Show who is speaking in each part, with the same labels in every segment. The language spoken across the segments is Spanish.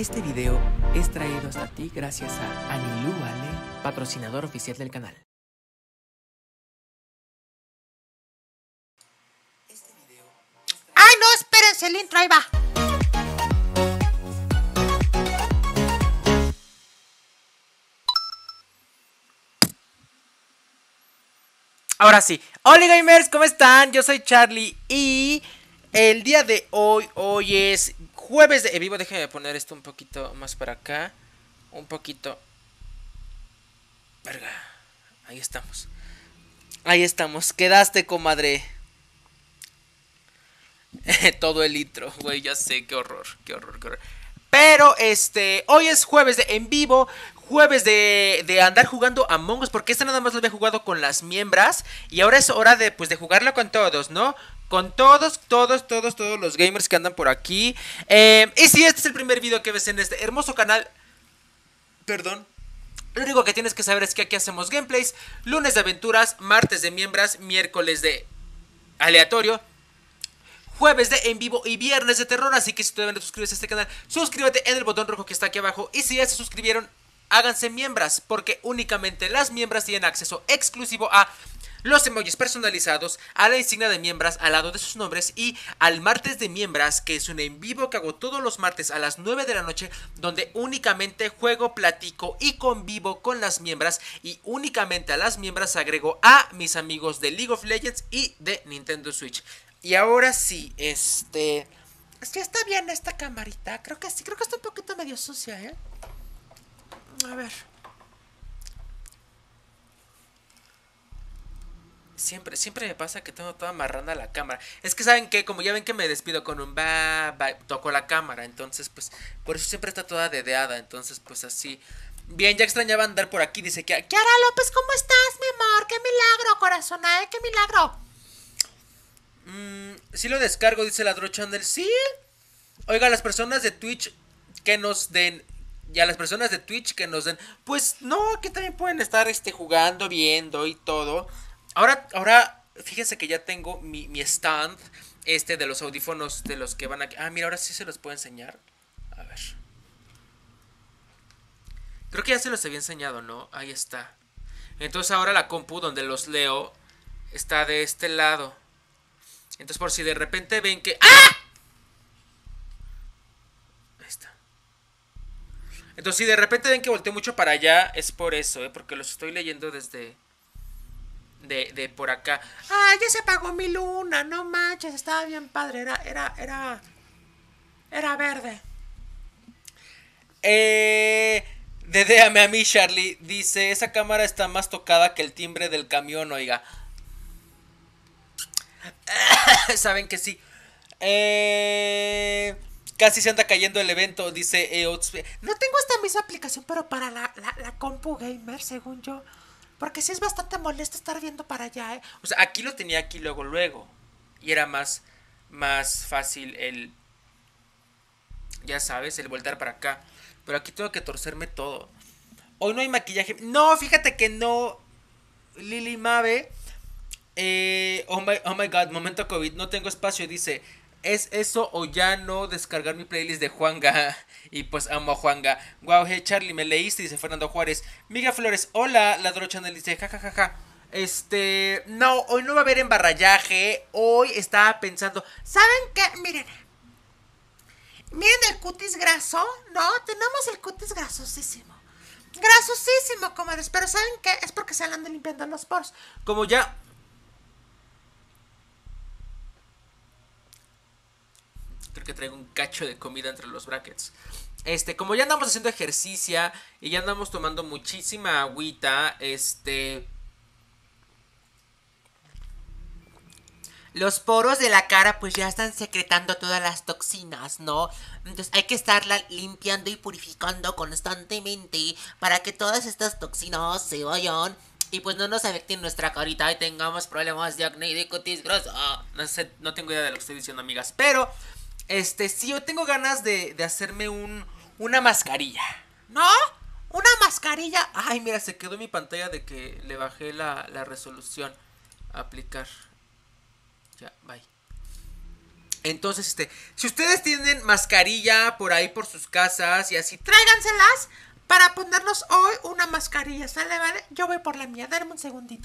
Speaker 1: Este video es traído hasta ti gracias a Anilú Ale, patrocinador oficial del canal.
Speaker 2: ¡Ay, no! Espérense, el intro, ahí va.
Speaker 1: Ahora sí, hola gamers, ¿cómo están? Yo soy Charlie y el día de hoy es jueves de vivo. Déjenme poner esto un poquito más para acá. Un poquito. Verga, ahí estamos. Ahí estamos, quedaste, comadre. Todo el intro, güey, ya sé, qué horror, qué horror, qué horror. Pero hoy es jueves de en vivo. Jueves de andar jugando Among Us. Porque nada más lo había jugado con las miembros. Y ahora es hora de, pues, de jugarlo con todos, ¿no? Con todos los gamers que andan por aquí. Y si este es el primer video que ves en este hermoso canal, perdón, lo único que tienes que saber es que aquí hacemos gameplays. Lunes de aventuras, martes de miembros, miércoles de aleatorio, jueves de en vivo y viernes de terror. Así que si todavía no te suscribes a este canal, suscríbete en el botón rojo que está aquí abajo. Y si ya se suscribieron, háganse miembros, porque únicamente las miembros tienen acceso exclusivo a los emojis personalizados, a la insignia de miembros al lado de sus nombres y al martes de miembros, que es un en vivo que hago todos los martes a las 9 de la noche, donde únicamente juego, platico y convivo con las miembros. Y únicamente a las miembros agrego a mis amigos de League of Legends y de Nintendo Switch. Y ahora sí, Es que está bien esta camarita. Creo que sí, creo que está un poquito medio sucia, ¿eh? A ver. Siempre me pasa que tengo toda marrana la cámara. Es que saben que, como ya ven que me despido con un bye, toco la cámara. Entonces, pues, por eso siempre está toda dedeada. Entonces, pues así. Bien, ya extrañaba andar por aquí. Dice que
Speaker 2: Kiara López, ¿cómo estás, mi amor? ¡Qué milagro, corazón! ¡Ay, qué milagro!
Speaker 1: sí lo descargo, dice la Dro Channel. Sí. Oiga, las personas de Twitch que nos den. Ya las personas de Twitch que nos den. Pues no, que también pueden estar jugando, viendo y todo. Ahora, fíjense que ya tengo mi stand. De los audífonos de los que van a. Ah, mira, ahora sí se los puedo enseñar. A ver. Creo que ya se los había enseñado, ¿no? Ahí está. Entonces ahora la compu donde los leo está de este lado. Entonces por si de repente ven que. ¡Ah! Ahí está. Entonces si de repente ven que volteo mucho para allá, es por eso, porque los estoy leyendo desde de por acá.
Speaker 2: ¡Ay, ya se apagó mi luna! No manches, estaba bien padre. Era verde.
Speaker 1: Dedéame a mí, Charlie. Dice, esa cámara está más tocada que el timbre del camión, oiga. Saben que sí. Casi se anda cayendo el evento, dice
Speaker 2: No tengo esta misma aplicación, pero para la compu gamer, según yo. Porque sí es bastante molesto estar viendo para allá, ¿eh?
Speaker 1: O sea, aquí lo tenía aquí luego. Y era más fácil el... Ya sabes, el voltear para acá. Pero aquí tengo que torcerme todo. Hoy no hay maquillaje. No, fíjate que no. Lili Mabe. Oh my god, momento COVID. No tengo espacio, dice. ¿Es eso o ya no descargar mi playlist de Juanga? Y pues amo a Juanga. Wow, hey Charlie, me leíste, dice Fernando Juárez. Miguel Flores, hola, la Dro Channel dice, jajajaja. No, hoy no va a haber embarrallaje. Hoy estaba pensando,
Speaker 2: ¿saben qué? Miren el cutis graso, ¿no? Tenemos el cutis grasosísimo. Grasosísimo, comadres. Pero ¿saben qué? Es porque se le andan limpiando los poros.
Speaker 1: Como ya... Creo que traigo un cacho de comida entre los brackets. Como ya andamos haciendo ejercicio y ya andamos tomando muchísima agüita, los poros de la cara pues ya están secretando todas las toxinas, ¿no? Entonces hay que estarla limpiando y purificando constantemente para que todas estas toxinas se vayan y pues no nos afecten nuestra carita y tengamos problemas de acné y de cutis grosso. No sé, no tengo idea de lo que estoy diciendo, amigas, pero sí, yo tengo ganas de hacerme una mascarilla,
Speaker 2: ¿no? Una mascarilla.
Speaker 1: Ay, mira, se quedó mi pantalla de que le bajé la resolución. Aplicar. Ya, bye. Entonces, si ustedes tienen mascarilla por ahí por sus casas y así,
Speaker 2: Tráiganselas para ponernos hoy una mascarilla, ¿sale, vale? Yo voy por la mía, dame un segundito.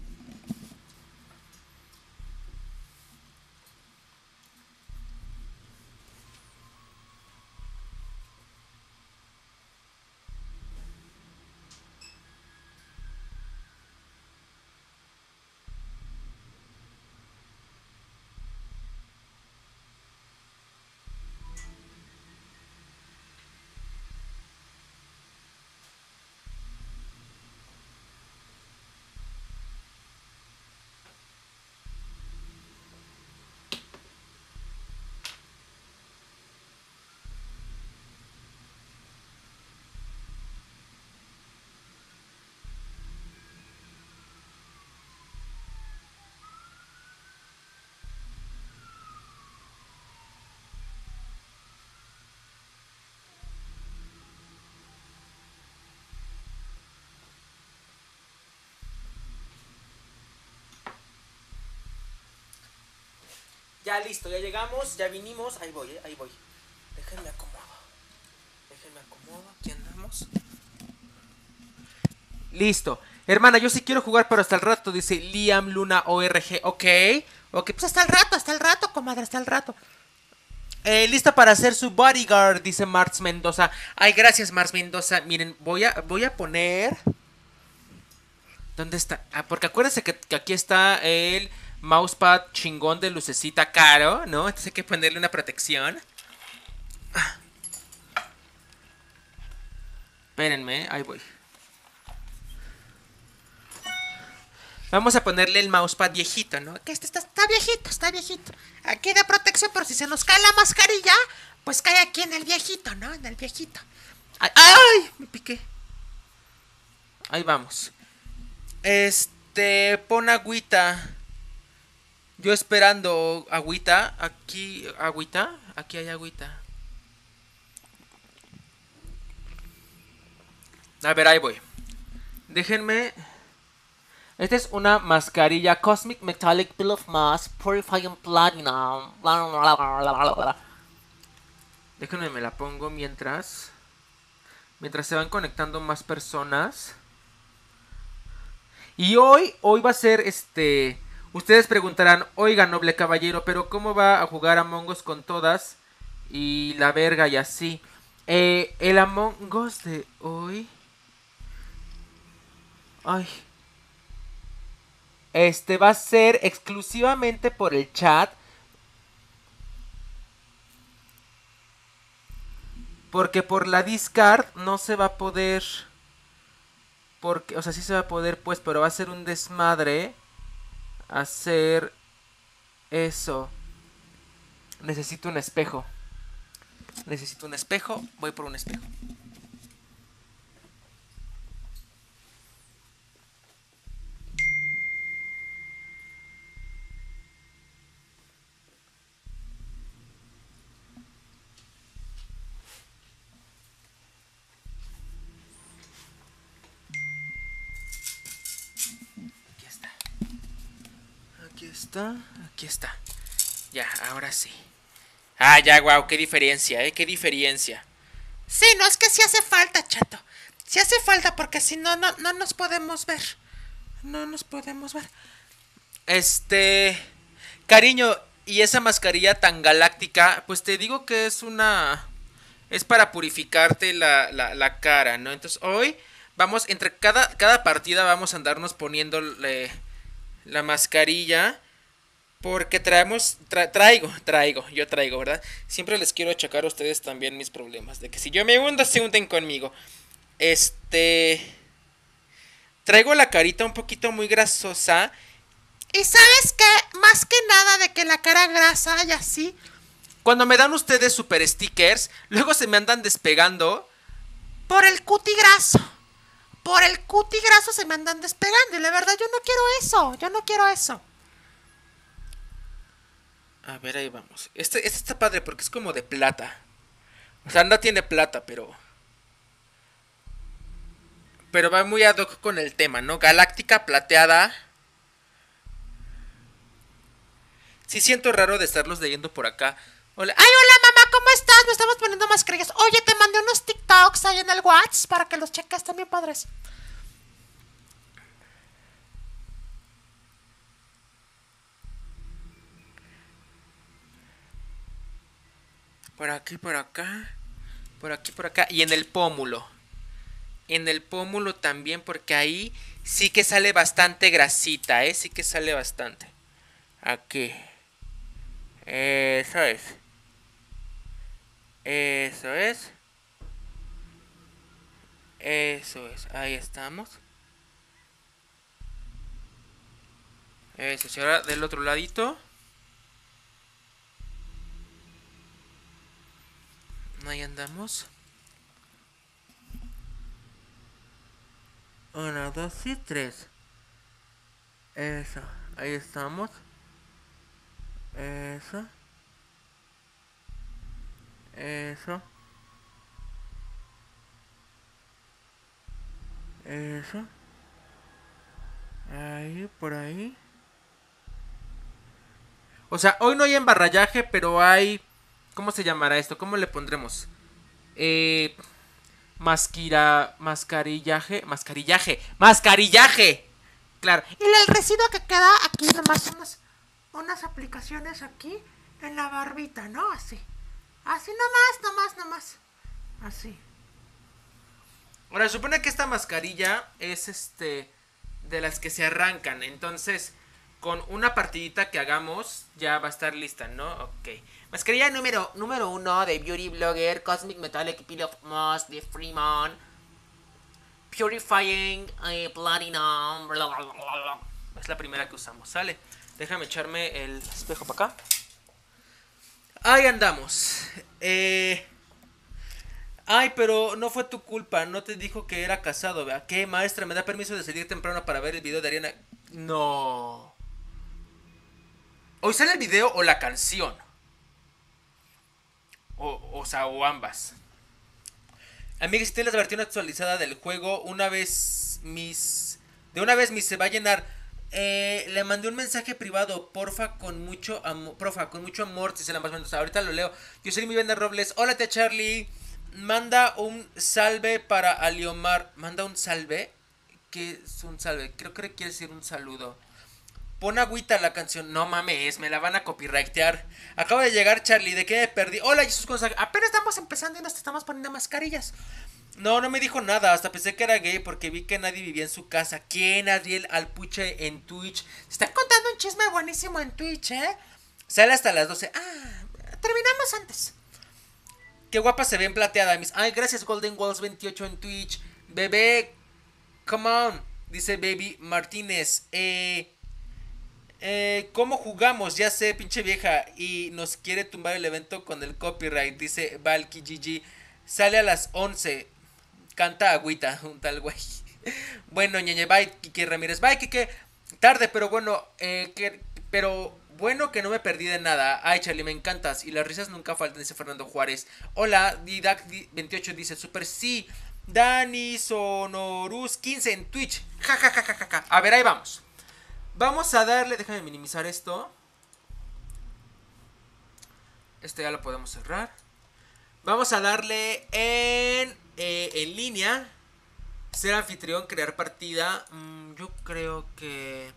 Speaker 1: ya listo, ya llegamos, ya vinimos, ahí voy, ahí voy. Déjenme acomodo, aquí andamos. Listo. Hermana, yo sí quiero jugar, pero hasta el rato, dice Liam Luna ORG. Ok, ok,
Speaker 2: Pues hasta el rato, comadre, hasta el rato.
Speaker 1: lista para hacer su bodyguard, dice Marx Mendoza. Ay, gracias, Marx Mendoza. Miren, voy a poner. ¿Dónde está? Ah, porque acuérdense que aquí está el mousepad chingón de lucecita caro, ¿no? Entonces hay que ponerle una protección. Espérenme, ahí voy. Vamos a ponerle el mousepad viejito, ¿no?
Speaker 2: Que está viejito, está viejito. Aquí de protección, pero si se nos cae la mascarilla, pues cae aquí en el viejito, ¿no? En el viejito.
Speaker 1: ¡Ay! ¡Ay! Me piqué. Ahí vamos. Pon agüita. Yo esperando agüita. Aquí, agüita. Aquí hay agüita. A ver, ahí voy. Déjenme. Esta es una mascarilla Cosmic Metallic Peel of Mask Purifying Platinum. Déjenme, me la pongo mientras se van conectando más personas. Y hoy va a ser ustedes preguntarán, oiga, noble caballero, pero ¿cómo va a jugar Among Us con todas? Y la verga y así. El Among Us de hoy. Ay. Va a ser exclusivamente por el chat. Porque por la Discord no se va a poder. Porque, o sea, sí se va a poder, pues, pero va a ser un desmadre hacer eso. Necesito un espejo. Necesito un espejo. Voy por un espejo. Aquí está. Aquí está. Aquí está. Ya, ahora sí. Ah, ya, wow, qué diferencia, qué diferencia.
Speaker 2: Sí, no, es que sí hace falta, chato. Sí hace falta porque si no, no nos podemos ver. No nos podemos ver.
Speaker 1: Cariño, y esa mascarilla tan galáctica, pues te digo que es una. Es para purificarte la cara, ¿no? Entonces hoy vamos, entre cada partida vamos a andarnos poniéndole la mascarilla. Porque yo traigo, ¿verdad? Siempre les quiero achacar a ustedes también mis problemas. De que si yo me hundo, se hunden conmigo. Traigo la carita un poquito muy grasosa.
Speaker 2: Y sabes qué, más que nada de que la cara grasa y así.
Speaker 1: Cuando me dan ustedes super stickers, luego se me andan despegando.
Speaker 2: Por el cuti graso. Por el cuti graso se me andan despegando. Y la verdad yo no quiero eso. Yo no quiero eso.
Speaker 1: A ver, ahí vamos. Este está padre porque es como de plata. O sea, no tiene plata, pero va muy ad hoc con el tema, ¿no? Galáctica, plateada. Sí siento raro de estarlos leyendo por acá. Hola.
Speaker 2: Ay, hola mamá, ¿cómo estás? Me estamos poniendo mascarillas. Oye, te mandé unos TikToks ahí en el WhatsApp para que los cheques, también padres.
Speaker 1: Por aquí, por acá. Por aquí, por acá. Y en el pómulo. En el pómulo también, porque ahí sí que sale bastante grasita, ¿eh? Sí que sale bastante. Aquí. Eso es. Eso es. Eso es. Ahí estamos. Eso. Y ahora del otro ladito. Ahí andamos. 1, 2 y 3. Eso. Ahí estamos. Eso. Eso. Eso. Ahí, por ahí. O sea, hoy no hay embarrallaje, pero hay... ¿Cómo se llamará esto? ¿Cómo le pondremos? Eh... Mascarillaje. Mascarillaje. ¡Mascarillaje! Claro.
Speaker 2: Y el residuo que queda aquí, nomás unas aplicaciones aquí en la barbita, ¿no? Así. Así nomás. Así.
Speaker 1: Ahora, se supone que esta mascarilla es de las que se arrancan. Entonces, con una partidita que hagamos, ya va a estar lista, ¿no? Ok. Mascarilla número 1 de Beauty Blogger, Cosmic Metallic Peel of Moss de Fremont. Purifying Platinum. Bla, bla, bla, bla. Es la primera que usamos, ¿sale? Déjame echarme el espejo para acá. Ahí andamos. Ay, pero no fue tu culpa, no te dijo que era casado, ¿verdad? ¿Qué, maestra? ¿Me da permiso de salir temprano para ver el video de Ariana? No. ¿Hoy sale el video o la canción? O sea, o ambas. Amiga, si tienes la versión actualizada del juego, una vez mis... De una vez mis se va a llenar. Le mandé un mensaje privado, porfa, con mucho amor, si se la más o menos. Ahorita lo leo. Yo soy mi Venda Robles. Hola, tía Charlie. Manda un salve para Aliomar. ¿Manda un salve? ¿Qué es un salve? Creo que quiere decir un saludo. Pon agüita la canción. No mames, me la van a copyrightear. Acaba de llegar Charlie, ¿de qué me perdí? Hola, Jesús Gonzaga.
Speaker 2: Apenas estamos empezando y nos estamos poniendo mascarillas.
Speaker 1: No me dijo nada. Hasta pensé que era gay porque vi que nadie vivía en su casa. ¿Quién? Adriel Alpuche en Twitch.
Speaker 2: Se está contando un chisme buenísimo en Twitch, ¿eh?
Speaker 1: Sale hasta las 12.
Speaker 2: Terminamos antes.
Speaker 1: Qué guapa se ven plateada, mis. Ay, gracias Golden Walls 28 en Twitch. Bebé, come on. Dice Baby Martínez. ¿Cómo jugamos? Ya sé, pinche vieja. Y nos quiere tumbar el evento con el copyright. Dice Valky GG. Sale a las 11. Canta agüita, un tal güey. Bueno, ñeñe, bye, Kike Ramírez. Bye, Kike. Tarde, pero bueno. Pero bueno que no me perdí de nada. Ay, Charlie, me encantas. Y las risas nunca faltan, dice Fernando Juárez. Hola, Didac28 dice super sí. Dani Sonorus 15 en Twitch. Ja, ja, ja, ja, ja, ja. A ver, ahí vamos. Vamos a darle, déjame minimizar esto. Este ya lo podemos cerrar. Vamos a darle en línea. Ser anfitrión, crear partida. Yo creo que...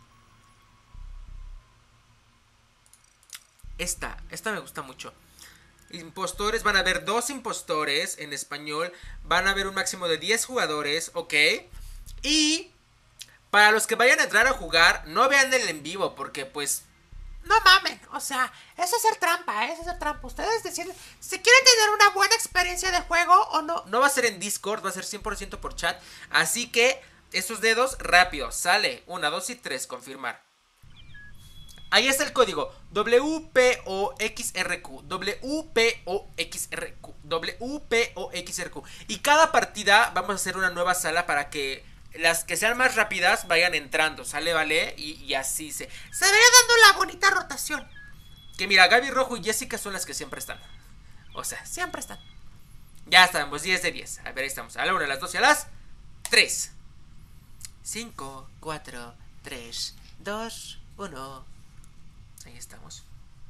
Speaker 1: Esta me gusta mucho. Impostores, van a haber 2 impostores en español. Van a haber un máximo de 10 jugadores, ¿ok? Y... Para los que vayan a entrar a jugar, no vean el en vivo, porque pues...
Speaker 2: No mamen, o sea, eso es hacer trampa, eso es hacer trampa. Ustedes deciden si quieren tener una buena experiencia de juego o no.
Speaker 1: No va a ser en Discord, va a ser 100% por chat. Así que, esos dedos, rápido, sale. 1, 2 y 3, confirmar. Ahí está el código, WPOXRQ, WPOXRQ, WPOXRQ. Y cada partida vamos a hacer una nueva sala para que... Las que sean más rápidas vayan entrando, ¿sale? ¿Vale? Y así se
Speaker 2: vaya dando la bonita rotación.
Speaker 1: Que mira, Gaby Rojo y Jessica son las que siempre están. O sea,
Speaker 2: siempre están.
Speaker 1: Ya estamos, 10 de 10. A ver, ahí estamos. A la 1, a las 2 y a las 3. 5, 4, 3, 2, 1. Ahí estamos.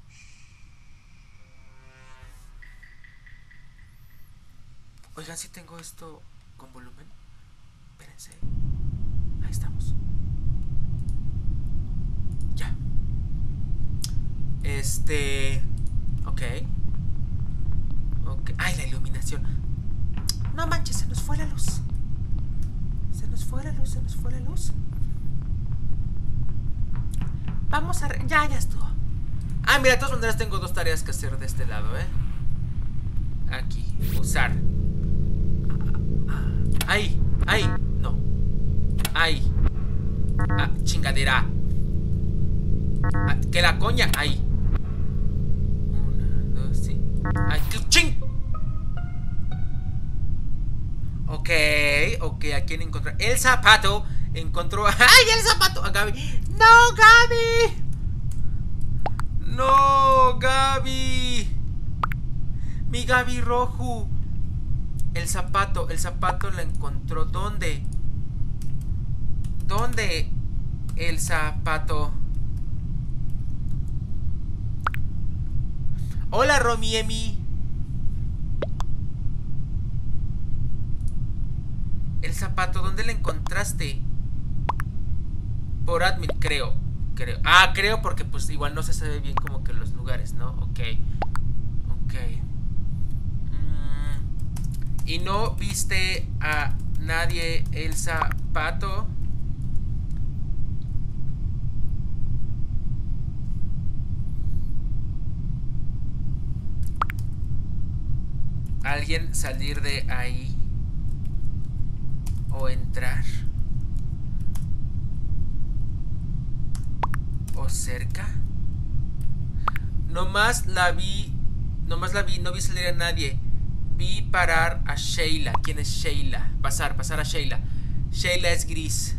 Speaker 1: Oigan, si tengo esto con volumen. Espérense. Ahí estamos. Ya. Ok. Ok. Ay, la iluminación. No manches, se nos fue la luz. Se nos fue la luz, se nos fue la luz. Vamos a... Ya estuvo. Ah, mira, de todas maneras tengo 2 tareas que hacer de este lado, Aquí, usar. Ahí, no. Ahí. Chingadera. Que la coña, ahí. 1, 2, sí. Ay, ching. Ok, ¿a quién encontró? El zapato encontró... ¡Ay, el zapato! A Gaby. ¡No, Gaby! ¡No, Gaby! Mi Gaby Roju. El zapato la encontró. ¿Dónde? ¿Dónde? El zapato. Hola, Romiemi. El zapato, ¿dónde la encontraste? Por admin, creo. Ah, creo porque pues igual no se sabe bien como que los lugares, ¿no? Ok. ¿Y no viste a nadie el zapato? ¿Alguien salir de ahí? ¿O entrar? ¿O cerca? Nomás la vi, no vi salir a nadie. Vi parar a Sheila. ¿Quién es Sheila? Pasar a Sheila. Sheila es gris.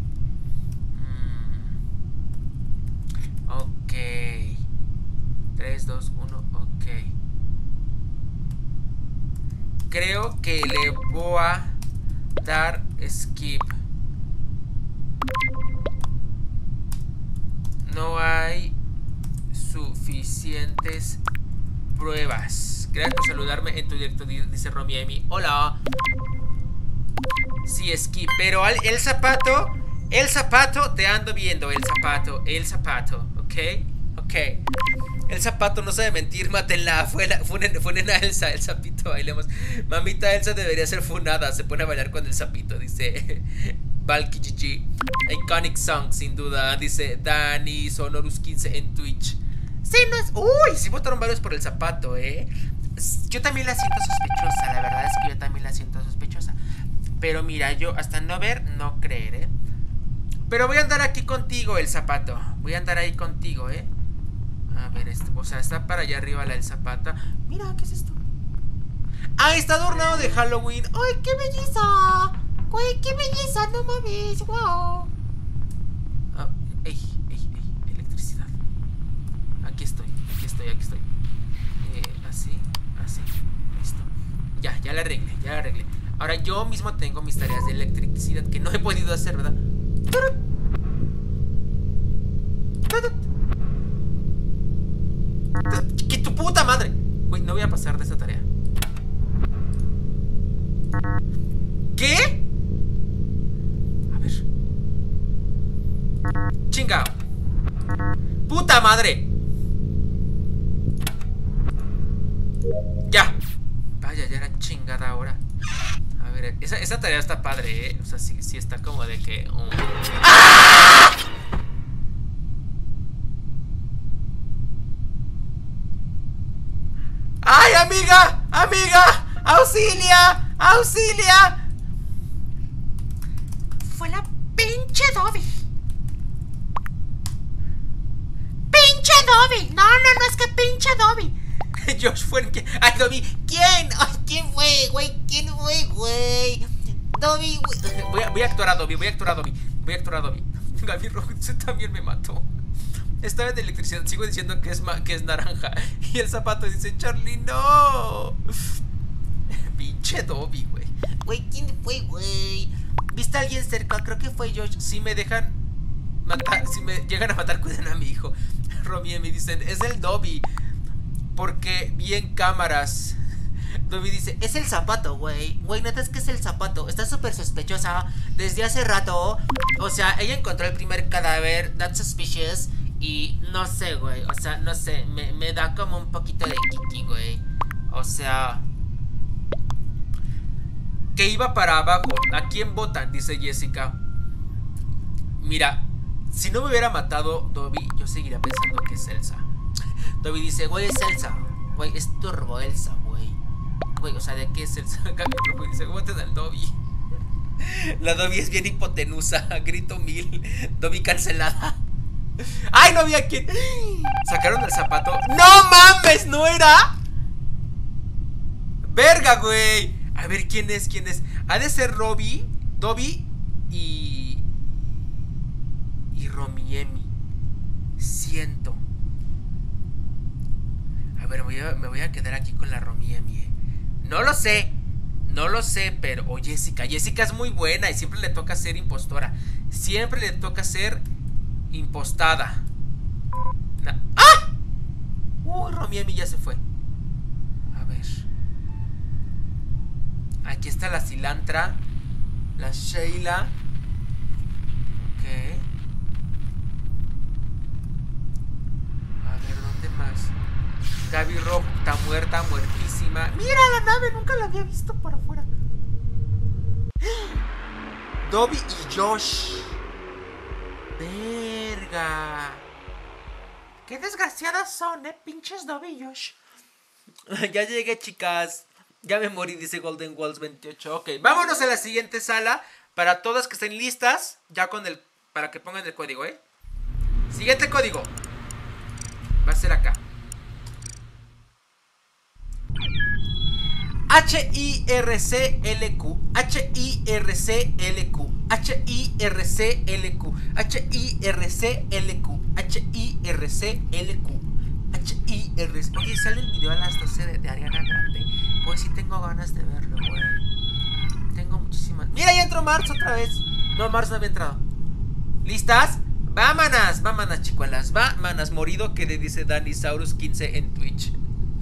Speaker 1: Ok. 3, 2, 1, ok. Creo que le voy a dar skip. No hay suficientes pruebas. Gracias por saludarme en tu directo, dice Romiemi. Hola. Sí, skip. Pero el zapato, te ando viendo. El zapato, ok. El zapato no sabe mentir, mátenla. Funen a Elsa, el sapito. Bailemos. Mamita Elsa debería ser funada. Se pone a bailar con el sapito, dice Valky GG. Iconic song, sin duda. Dice Dani Sonorus 15 en Twitch. Sí, no es... Uy, sí votaron varios por el zapato, Yo también la siento sospechosa. La verdad es que yo también la siento sospechosa. Pero mira, yo hasta no ver, no creer, Pero voy a andar aquí contigo, el zapato. Voy a andar ahí contigo, A ver, o sea, está para allá arriba el zapato. Mira, ¿qué es esto? Ah, está adornado de Halloween. ¡Ay, qué belleza! Güey, qué belleza, no mames, wow. Electricidad. Aquí estoy. Así. Listo. Ya la arreglé. Ahora yo mismo tengo mis tareas de electricidad que no he podido hacer, ¿verdad? ¡Que tu puta madre! Güey, no voy a pasar de esa tarea. ¿Qué? A ver. Chingao. ¡Puta madre! Ya. Vaya, ya era chingada ahora. A ver, esa tarea está padre, O sea, sí está como de que... ¡Ah! ¡Ay, amiga! ¡Auxilia!
Speaker 2: Fue la pinche Dobby. ¡Pinche Dobby! No, es que pinche Dobby.
Speaker 1: Josh fue el que... ¡Ay, Dobby! ¿Quién? ¡Ay, quién fue, güey! Dobby, güey. Voy a actuar a Dobby. Gaby Rojo también me mató. Esta vez de electricidad sigo diciendo que es naranja. Y el zapato dice, Charlie, no. Pinche Dobby, güey. Güey, ¿quién fue, güey? ¿Viste a alguien cerca? Creo que fue Josh. Si me dejan matar, si me llegan a matar, cuiden a mi hijo. Romy me dicen, es el Dobby. Porque vi en cámaras. Dobby dice, es el zapato, güey. Güey, neta es que es el zapato. Está súper sospechosa desde hace rato. O sea, ella encontró el primer cadáver. That's suspicious. Y no sé, güey. O sea, no sé. Me da como un poquito de kiki, güey. O sea, que iba para abajo. ¿A quién votan? Dice Jessica. Mira, si no me hubiera matado Dobby, yo seguiría pensando que es Elsa. Dobby dice, güey, es Elsa. Güey, es Turbo Elsa, güey. Güey, o sea, ¿de qué es Elsa? Güey, dice, voten al Dobby. La Dobby es bien hipotenusa. Grito 1000. Dobby cancelada. ¡Ay, no había quien! Sacaron el zapato. ¡No mames! ¿No era? ¡Verga, güey! A ver, ¿quién es? ¿Quién es? Ha de ser Dobby y Romiemi. Siento. A ver, me voy a quedar aquí con la Romiemi. No lo sé. No lo sé, pero... Oh, Jessica. Jessica es muy buena y siempre le toca ser impostora. Siempre le toca ser impostada. ¡Ah! Romiemi ya se fue. A ver. Aquí está la Cilantra. La Sheila. Ok. A ver, ¿dónde más? Gaby Rojo está muerta, muertísima.
Speaker 2: Mira la nave, nunca la había visto por afuera.
Speaker 1: Dobby y Josh. Verga.
Speaker 2: Qué desgraciadas son, pinches Dobby y Josh.
Speaker 1: Ya llegué, chicas. Ya me morí, dice Golden Walls 28. Ok, vámonos a la siguiente sala. Para todas que estén listas. Ya con el... Para que pongan el código, Siguiente código. Va a ser acá. HIRCLQ, HIRCLQ, HIRCLQ, HIRCLQ, HIRCLQ, HIRC. Oye, sale el video a las 12 de Ariana Grande. Pues sí tengo ganas de verlo, güey. Tengo muchísimas. Mira, ya entró Mars otra vez. No, Mars no había entrado. ¿Listas? Vámonos, vámonos, chicuelas. Vámonos, morido que le dice Danisaurus 15 en Twitch.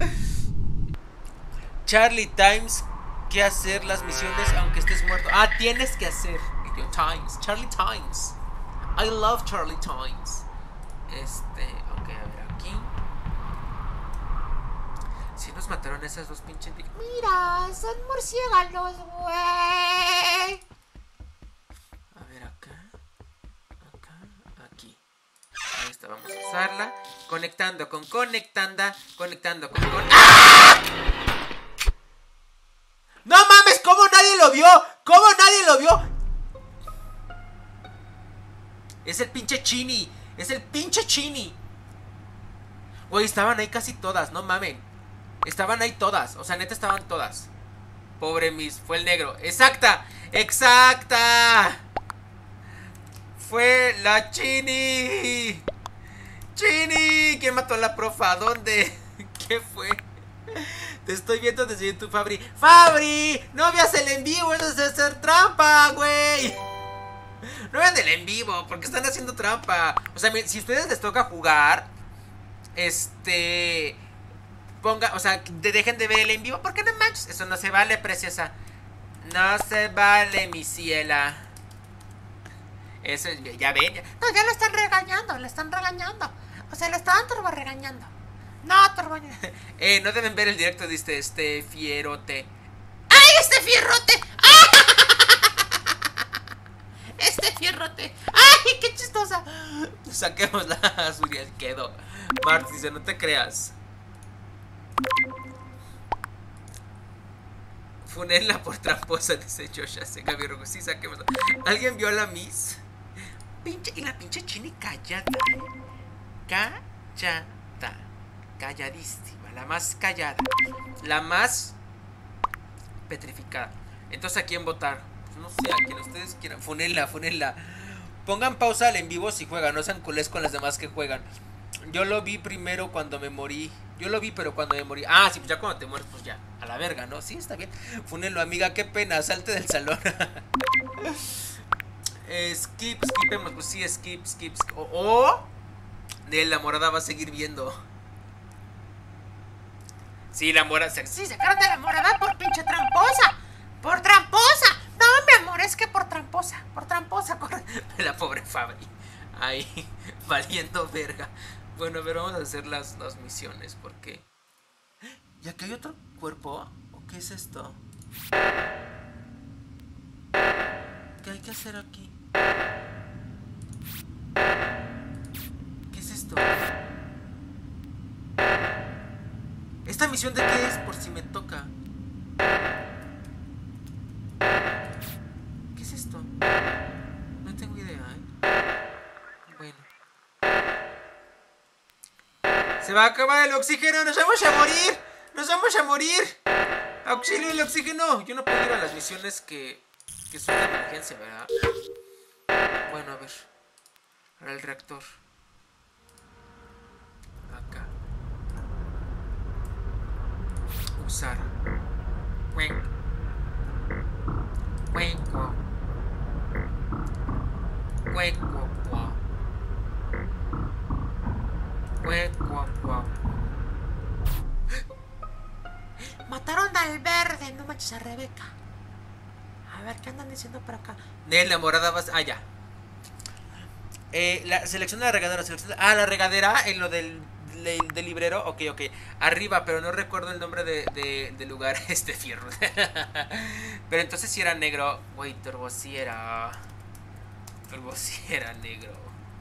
Speaker 1: Charlie Times, ¿qué hacer las misiones aunque estés muerto? Ah, tienes que hacer Times, Charlie Times. I love Charlie Times. Ok, a ver, aquí. Si nos mataron esas dos pinches.
Speaker 2: Mira, son murciélagos, güey.
Speaker 1: A ver, acá, aquí. Ahí está, vamos a usarla. Conectando con conectanda. Conectando con ¡Ah! ¡No mames! ¿Cómo nadie lo vio? ¿Cómo nadie lo vio? Es el pinche Chini. Es el pinche Chini. Güey, estaban ahí casi todas, no mamen. Estaban ahí todas, o sea, neta estaban todas. Pobre Miss, fue el negro. ¡Exacta! ¡Exacta! Fue la Chini. ¡Chini! ¿Quién mató a la profa? ¿Dónde? ¿Qué fue? Te estoy viendo desde YouTube, Fabri. ¡Fabri! ¡No veas el en vivo! ¡Eso es hacer trampa, güey! No vean el en vivo, porque están haciendo trampa. O sea, si a ustedes les toca jugar, ponga, o sea, dejen de ver el en vivo, porque no manches. Eso no se vale, preciosa. No se vale, mi ciela. Eso es, ya ven.
Speaker 2: No, ya lo están regañando, le están regañando. O sea, le estaban turbo regañando. No, turbo.
Speaker 1: No deben ver el directo de este fierote.
Speaker 2: ¡Ay, este fierrote! ¡Ah! Este fierrote. ¡Ay, qué chistosa!
Speaker 1: Saquémosla, Suriel, quedó. Mart dice, no te creas. Funela por tramposa, dice Josh. Gaby Rojo, sí, saquémosla. ¿Alguien vio a la Miss? Y la pinche Chini callada, Callada. Calladísima, la más callada. La más petrificada. Entonces, ¿a quién votar? Pues no sé, a quien ustedes quieran. Funela. Pongan pausa al en vivo si juegan. No sean culés con las demás que juegan. Yo lo vi primero cuando me morí. Yo lo vi, pero cuando me morí. Ah, sí, pues ya cuando te mueres, pues ya. A la verga, ¿no? Sí, está bien. Funelo, amiga, qué pena. Salte del salón. Skipemos. Pues sí, skip. La morada va a seguir viendo. Sí, la morada.
Speaker 2: Sí, sacaron de la morada por pinche tramposa. Por tramposa. No, mi amor, es que por tramposa. Por tramposa, corre.
Speaker 1: La pobre Fabri. Ahí, valiendo verga. Bueno, a ver, vamos a hacer las misiones. Porque. ¿Y aquí hay otro cuerpo? ¿O qué es esto? ¿Qué hay que hacer aquí? ¿Qué es esto? ¿Esta misión de qué es? Por si me toca. ¿Qué es esto? No tengo idea, Bueno. Se va a acabar el oxígeno. ¡Nos vamos a morir! ¡Nos vamos a morir! ¡Auxilio el oxígeno! Yo no puedo ir a las misiones que son de emergencia, ¿verdad? Bueno, a ver. Ahora el reactor. Acá. Usar. Cuenco. Cuenco. Cuenco. Cuenco.
Speaker 2: Mataron al verde, no manches a Rebeca. A ver, ¿qué andan diciendo por acá?
Speaker 1: La morada va... Ah, ya. Selecciona la regadera. La regadera en lo del librero. Ok. Arriba, pero no recuerdo el nombre del lugar. Fierro. Pero entonces si era negro. Güey, Turbo sí era negro.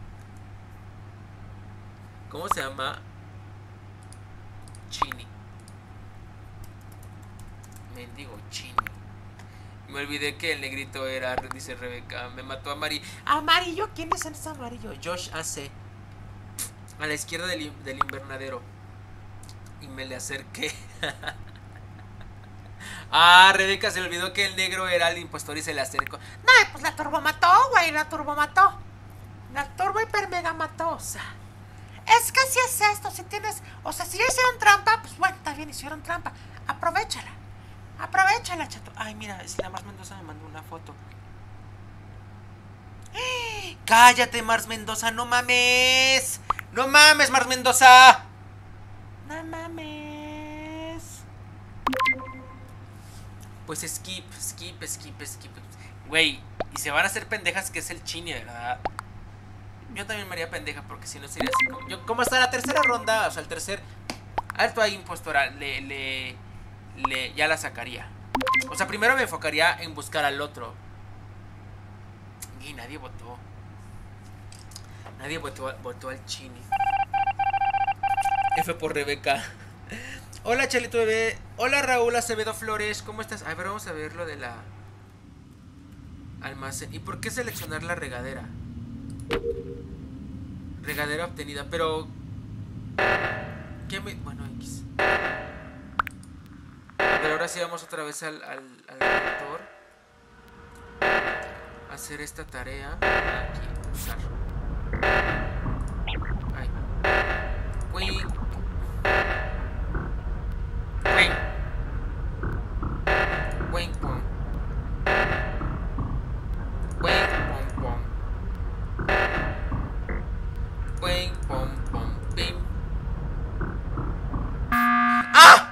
Speaker 1: ¿Cómo se llama? Chini. Mendigo Chini. Me olvidé que el negrito era, dice Rebeca. Me mató a Mari.
Speaker 2: ¿Amarillo? ¿Quién es ese amarillo?
Speaker 1: Josh AC. A la izquierda del invernadero. Y me le acerqué. Rebeca se le olvidó que el negro era el impostor y se le acercó.
Speaker 2: No, pues la turbo mató, güey. La turbo mató. La turbo hiper mega mató, o sea. Es que así es esto, si tienes... O sea, si ya hicieron trampa, pues bueno, también hicieron trampa. Aprovechala, chato. Ay, mira, la Mars Mendoza me mandó una foto.
Speaker 1: ¡Cállate, Mars Mendoza! ¡No mames! ¡No mames, Mars Mendoza!
Speaker 2: No mames.
Speaker 1: Pues skip. Güey, y se van a hacer pendejas que es el Chini, ¿verdad? Yo también me haría pendeja porque si no sería así como... Como hasta la tercera ronda, o sea, el tercer... Alto ahí, impostora, ya la sacaría. O sea, primero me enfocaría en buscar al otro. Y nadie votó. Nadie votó al Chini. F por Rebeca. Hola, Chelito Bebé. Hola, Raúl Acevedo Flores. ¿Cómo estás? A ver, vamos a ver lo de la... almacén. ¿Y por qué seleccionar la regadera? Regadera obtenida, pero... ¿Qué me...? Bueno, X. Pero ahora sí vamos otra vez al reactor. Hacer esta tarea. Aquí, usar. Ay. Wing. Pong. Pim. ¡Ah!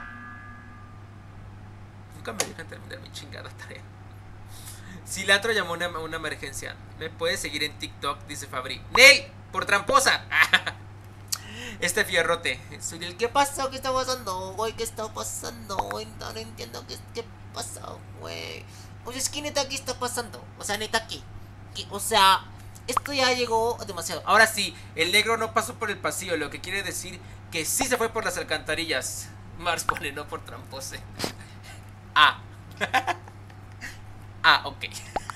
Speaker 1: Nunca me dejan terminar mi chingada tarea. Cilantro llamó una emergencia. ¿Me puedes seguir en TikTok? Dice Fabri. ¡Nel! ¡Por tramposa! Fierrote. Soy el... ¿Qué pasó? ¿Qué está pasando, güey? ¿Qué está pasando? No entiendo qué pasó, güey. Oye, es que neta, ¿qué está pasando? O sea, neta, ¿qué? O sea, esto ya llegó demasiado. Ahora sí, el negro no pasó por el pasillo, lo que quiere decir que sí se fue por las alcantarillas. Mars pone no por trampose. Ok.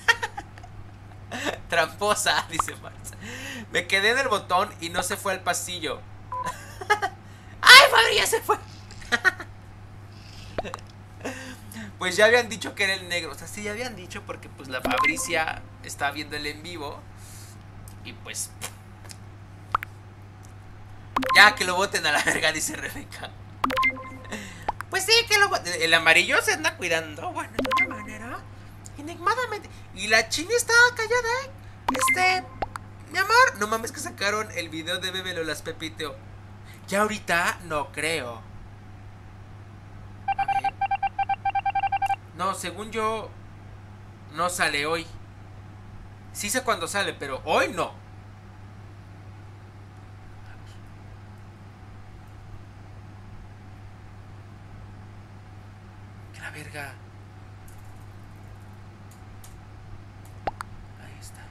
Speaker 1: Tramposa, dice Mars. Me quedé en el botón y no se fue al pasillo. ¡Ay, Fabri, ya se fue! Pues ya habían dicho que era el negro. O sea, sí, ya habían dicho porque pues la Fabricia está viendo el en vivo. Y pues... ya que lo voten a la verga, dice Rebeca. Pues sí, que lo voten. El amarillo se anda cuidando. Bueno, de una manera enigmadamente. Y la Chini está callada, Mi amor, no mames que sacaron el video de Bébelo las Pepiteo. Ya ahorita no creo. A ver. No, según yo no sale hoy. Sí sé cuándo sale, pero hoy no. Que la verga. Ahí está.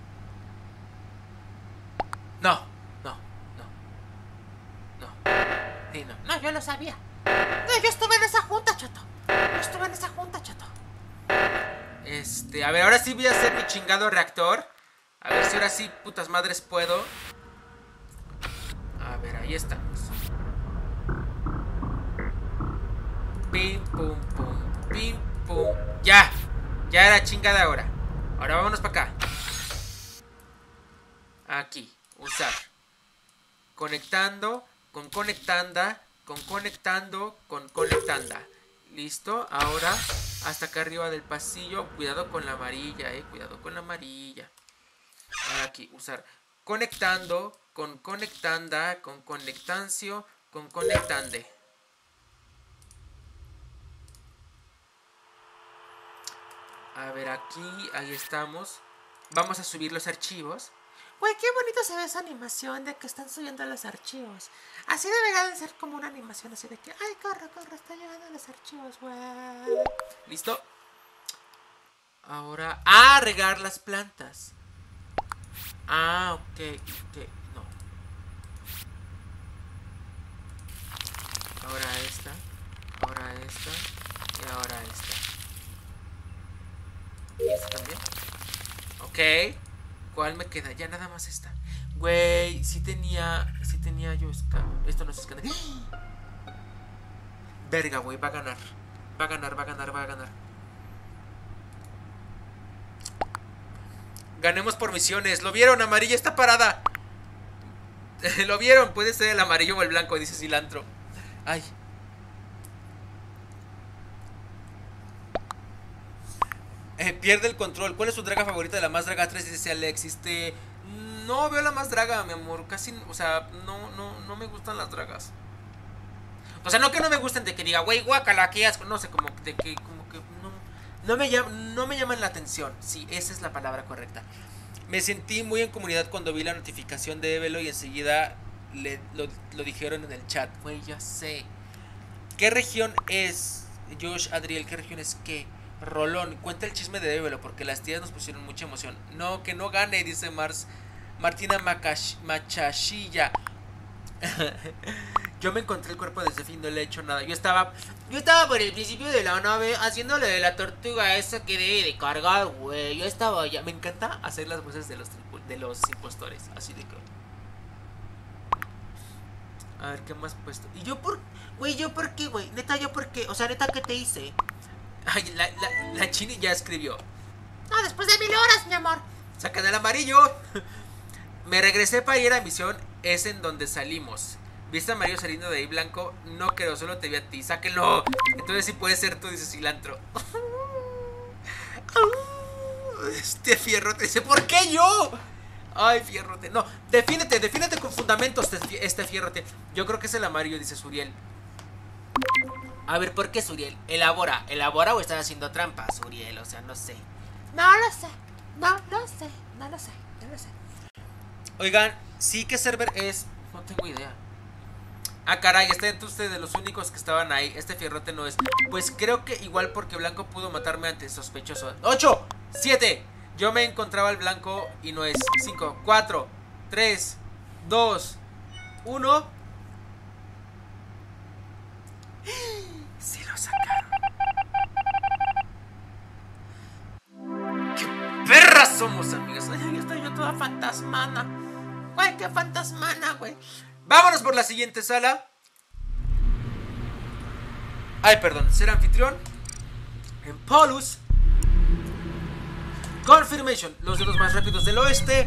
Speaker 1: No, no, no. No. Sí, no.
Speaker 2: No, yo lo sabía. No, yo estuve en esa junta, chato. Yo estuve en esa junta, chato.
Speaker 1: A ver, ahora sí voy a hacer mi chingado reactor. A ver si ahora sí, putas madres, puedo. A ver, ahí estamos. Pim, pum, pum, pim, pum. Ya, ya era chingada hora. Ahora vámonos para acá. Aquí, usar. Conectando, con conectanda, con conectando, con conectanda. Listo, ahora hasta acá arriba del pasillo. Cuidado con la amarilla, cuidado con la amarilla. Ahora aquí, usar conectando, con conectanda, con conectancio, con conectande. A ver, aquí, ahí estamos. Vamos a subir los archivos.
Speaker 2: Güey, qué bonito se ve esa animación de que están subiendo los archivos. Así debería de ser como una animación así de que, ay, corre, corre, está llegando los archivos, güey.
Speaker 1: ¿Listo? Ahora, a regar las plantas. Ah, ok, no. Ahora esta, ahora esta y ahora esta. ¿Y esta también? Ok. ¿Cuál me queda? Ya nada más esta. Güey, sí tenía yo esto no es escáner. Verga, güey, va a ganar. Va a ganar, va a ganar, va a ganar. Ganemos por misiones. ¿Lo vieron? Amarilla está parada. ¿Lo vieron? Puede ser el amarillo o el blanco, dice Cilantro. Ay. Pierde el control. ¿Cuál es su draga favorita de la más draga 3? Dice Alex. No veo la más draga, mi amor. Casi, o sea, no me gustan las dragas. O sea, no que no me gusten de que diga, güey, guácala, qué asco. No sé, como de que, como que no me llaman la atención. Sí, esa es la palabra correcta. Me sentí muy en comunidad cuando vi la notificación de Evelo y enseguida lo dijeron en el chat. Güey, ya sé. ¿Qué región es? Josh, Adriel, ¿qué región es qué? Rolón, cuenta el chisme de Evelo porque las tías nos pusieron mucha emoción. No, que no gane, dice Martina Machashilla. Yo me encontré el cuerpo de Zefín, no le he hecho nada. Yo estaba por el principio de la nave haciendo lo de la tortuga esa que debe de cargar, güey. Yo estaba ya. Me encanta hacer las voces de los impostores. Así de que. A ver, ¿qué más he puesto? Y yo por qué, güey. Neta, yo por qué. O sea, neta, ¿qué te hice? Ay, la Chini ya escribió.
Speaker 2: No, después de 1000 horas, mi amor.
Speaker 1: Sacan el amarillo. Me regresé para ir a misión. Es en donde salimos. ¿Viste a Mario saliendo de ahí blanco? No creo, solo te vi a ti. Sáquenlo. Entonces sí puede ser tú, dice Cilantro. Este Fierrote dice, ¿por qué yo? Ay, Fierrote. No, defiéndete con fundamentos, este Fierrote. Yo creo que es el amarillo, dice Suriel. A ver, ¿por qué Suriel? Elabora o estás haciendo trampa, Suriel, o sea, no sé.
Speaker 2: No lo sé. No lo sé.
Speaker 1: Oigan, sí, ¿qué server es? No tengo idea. Ah, caray, están ustedes de los únicos que estaban ahí. Este Fierrote no es. Pues creo que igual porque Blanco pudo matarme ante sospechoso. 8, 7. Yo me encontraba al Blanco y no es. 5, 4, 3, 2, 1. Sí lo sacaron. ¡Qué perras somos, amigas! Ay, estoy yo toda fantasmana. Güey, qué fantasmana, güey. Vámonos por la siguiente sala. Ay, perdón, ser anfitrión. En Polus. Confirmation, los dedos más rápidos del oeste.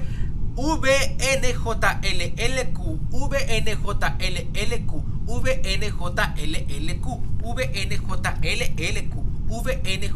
Speaker 1: VNJLLQ, VNJLLQ, VNJLLQ, VNJLLQ,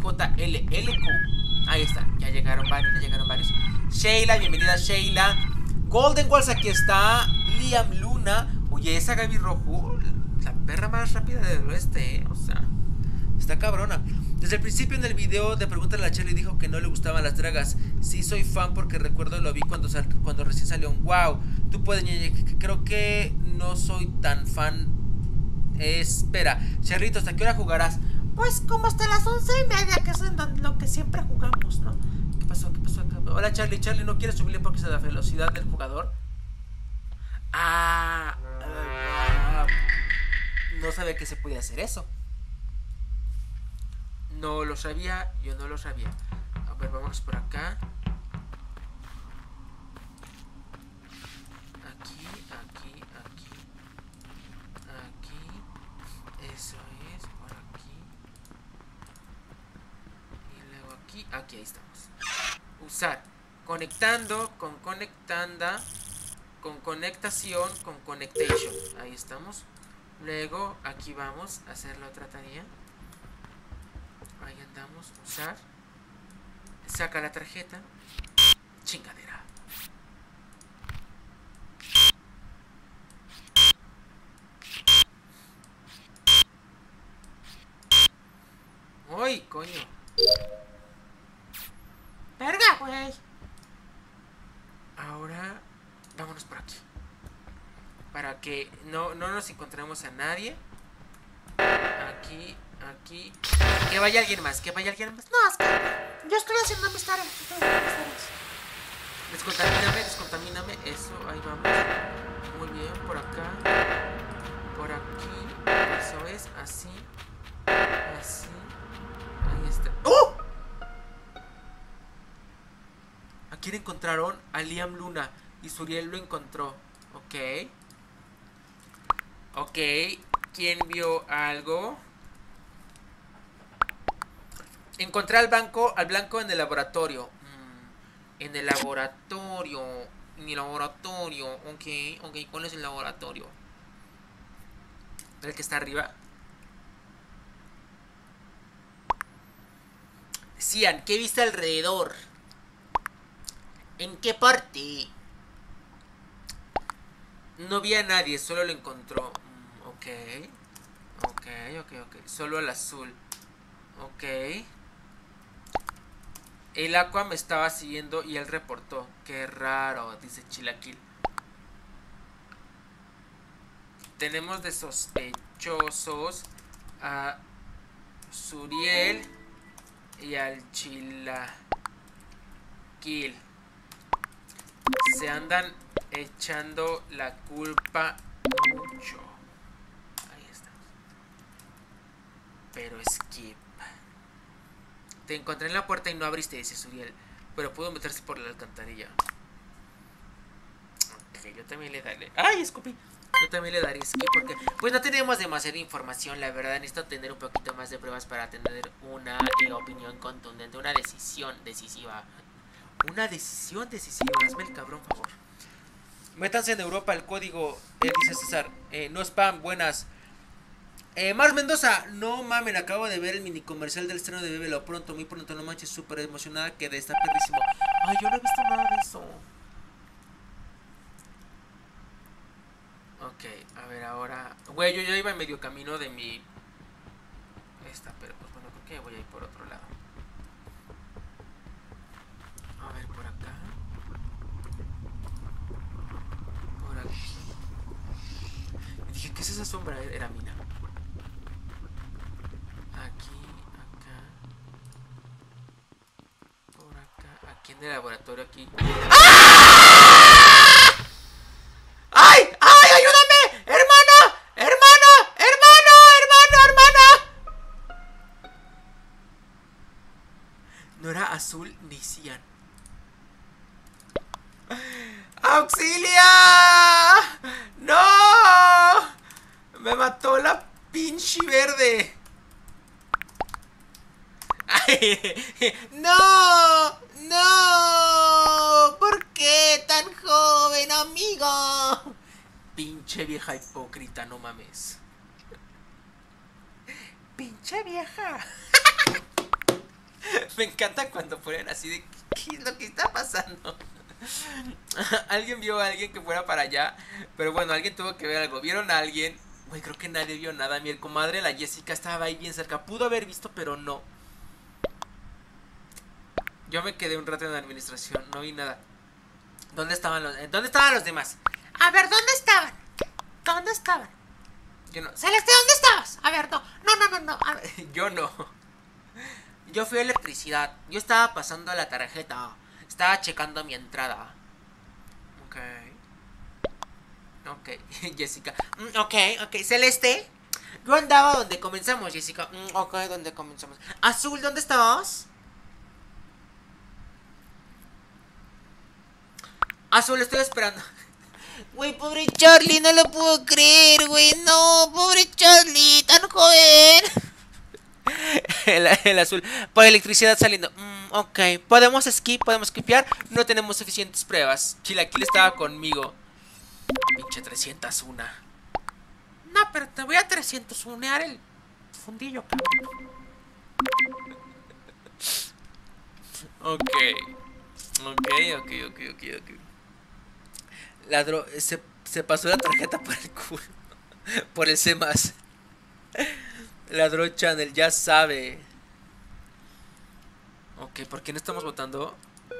Speaker 1: VNJLLQ. Ahí está, ya llegaron varios. Sheila, bienvenida Sheila. Golden Walls, aquí está. Liam Luna. Oye, esa Gaby Rojo, la perra más rápida del oeste, o sea, está cabrona. Desde el principio en el video de Pregúntale a la Charlie dijo que no le gustaban las dragas. Sí soy fan porque recuerdo lo vi cuando recién salió. Wow, tú puedes, creo que no soy tan fan. Espera, Charrito, ¿hasta qué hora jugarás?
Speaker 2: Pues como hasta las 11:30, que es lo que siempre jugamos, ¿no?
Speaker 1: ¿Qué pasó? ¿Qué pasó acá? Hola Charlie, Charlie, ¿no quieres subirle porque se da velocidad del jugador? No sabía que se podía hacer eso. No lo sabía, yo no lo sabía. A ver, vámonos por acá. Aquí, aquí, aquí. Aquí. Eso es, por aquí. Y luego aquí. Aquí, ahí estamos. Usar. Conectando, con conectanda. Con conectación, con conectation. Ahí estamos. Luego, aquí vamos a hacer la otra tarea. Ahí andamos, usar. Saca la tarjeta. Chingadera. ¡Uy, coño!
Speaker 2: Verga, güey.
Speaker 1: Ahora, vámonos por aquí. Para que no nos encontremos a nadie. Aquí, aquí. Que vaya alguien más, que vaya alguien más.
Speaker 2: No, es que yo estoy haciendo mis tareas.
Speaker 1: Descontamíname, descontamíname. Eso, ahí vamos. Muy bien, por acá. Por aquí. Eso es, así. Así. Ahí está. ¡Oh! ¿A quién encontraron? A Liam Luna. Y Suriel lo encontró. Ok. Ok. ¿Quién vio algo? Encontré al blanco en el laboratorio. En el laboratorio. En el laboratorio. Ok, ok. ¿Cuál es el laboratorio? ¿El que está arriba? Cian, ¿qué viste alrededor? ¿En qué parte? No vi a nadie, solo lo encontró. Ok. Ok, ok, ok. Solo el azul. Ok. El Aqua me estaba siguiendo y él reportó. Qué raro, dice Chilaquil. Tenemos de sospechosos a Suriel y al Chilaquil. Se andan echando la culpa mucho. Ahí está. Pero skip. Te encontré en la puerta y no abriste, dice Suriel. Pero pudo meterse por la alcantarilla. Ok, yo también le daré. ¡Ay, escupí! Yo también le daré skip porque pues no tenemos demasiada información, la verdad. Necesito tener un poquito más de pruebas para tener una opinión contundente, una decisión decisiva. Una decisión decisiva. Hazme el cabrón, por favor. Métanse en Europa el código, dice César. No spam, buenas. Mars Mendoza, no mamen, acabo de ver el mini comercial del estreno de Bébelo pronto, muy pronto, no manches, súper emocionada quedé, está perrísimo. Ay, yo no he visto nada de eso. Ok, a ver ahora. Güey, yo ya iba en medio camino de mi pero pues bueno, creo que voy a ir por otro lado. A ver, por acá. Por aquí. Y dije, ¿qué es esa sombra? Era mina. Aquí, acá. Por acá. Aquí en el laboratorio, aquí. ¡Ah! ¡Ay! ¡Ay! ¡Ayúdame! ¡Hermana! ¡Hermana! ¡Hermana! ¡Hermana! ¡Hermana! No era azul ni cian. ¡Auxilia! ¡No! Me mató la pinche verde. ¡No! ¡No! ¿Por qué tan joven, amigo? Pinche vieja hipócrita, no mames. Pinche vieja. Me encanta cuando ponen así de ¿qué es lo que está pasando? Alguien vio a alguien que fuera para allá. Pero bueno, alguien tuvo que ver algo. ¿Vieron a alguien? Güey, creo que nadie vio nada. Mi comadre, la Jessica, estaba ahí bien cerca. Pudo haber visto, pero no. Yo me quedé un rato en la administración. No vi nada. ¿Dónde estaban los demás?
Speaker 2: A ver, ¿dónde estaban? ¿Dónde estaban?
Speaker 1: Yo no.
Speaker 2: Celeste, ¿dónde estabas? A ver, no. A ver.
Speaker 1: Yo no. Yo fui a electricidad. Yo estaba pasando la tarjeta. Estaba checando mi entrada. Ok. Ok, Jessica. Ok. Celeste. Yo andaba donde comenzamos, Jessica. Ok, donde comenzamos. Azul, ¿dónde estabas? Azul, estoy esperando. Güey, pobre Charlie, no lo puedo creer, güey. No, pobre Charlie, tan joven. El azul. Por electricidad saliendo. Ok, podemos skipear. No tenemos suficientes pruebas. Chilaquil estaba conmigo. Pinche 301.
Speaker 2: No, pero te voy a 301ear el fundillo, cabrón.
Speaker 1: Ok. Se pasó la tarjeta por el culo. Por el C+. Ladró Channel, ya sabe. Ok, ¿por quién estamos votando?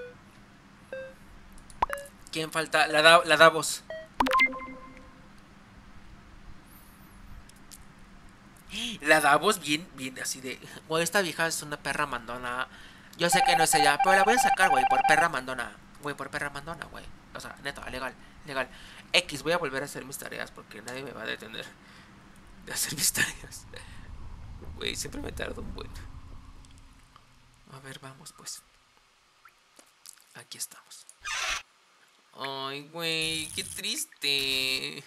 Speaker 1: ¿Quién falta? La Davos. La Davos bien así de... Güey, esta vieja es una perra mandona. Yo sé que no es ella, pero la voy a sacar, güey, por perra mandona. Güey, por perra mandona, güey. O sea, neta, legal. X, voy a volver a hacer mis tareas porque nadie me va a detener de hacer mis tareas. Güey, siempre me tardo un buen. A ver, vamos pues. Aquí estamos. Ay, güey, qué triste.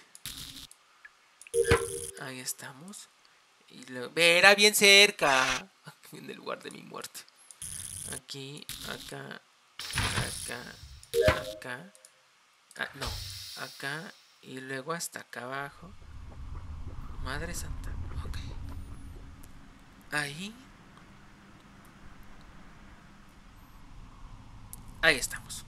Speaker 1: Ahí estamos. Y luego... Era bien cerca. En el lugar de mi muerte. Aquí, acá. No, acá. Y luego hasta acá abajo. Madre santa. Ok. Ahí. Ahí estamos.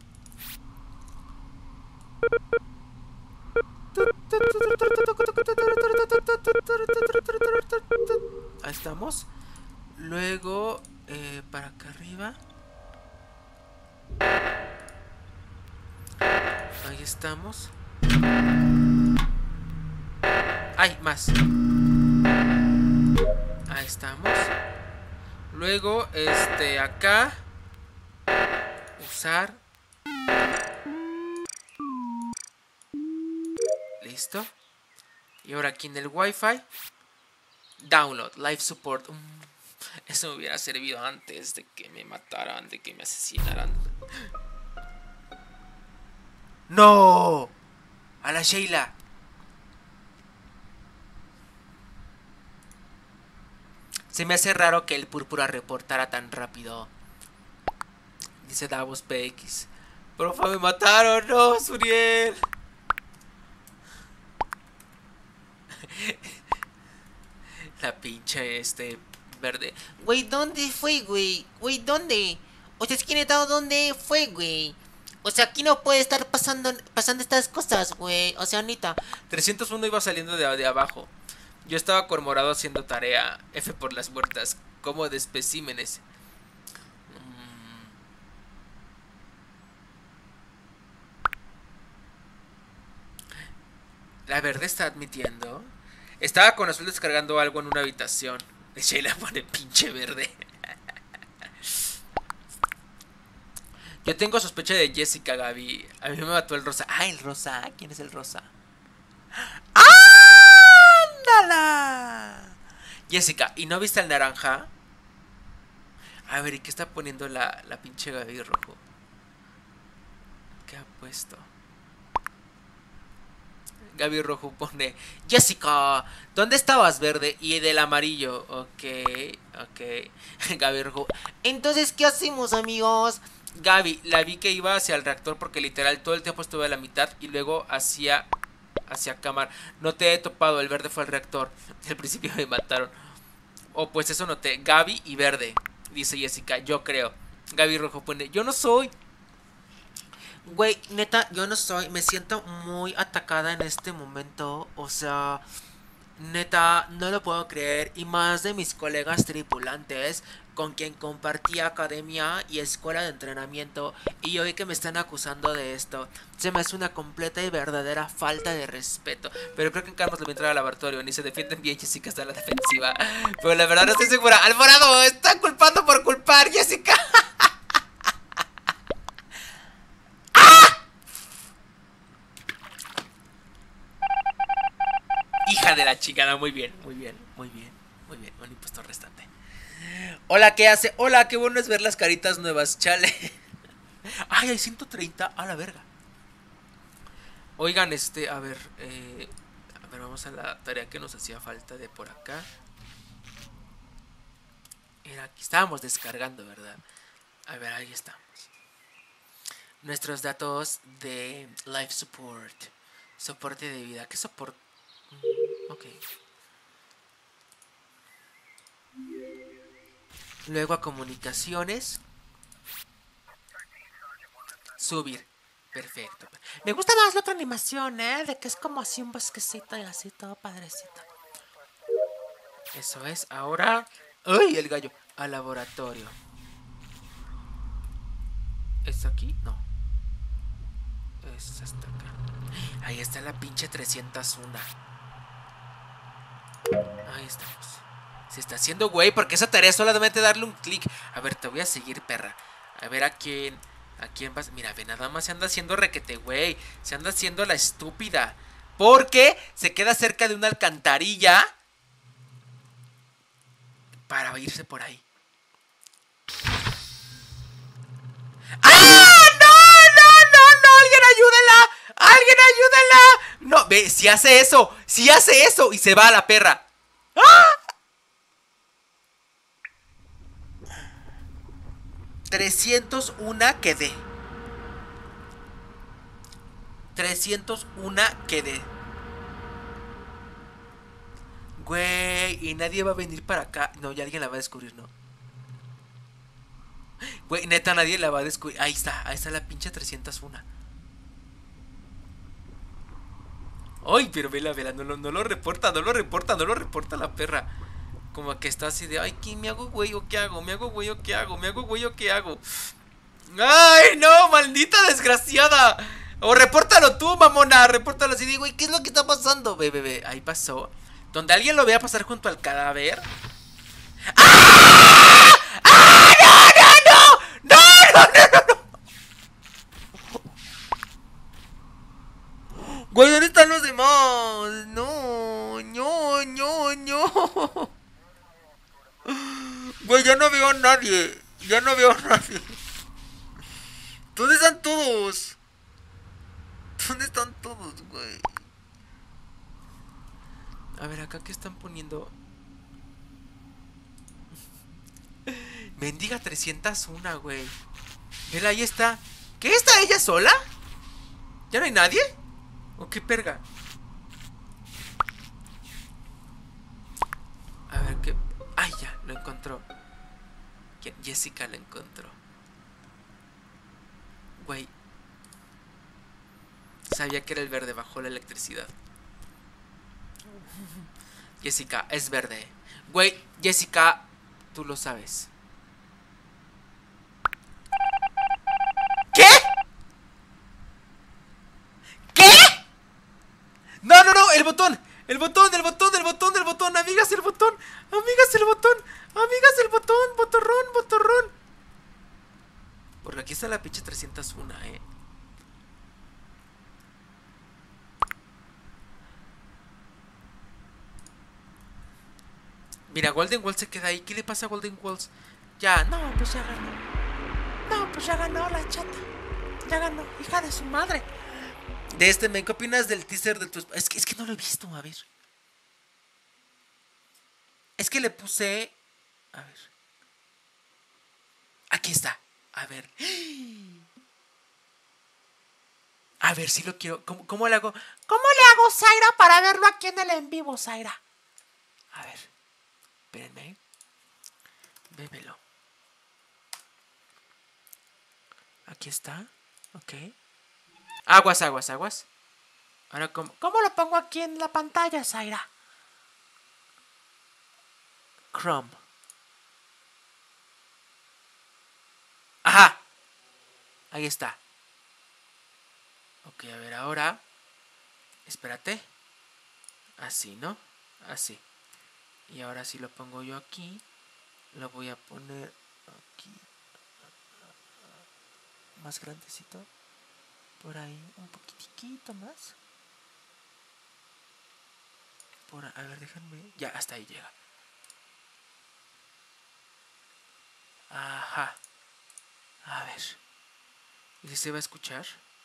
Speaker 1: Ahí estamos. Luego, para acá arriba. Ahí estamos. Hay más. Ahí estamos. Luego, acá. Usar. Listo. Y ahora aquí en el Wi-Fi. Download, Live Support. Eso me hubiera servido antes de que me mataran, de que me asesinaran. ¡No! A la Sheila. Se me hace raro que el Púrpura reportara tan rápido. Dice Davos PX. Profa, me mataron. No, Suriel. La pinche verde. Güey, ¿dónde fue, güey? Güey, ¿dónde? O sea, es que neta, ¿dónde fue, güey? O sea, aquí no puede estar pasando estas cosas, güey. O sea, neta. 301 iba saliendo de abajo. Yo estaba cormorado haciendo tarea. F por las muertas. Como de especímenes. La verde está admitiendo. Estaba con Azul descargando algo en una habitación. Y Sheila pone pinche verde. Yo tengo sospecha de Jessica, Gaby. A mí me mató el rosa. Ah, el rosa. ¿Quién es el rosa? ¡Ándala! Jessica, ¿y no viste el naranja? A ver, ¿y qué está poniendo la pinche Gaby rojo? ¿Qué ha puesto? Gaby rojo pone: Jessica, ¿dónde estabas, verde? Y del amarillo. Ok. Gaby rojo: entonces, ¿qué hacemos, amigos? Gaby, la vi que iba hacia el reactor porque literal todo el tiempo estuve a la mitad y luego hacia cámara. No te he topado, el verde fue al reactor. Al principio me mataron. Pues eso noté. Gaby y verde, dice Jessica, yo creo. Gaby rojo pone: yo no soy. Güey, neta, yo no soy, me siento muy atacada en este momento, o sea, neta, no lo puedo creer, y más de mis colegas tripulantes con quien compartía academia y escuela de entrenamiento, y hoy que me están acusando de esto, se me hace una completa y verdadera falta de respeto. Pero creo que Carlos le va a entrar al laboratorio, ni se defienden bien, Jessica está a la defensiva, pero la verdad no estoy segura. Alvarado, están culpando por culpar, Jessica. Hija de la chingada, muy bien, muy bien, muy bien, muy bien, un impostor restante. Hola, ¿qué hace? Hola, qué bueno es ver las caritas nuevas, chale. Ay, hay 130 a la verga. Oigan, a ver, vamos a la tarea que nos hacía falta de por acá. Era aquí, estábamos descargando, ¿verdad? A ver, ahí estamos. Nuestros datos de life support. Soporte de vida. ¿Qué soporte? Ok. Luego a comunicaciones. Subir. Perfecto.
Speaker 2: Me gusta más la otra animación, ¿eh? De que es como así un bosquecito y así todo padrecito.
Speaker 1: Eso es. Ahora. ¡Ay, el gallo! Al laboratorio. ¿Es aquí? No. Es hasta acá. Ahí está la pinche 301. Ahí estamos. Se está haciendo güey porque esa tarea es solamente darle un clic. A ver, te voy a seguir, perra. A ver a quién. ¿A quién vas? Mira, ve, nada más se anda haciendo requete, güey. Se anda haciendo la estúpida. Porque se queda cerca de una alcantarilla para irse por ahí. ¡Ah! ¡No! ¡No! ¡No! ¡No! ¡Alguien ayúdela! ¡Alguien ayúdela! No, ve, si hace eso. Si hace eso y se va a la perra. ¡Ah! 301 quedé. 301 quedé. Güey, y nadie va a venir para acá. No, ya alguien la va a descubrir, ¿no? Güey, neta, nadie la va a descubrir. Ahí está la pinche 301. Ay, pero vela, vela, no lo reporta, no lo reporta, no lo reporta la perra. Como que está así de, ay, ¿qué me hago, güey, o qué hago? ¿Me hago, güey, o qué hago? ¿Me hago, güey, o qué hago? ¡Ay, no, maldita desgraciada! O repórtalo tú, mamona, repórtalo así, digo, güey, ¿qué es lo que está pasando? Ve, ve, ve, ahí pasó. Donde alguien lo vea pasar junto al cadáver. ¡Ah! ¡Ah! ¡No, no, no! ¡No, no, no, no! Güey, ¿dónde están los demás? No, no, no, no. Güey, ya no veo a nadie. Ya no veo a nadie. ¿Dónde están todos? ¿Dónde están todos, güey? A ver, acá qué están poniendo. Mendiga 301, güey. Vela, ahí está. ¿Qué está ella sola? ¿Ya no hay nadie? ¿O qué perga? A ver qué. ¡Ay, ya! Lo encontró. Jessica lo encontró. Güey. Sabía que era el verde bajo la electricidad. Jessica, es verde. Güey, Jessica, tú lo sabes. ¿Qué? ¿Qué? No, no, no, el botón. El botón, el botón, el botón, el botón. Amigas, el botón. Amigas, el botón. Amigas, el botón. Botorrón, botorrón. Porque aquí está la pinche 301, Mira, Golden Walls se queda ahí. ¿Qué le pasa a Golden Walls? Ya, no.
Speaker 2: No, pues ya ganó. No, pues ya ganó la chata. Ya ganó, hija de su madre.
Speaker 1: De ¿qué opinas del teaser de tu es que no lo he visto, a ver. Es que le puse. A ver. Aquí está. A ver. A ver si lo quiero. ¿Cómo le hago?
Speaker 2: ¿Cómo le hago, Zaira, para verlo aquí en el en vivo, Zaira?
Speaker 1: A ver. Espérenme. Vémelo. Aquí está. Ok. Aguas, aguas, aguas. Ahora,
Speaker 2: ¿Cómo lo pongo aquí en la pantalla, Zaira?
Speaker 1: Chrome. Ajá. Ahí está. Ok, a ver, ahora. Espérate. Así, ¿no? Así. Y ahora si lo pongo yo aquí. Lo voy a poner aquí. Más grandecito. Por ahí. Un poquitiquito más. A ver, déjenme. Ya, hasta ahí llega. Ajá. A ver. ¿Y si se va a escuchar?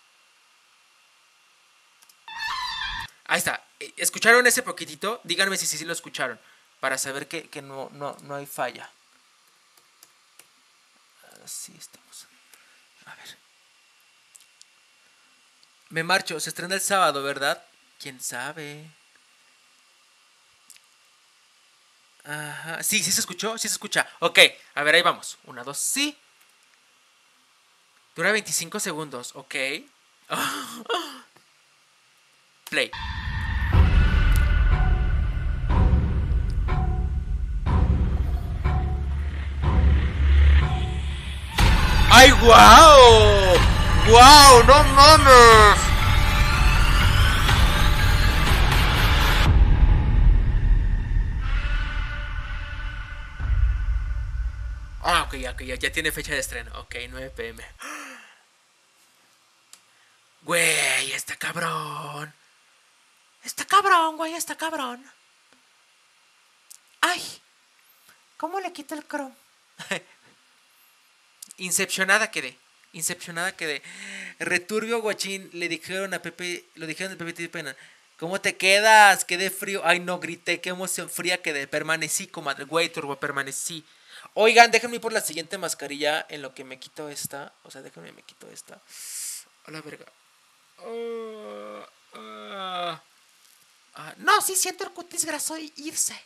Speaker 1: Ahí está. ¿Escucharon ese poquitito? Díganme si sí lo escucharon. Para saber que no hay falla. Así estamos. A ver. Me marcho. Se estrena el sábado, ¿verdad? ¿Quién sabe? Ajá. Sí, sí se escuchó. Sí se escucha. Ok. A ver, ahí vamos. 1, 2, sí. Dura 25 segundos. Ok. Play. ¡Ay, guau! ¡Guau! ¡No mames! Ah, ok, ya tiene fecha de estreno. Ok, 9 pm. Güey, está cabrón.
Speaker 2: Está cabrón, güey, está cabrón. Ay, ¿cómo le quito el Chrome?
Speaker 1: Incepcionada quedé. Incepcionada quedé. Returbio guachín. Le dijeron a Pepe. Lo dijeron de Pepe Tiene Pena. ¿Cómo te quedas? Quedé frío. Ay, no, grité. Qué emoción fría quedé. Permanecí, comadre. Güey, turbo, permanecí. Oigan, déjenme ir por la siguiente mascarilla en lo que me quito esta. O sea, déjenme me quito esta. A la verga.
Speaker 2: No, sí siento el cutis graso irse.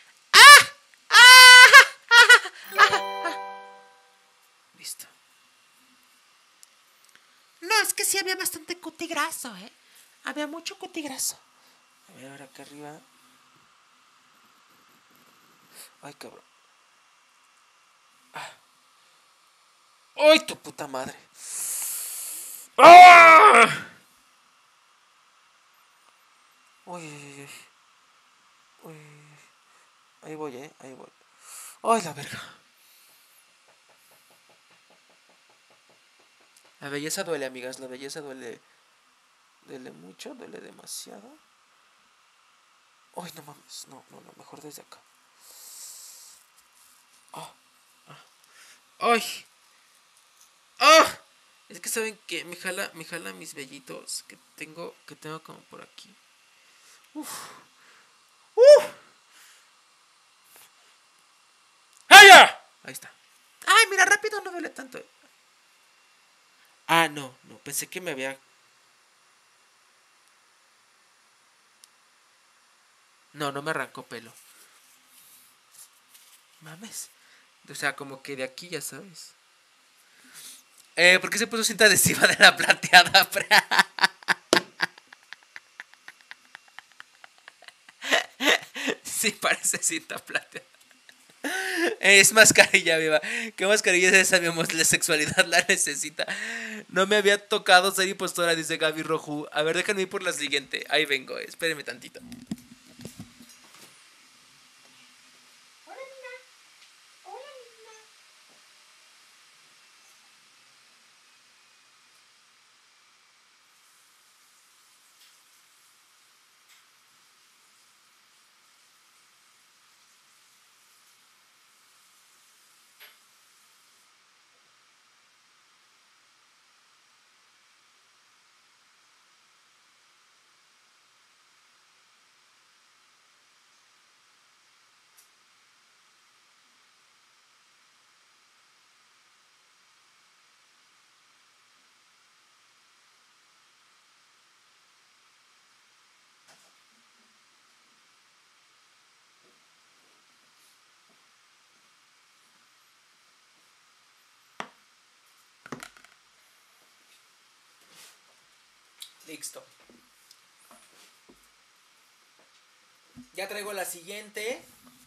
Speaker 1: Listo.
Speaker 2: No, es que sí había bastante cuti graso, ¿eh? Había mucho cuti graso.
Speaker 1: A ver, ahora acá arriba. Ay, cabrón. ¡Ay, tu puta madre! ¡Ah! Uy, uy, uy, uy. Ahí voy, ahí voy. ¡Ay, la verga! La belleza duele, amigas. La belleza duele. Duele mucho, duele demasiado. ¡Ay, no mames! No, mejor desde acá. ¡Ay! ¡Ah! Es que saben que me jala mis vellitos que tengo como por aquí. ¡Uf! ¡Uf! ¡Ay! Ahí está.
Speaker 2: Ay, mira, rápido no duele tanto.
Speaker 1: Ah, no, pensé que me había. No me arrancó pelo. Mames. O sea, como que de aquí, ya sabes. ¿Por qué se puso cinta adhesiva de la plateada? Sí, parece cinta plateada. Es mascarilla viva. ¿Qué mascarilla es esa, mi amor? La sexualidad la necesita. No me había tocado ser impostora, dice Gaby Roju. A ver, déjenme ir por la siguiente. Ahí vengo, espérenme tantito. Listo. Ya traigo la siguiente.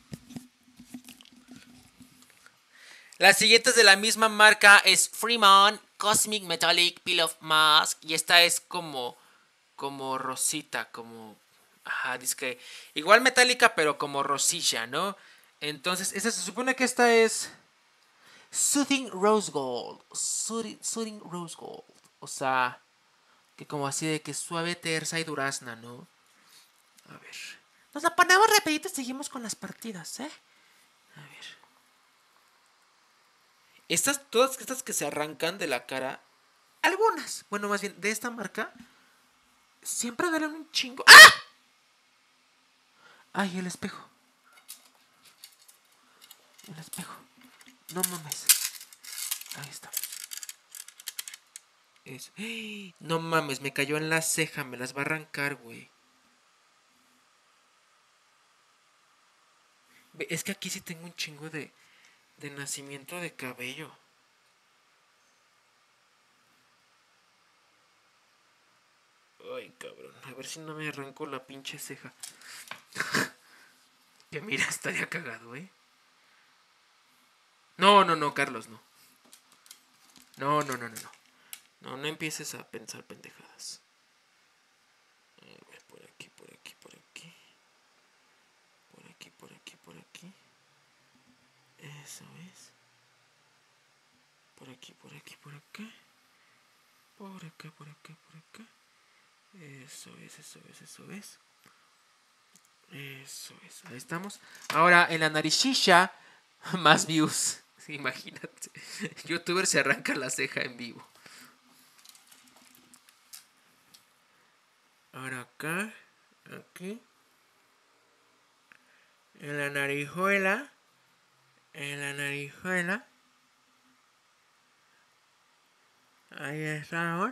Speaker 1: La siguiente es de la misma marca. Es Fremont Cosmic Metallic Peel Off Mask. Y esta es como rosita. Como... Ajá, dice que... Igual metálica, pero como rosilla, ¿no? Entonces, esta se supone que esta es... Soothing Rose Gold. Soothing Rose Gold. O sea... Que como así de que suave, tersa y durazna, ¿no? A ver.
Speaker 2: Nos la ponemos rapidito y seguimos con las partidas, ¿eh?
Speaker 1: A ver. Todas estas que se arrancan de la cara. Algunas. Bueno, más bien, de esta marca. Siempre duelen un chingo. ¡Ah! Ay, el espejo. El espejo. No mames. Ahí está. Eso. No mames, me cayó en la ceja. Me las va a arrancar, güey. Es que aquí sí tengo un chingo de nacimiento de cabello. Ay, cabrón. A ver si no me arranco la pinche ceja. Que mira, estaría cagado, ¿eh? No, Carlos, no. No. No empieces a pensar pendejadas. A ver, por aquí. Por aquí. Eso es. Por aquí. Por acá. Eso es. Ahí estamos. Ahora en la naricilla, más views. Imagínate. YouTuber se arranca la ceja en vivo. Ahora acá. Aquí. En la narijuela. Ahí estamos.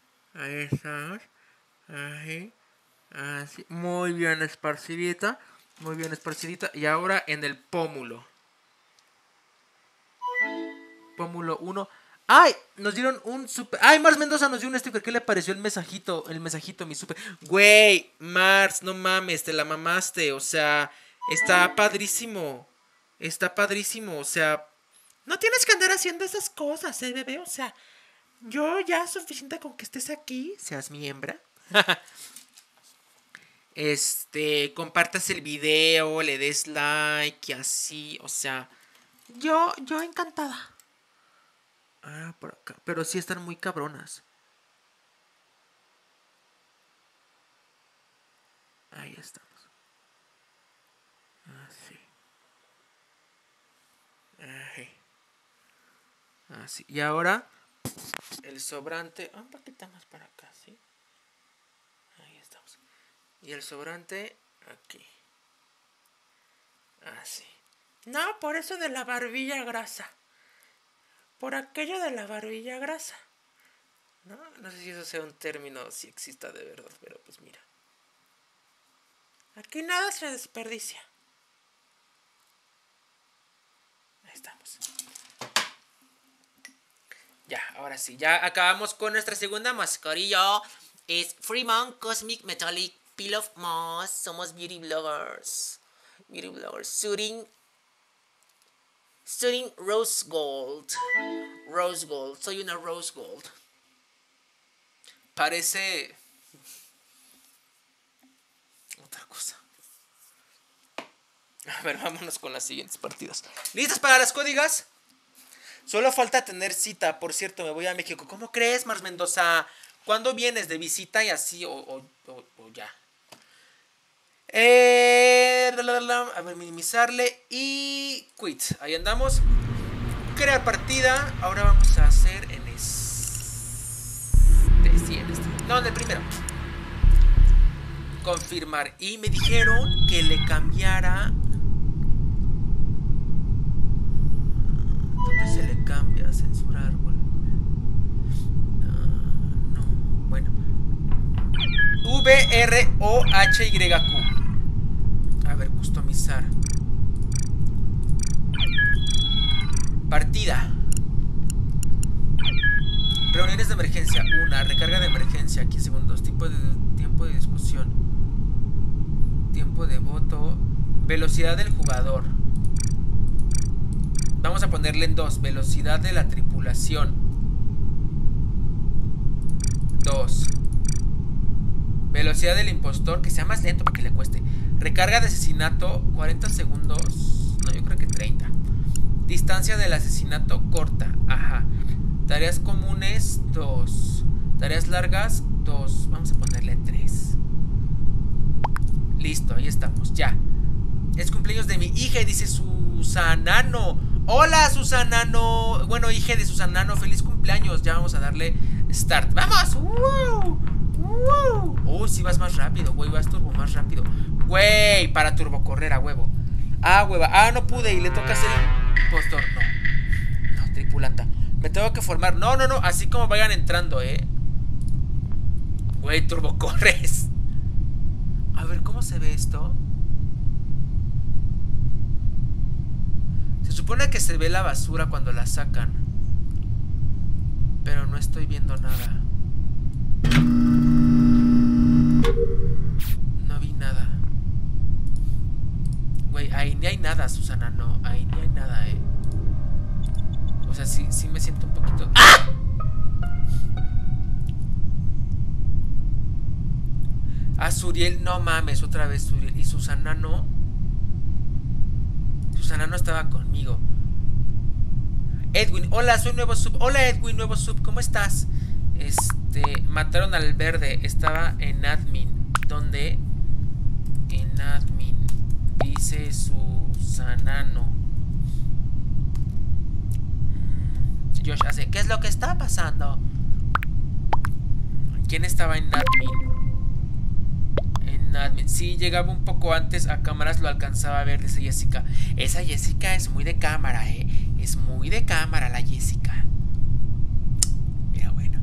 Speaker 1: Ahí. Así. Muy bien esparcidita. Y ahora en el pómulo. Pómulo 1. ¡Ay! Nos dieron un super... ¡Ay! Mars Mendoza nos dio un sticker. ¿Qué le pareció el mensajito? Mi super... Güey, Mars, no mames, te la mamaste. O sea, está padrísimo. O sea, no tienes que andar haciendo esas cosas, bebé. O sea, yo ya suficiente con que estés aquí. Seas mi hembra. Compartas el video, le des like y así. O sea,
Speaker 2: Yo encantada.
Speaker 1: Ah, por acá. Pero sí están muy cabronas. Ahí estamos. Así. Así. Y ahora el sobrante. Un poquito más para acá, ¿sí? Ahí estamos. Y el sobrante aquí. Así.
Speaker 2: No, por eso de la barbilla grasa. Por aquello de la barbilla grasa.
Speaker 1: No sé si eso sea un término, si exista de verdad, pero pues mira.
Speaker 2: Aquí nada se desperdicia.
Speaker 1: Ahí estamos. Ya, ahora sí, ya acabamos con nuestra segunda mascarilla. Es Fremont Cosmic Metallic Peel Off Mask. Somos beauty bloggers. Soothing Rose Gold. Soy una Rose Gold. Parece otra cosa. A ver, vámonos con las siguientes partidas. ¿Listas para las códigas? Solo falta tener cita. Por cierto, me voy a México. ¿Cómo crees, Mars Mendoza? ¿Cuándo vienes de visita y así o ya? A ver, minimizarle y quit. Ahí andamos. Crear partida. Ahora vamos a hacer en No, en el primero. Confirmar. Y me dijeron que le cambiara. ¿Dónde se le cambia? Censurar. No. Bueno. VROHYQ. A ver, customizar. Partida. Reuniones de emergencia, 1. Recarga de emergencia, 15 segundos. Tiempo de discusión. Tiempo de voto. Velocidad del jugador. Vamos a ponerle en 2. Velocidad de la tripulación. 2. Velocidad del impostor, que sea más lento para que le cueste. Recarga de asesinato, 40 segundos. No, yo creo que 30. Distancia del asesinato corta. Ajá. Tareas comunes, 2. Tareas largas, 2. Vamos a ponerle 3. Listo, ahí estamos, ya. Es cumpleaños de mi hija, dice Susanano. Hola, Susanano. Bueno, hija de Susanano, feliz cumpleaños. Ya vamos a darle start. ¡Vamos! ¡Wow! ¡Wow! Uy, sí vas más rápido, güey. Vas turbo más rápido. Güey, para turbo correr a huevo. Ah, hueva. Ah, no pude y le toca hacer impostor. No. No, tripulanta. Me tengo que formar. No. Así como vayan entrando, Güey, turbo corres. A ver, ¿cómo se ve esto? Se supone que se ve la basura cuando la sacan. Pero no estoy viendo nada. No vi nada. Güey, ahí ni hay nada, Susana. No, ahí ni hay nada, O sea, sí me siento un poquito... ¡Ah! Ah, Suriel, no mames, otra vez Suriel. Y Susana no. Susana no estaba conmigo. Edwin, hola, soy nuevo sub. Hola Edwin, nuevo sub, ¿cómo estás? Mataron al verde. Estaba en admin. ¿Dónde? En admin. Dice Susanano. Josh hace, ¿qué es lo que está pasando? ¿Quién estaba en admin? En admin. Sí, llegaba un poco antes a cámaras, lo alcanzaba a ver, dice Jessica. Esa Jessica es muy de cámara, Es muy de cámara la Jessica. Pero bueno.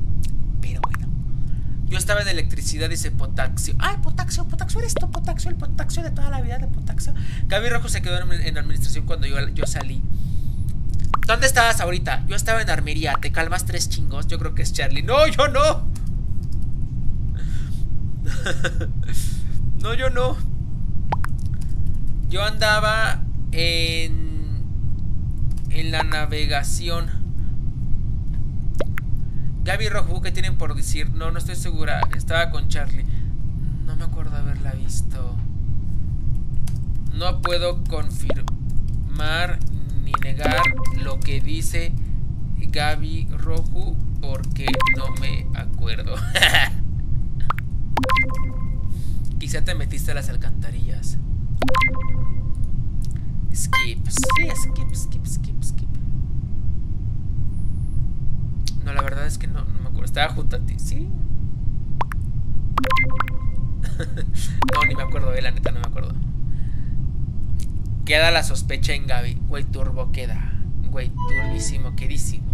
Speaker 1: Yo estaba en electricidad, dice Potaxio. Ay, Potaxio eres tú, Potaxio, el Potaxio de toda la vida de Potaxio. Gaby Rojo se quedó en administración cuando yo salí. ¿Dónde estabas ahorita? Yo estaba en armería. ¿Te calmas 3 chingos? Yo creo que es Charlie. No, yo no. No, yo no. Yo andaba en la navegación. Gaby Rojo, ¿qué tienen por decir? No estoy segura. Estaba con Charlie. No me acuerdo haberla visto. No puedo confirmar ni negar lo que dice Gaby Rojo porque no me acuerdo. Quizá te metiste a las alcantarillas. Skip. Sí, skip. No, la verdad es que no me acuerdo. Estaba junto a ti, ¿sí? No, ni me acuerdo, la neta no me acuerdo. Queda la sospecha en Gaby. Güey, turbo queda. Güey, turbísimo, quedísimo.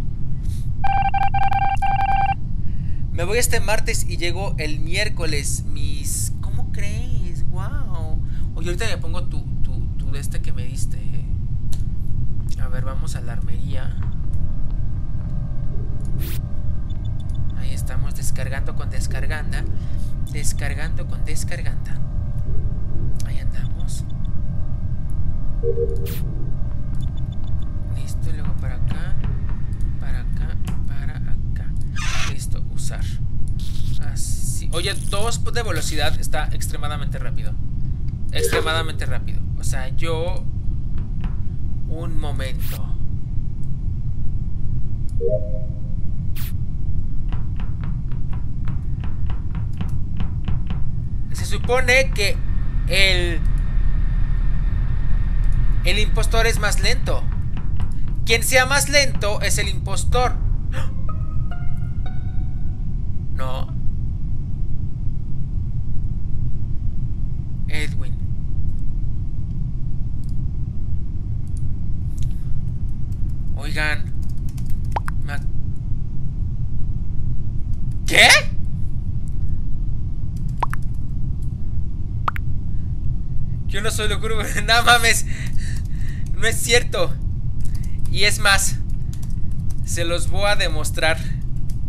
Speaker 1: Me voy este martes y llego el miércoles. ¿Cómo crees? Wow. Oye, ahorita me pongo tu de este que me diste. A ver, vamos a la armería. Ahí estamos, descargando con descarganda. Descargando con descarganda. Ahí andamos. Listo, luego para acá. Para acá, para acá. Listo, usar. Así. Oye, 2 de velocidad está extremadamente rápido. Extremadamente rápido. O sea, yo... Un momento. Se supone que el impostor es más lento. Quien sea más lento es el impostor. No. Edwin. Oigan. ¿Qué? Yo no soy locura. No mames. No es cierto. Y es más, se los voy a demostrar.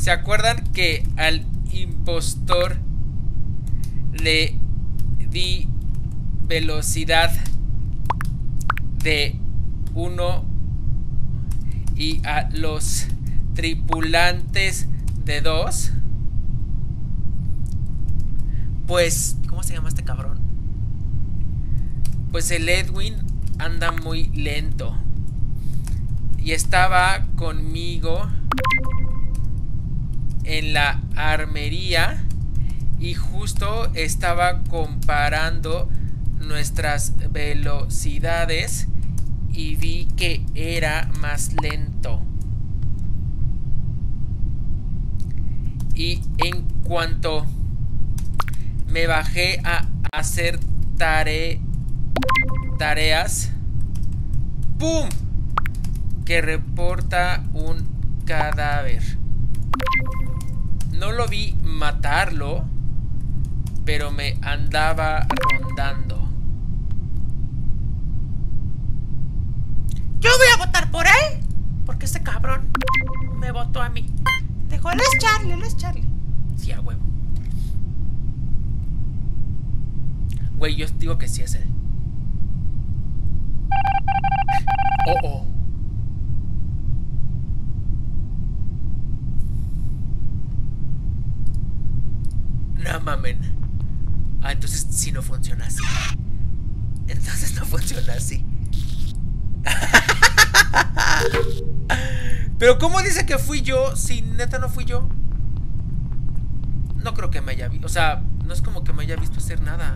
Speaker 1: ¿Se acuerdan que al impostor le di velocidad de 1 y a los tripulantes de 2? Pues, ¿cómo se llama este cabrón? Pues el Edwin anda muy lento. Y estaba conmigo en la armería y justo estaba comparando nuestras velocidades y vi que era más lento. Y en cuanto me bajé a hacer tareas, ¡pum!, que reporta un cadáver. No lo vi matarlo, pero me andaba rondando.
Speaker 2: Yo voy a votar por él, porque ese cabrón me votó a mí. Dijo, él es Charlie, él es Charlie.
Speaker 1: Sí, a huevo. Güey, yo digo que sí es él. Oh, oh. No mamen. Ah, entonces sí no funciona así. Entonces no funciona así. Pero ¿cómo dice que fui yo si neta no fui yo? No creo que me haya visto. O sea, no es como que me haya visto hacer nada.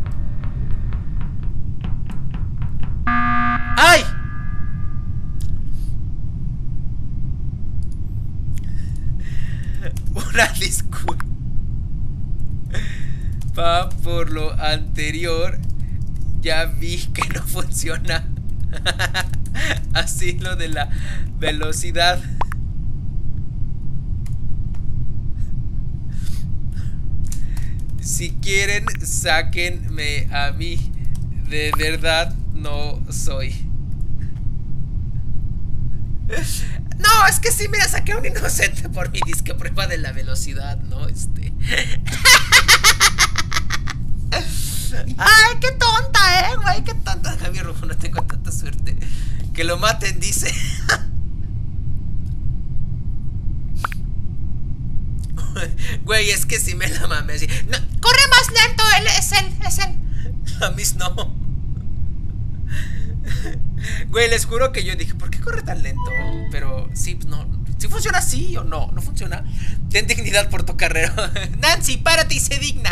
Speaker 1: ¡Ay! Una disculpa por lo anterior. Ya vi que no funciona así lo de la velocidad. Si quieren, sáquenme a mí. De verdad no soy. No, es que sí, mira, saqué a un inocente por mi disque prueba de la velocidad, ¿no?
Speaker 2: Ay, qué tonta, güey, qué tonta.
Speaker 1: Javier Rojo, no tengo tanta suerte. Que lo maten, dice. Güey, es que si me la mamé así.
Speaker 2: No, corre más lento, él es él.
Speaker 1: A mí no. Güey, les juro que yo dije, ¿por qué corre tan lento? Pero sí, pues no. ¿Sí funciona así o no? ¿No funciona? Ten dignidad por tu carrera. Nancy, párate y sé digna.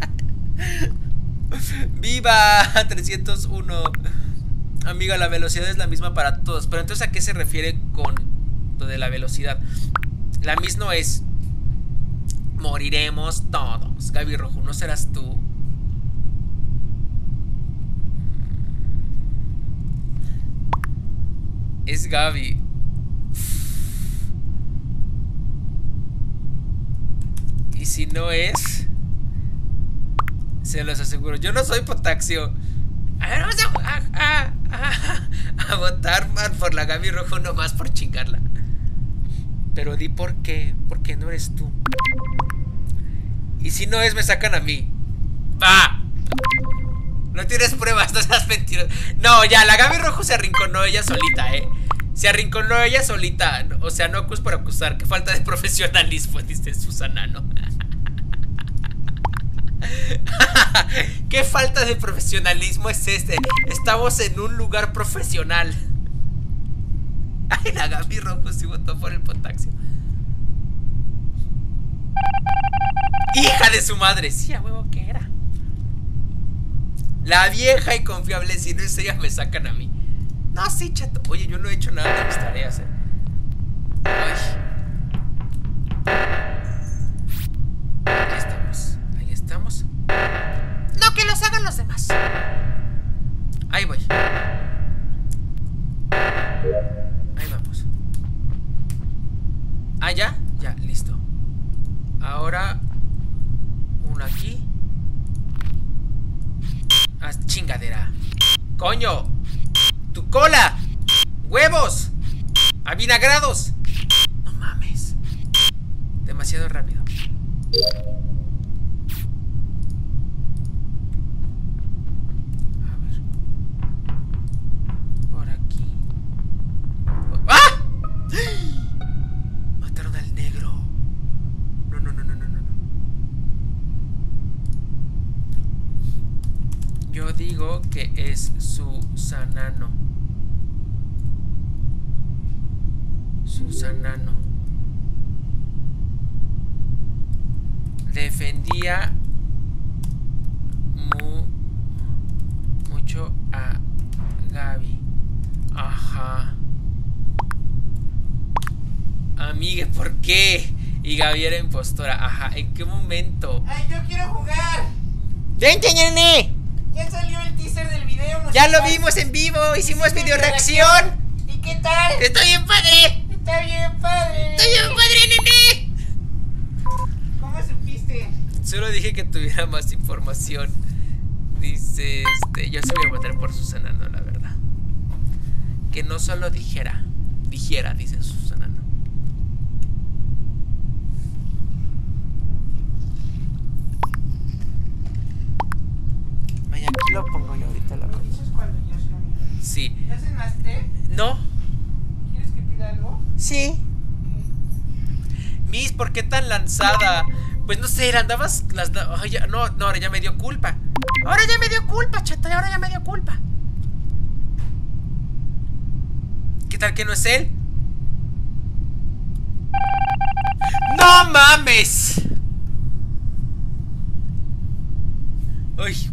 Speaker 1: ¡Viva! 301. Amiga, la velocidad es la misma para todos. Pero entonces, ¿a qué se refiere con lo de la velocidad? La misma es: moriremos todos. Gaby Rojo, ¿no serás tú? Es Gaby. Y si no es, se los aseguro, yo no soy Potaxio. A ver, vamos a votar, man, por la Gaby Rojo nomás por chingarla. Pero di por qué, porque no eres tú. Y si no es, me sacan a mí. ¡Va! No tienes pruebas, no seas mentiroso. No, ya, la Gaby Rojo se arrinconó ella solita, Se arrinconó ella solita. O sea, no acus por acusar. Qué falta de profesionalismo, dice Susana, ¿no? Qué falta de profesionalismo es este. Estamos en un lugar profesional. Ay, la Gaby Rojo sí votó por el Potaxio. Hija de su madre. Sí, a huevo que era. La vieja y confiable. Si no es ella, me sacan a mí. No, sí, chato. Oye, yo no he hecho nada de mis tareas, Ay. Ahí estamos.
Speaker 2: No, que los hagan los demás.
Speaker 1: Ahí voy. Ahí vamos. Ah, ya, listo. Ahora uno aquí. Ah, chingadera. ¡Coño! ¡Tu cola! ¡Huevos! ¡Avinagrados! No mames. demasiado rápido. A ver. Por aquí. ¡Ah! Mataron al negro. No, no, no, no, no, no. Yo digo que es Susanano. Susanano. Defendía mucho a Gaby. Ajá. Amigue, ¿por qué? Y Gaby era impostora. Ajá, ¿en qué momento?
Speaker 3: ¡Ay, yo quiero jugar!
Speaker 1: ¡Vente, nene!
Speaker 3: Ya salió el teaser del video.
Speaker 1: Ya lo vimos en vivo, hicimos video reacción.
Speaker 3: ¿Y qué tal?
Speaker 1: ¡Está bien padre!
Speaker 3: Está bien padre.
Speaker 1: ¡Está bien padre, nene!
Speaker 3: ¿Cómo supiste?
Speaker 1: Solo dije que tuviera más información. Dice, yo se voy a votar por Susanano, la verdad. Que no solo dijera, dice Susanano. Vaya, aquí lo pongo yo ahorita la cosa.
Speaker 3: ¿Eso es cuando yo soy amigo?
Speaker 1: Sí.
Speaker 3: ¿Ya cenaste?
Speaker 1: ¿No?
Speaker 3: ¿Quieres que pida algo?
Speaker 1: Sí. Miss, ¿por qué tan lanzada? Pues no sé, andabas no, ahora ya me dio culpa. Ahora ya me dio culpa, chata, ahora ya me dio culpa. ¿Qué tal que no es él? ¡No mames! Ay.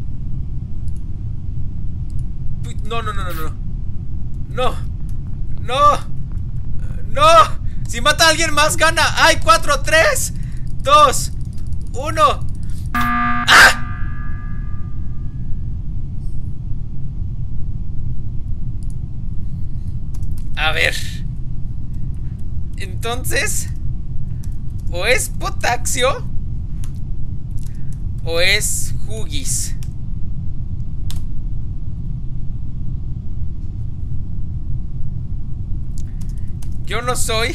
Speaker 1: No, no, no, no, no. No. No. No. Si mata a alguien más, gana. ¡Ay! 4, 3, 2, 1. ¡Ah! A ver. Entonces, o es Potaxio o es Huggies. Yo no soy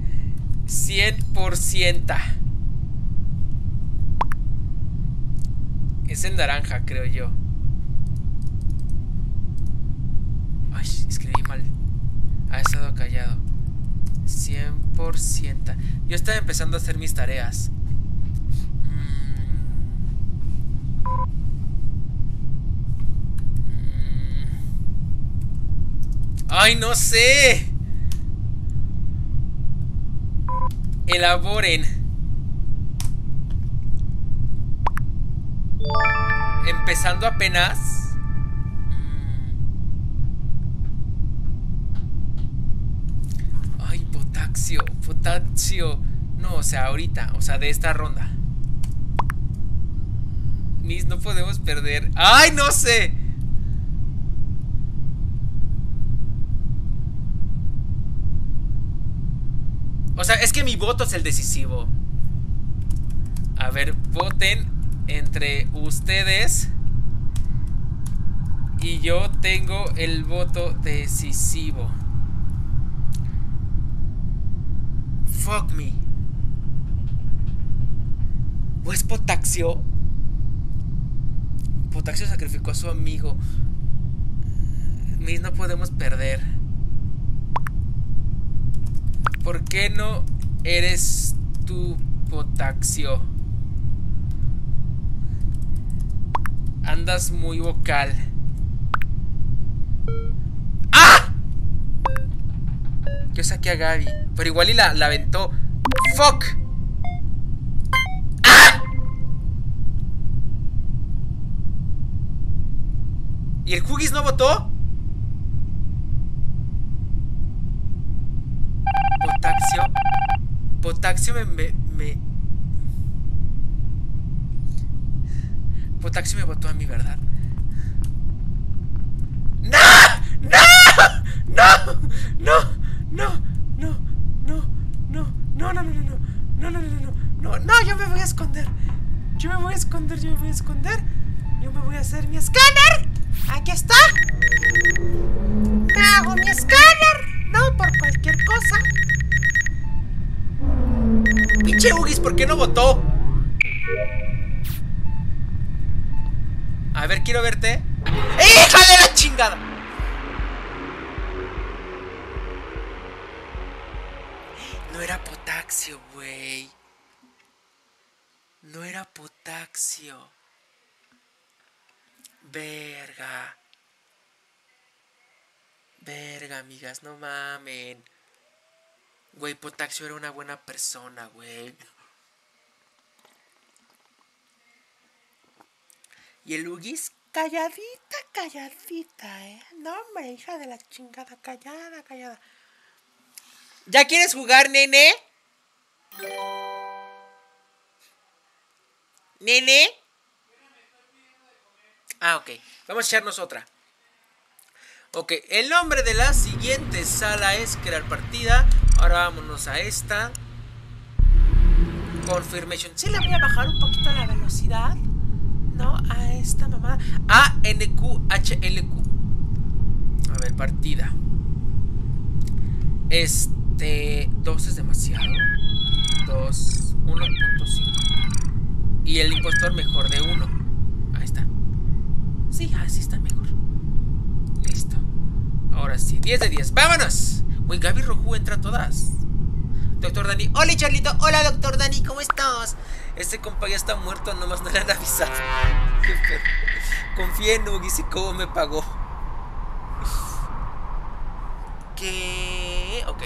Speaker 1: 100%. Es el naranja, creo yo. Ay, escribí mal. Ha estado callado. 100%. Yo estaba empezando a hacer mis tareas. Ay, no sé. Elaboren. Empezando apenas. Ay, Potaxio. Potaxio. No, o sea, ahorita. O sea, de esta ronda. Miss, no podemos perder. ¡Ay, no sé! O sea, es que mi voto es el decisivo. A ver, voten entre ustedes. Y yo tengo el voto decisivo. Fuck me. ¿O es Potaxio? Potaxio sacrificó a su amigo. Miss, no podemos perder. ¿Por qué no eres tú, Potaxio? Andas muy vocal. ¡Ah! Yo saqué a Gaby, pero igual y la aventó. ¡Fuck! ¡Ah! ¿Y el Huggies no votó? Potaxio Potaxio me votó a mí, ¿verdad? ¡No! ¡No! ¡No! ¡No! ¡No! ¡No! ¡No! ¡No! ¡No! ¡No! ¡No! ¡No! ¡No! ¡No! ¡No! ¡No! ¡No! Yo me voy a esconder. Yo me voy a esconder. Yo me voy a hacer mi escáner. Aquí está. Me hago mi escáner. No por cualquier cosa. Pinche Ugis, ¿por qué no votó? A ver, quiero verte. ¡Hija de la chingada! No era potasio, güey. No era potasio. Verga. Verga, amigas, no mamen. Güey, Potasio era una buena persona, güey. ¿Y el Ugis?
Speaker 2: Calladita, calladita, No, hombre, hija de la chingada, callada, callada.
Speaker 1: ¿Ya quieres jugar, nene? ¿Nene? Ah, ok. Vamos a echarnos otra. Ok, el nombre de la siguiente sala es crear partida. Ahora vámonos a esta. Confirmation.
Speaker 2: Sí, le voy a bajar un poquito la velocidad, ¿no? A esta mamá.
Speaker 1: ANQHLQ. A ver, partida. 2 es demasiado. 2, 1.5. Y el impostor mejor de 1. Ahí está. Sí, así está mejor. Listo. Ahora sí, 10 de 10. ¡Vámonos! Uy, Gaby Roju entra a todas. Doctor Dani. Hola, Charlito. Hola, Doctor Dani. ¿Cómo estás? Este compa ya está muerto. Nomás no le han avisado. Qué perro. Confié en Ugis y cómo me pagó. ¿Qué? Ok.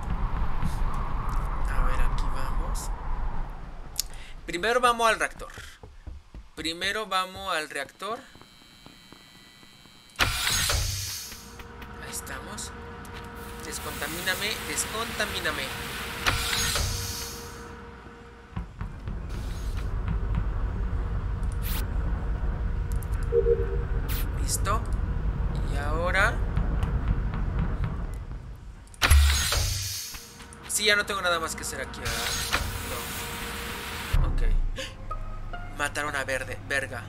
Speaker 1: A ver, aquí vamos. Primero vamos al reactor. Ahí estamos. Descontamíname. Listo. Y ahora... Sí, ya no tengo nada más que hacer aquí, ¿verdad? No. Ok. Mataron a verga.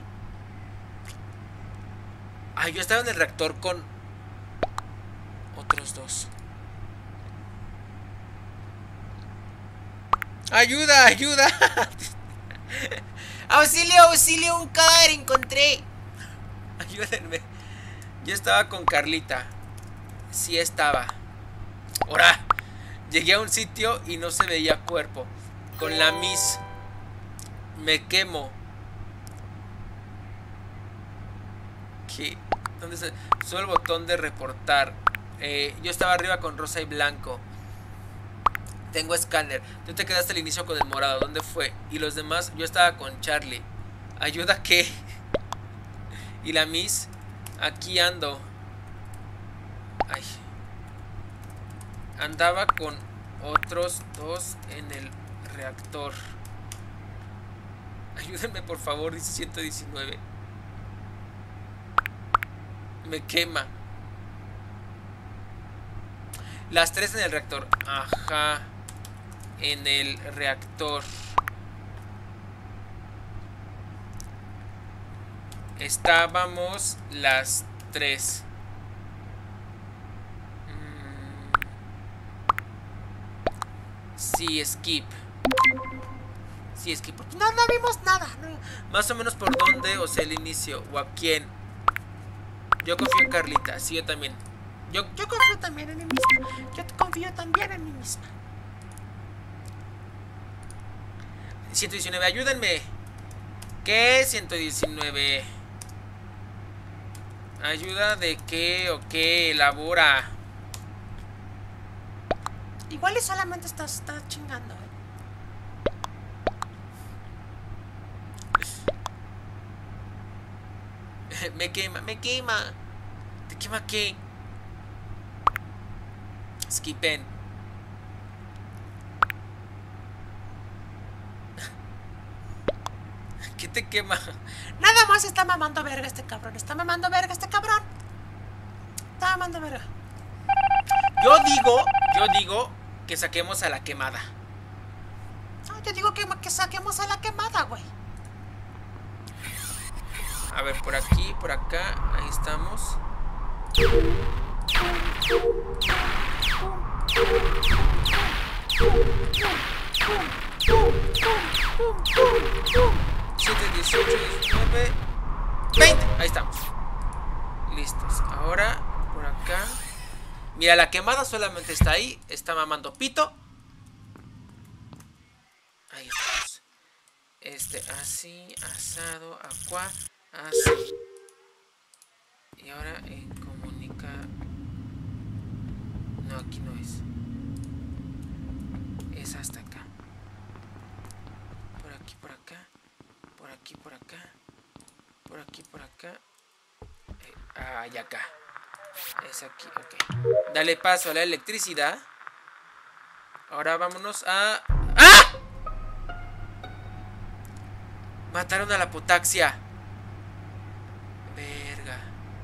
Speaker 1: Ay, yo estaba en el reactor con otros 2. ¡Ayuda! ¡Auxilio! ¡Un cadáver encontré! Ayúdenme. Yo estaba con Carlita. Sí estaba. ¡Ora! Llegué a un sitio y no se veía cuerpo. Con la Miss. Me quemo. ¿Qué? ¿Dónde está? Solo el botón de reportar. Yo estaba arriba con rosa y blanco. Tengo escáner. Tú te quedaste al inicio con el morado. ¿Dónde fue? Y los demás, yo estaba con Charlie. ¿Ayuda qué? Y la Miss. Aquí ando. Ay. Andaba con otros 2 en el reactor. Ayúdenme por favor, dice 119. Me quema. Las 3 en el reactor. Ajá. En el reactor. Estábamos las 3. Sí, skip.
Speaker 2: No vimos nada. No.
Speaker 1: Más o menos por dónde, o sea, el inicio. O a quién. Yo confío en Carlita. Sí, yo también.
Speaker 2: Yo confío también en mí misma. Yo confío también en mí misma.
Speaker 1: 119, ayúdenme. ¿Qué? 119. ¿Ayuda de qué o qué? Elabora.
Speaker 2: Igual y solamente está chingando,
Speaker 1: Me quema. ¿Te quema qué? Skipen. ¿Qué te quema?
Speaker 2: Nada más está mamando verga este cabrón. Está mamando verga.
Speaker 1: Yo digo que saquemos a la quemada.
Speaker 2: No, yo digo que saquemos a la quemada, güey.
Speaker 1: A ver, por aquí, por acá. Ahí estamos. 7, 18, 19, 20. Ahí estamos. Listos. Ahora, por acá. Mira, la quemada solamente está ahí. Está mamando pito. Ahí estamos. Así, asado, aqua, así. Y ahora comunica. No, aquí no es. Es hasta acá. Por aquí, por acá. Por aquí, por acá. Por aquí, por acá. Y acá. Es aquí, ok. Dale paso a la electricidad. Ahora vámonos a... ¡Ah! Mataron a la potaxia. Verga.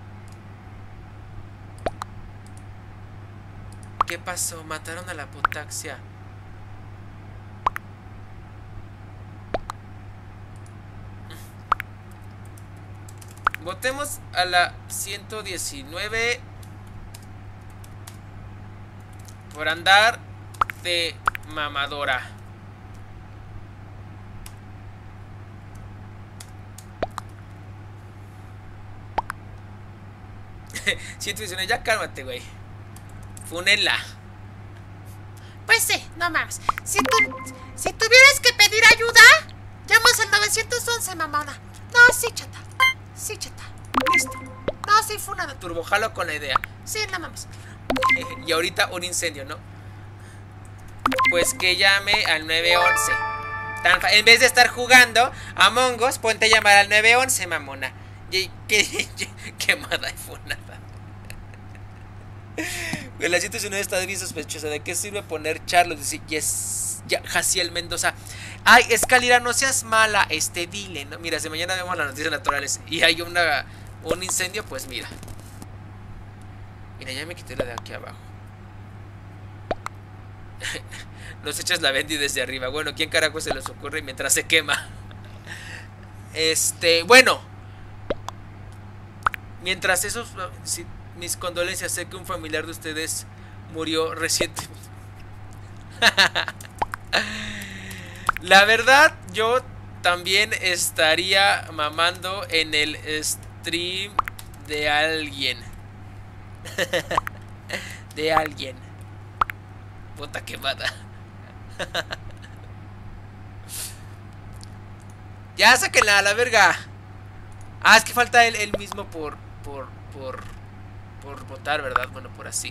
Speaker 1: ¿Qué pasó? Mataron a la potaxia. Votemos a la 119 por andar de mamadora. Ya cálmate, güey. Funela.
Speaker 2: Pues sí, no mames. Si tuvieras que pedir ayuda, llamas al 911, mamona. No, sí, chata. Sí, chata. Listo. No, sí, fue una...
Speaker 1: Turbojalo con la idea.
Speaker 2: Sí, no mames.
Speaker 1: Y ahorita un incendio, ¿no? Pues que llame al 911. En vez de estar jugando a Among Us, ponte a llamar al 911, mamona. Quemada y funada. La situación está bien sospechosa. ¿De qué sirve poner Charlos? Dice Jaciel Mendoza. Ay, Escalera, no seas mala. Dile, ¿no? Mira, si mañana vemos las noticias naturales y hay un incendio, pues mira. Mira, ya me quité la de aquí abajo. Nos echas la Bendy desde arriba. Bueno, ¿quién carajo se les ocurre mientras se quema? Bueno. Mientras eso, mis condolencias. Sé que un familiar de ustedes murió recientemente. La verdad, yo también estaría mamando en el stream de alguien. De alguien. Puta quemada. Ya, sáquenla a la verga. Ah, es que falta él mismo por votar, ¿verdad? Bueno, por así.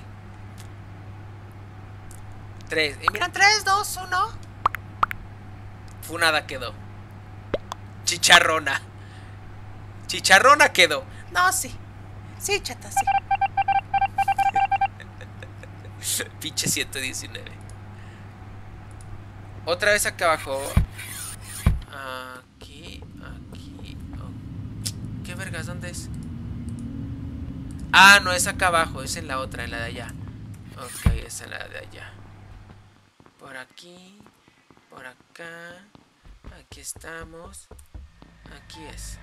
Speaker 1: 3.
Speaker 2: Mira, 3, 2, 1.
Speaker 1: Funada quedó. Chicharrona. Chicharrona quedó.
Speaker 2: No, sí. Sí, chata, sí.
Speaker 1: Pinche 119. Otra vez acá abajo. Aquí. Oh. ¿Qué vergas? ¿Dónde es? Ah, no, es acá abajo. Es en la otra, en la de allá. Ok, es en la de allá. Por aquí. Por acá. Aquí estamos. Aquí es.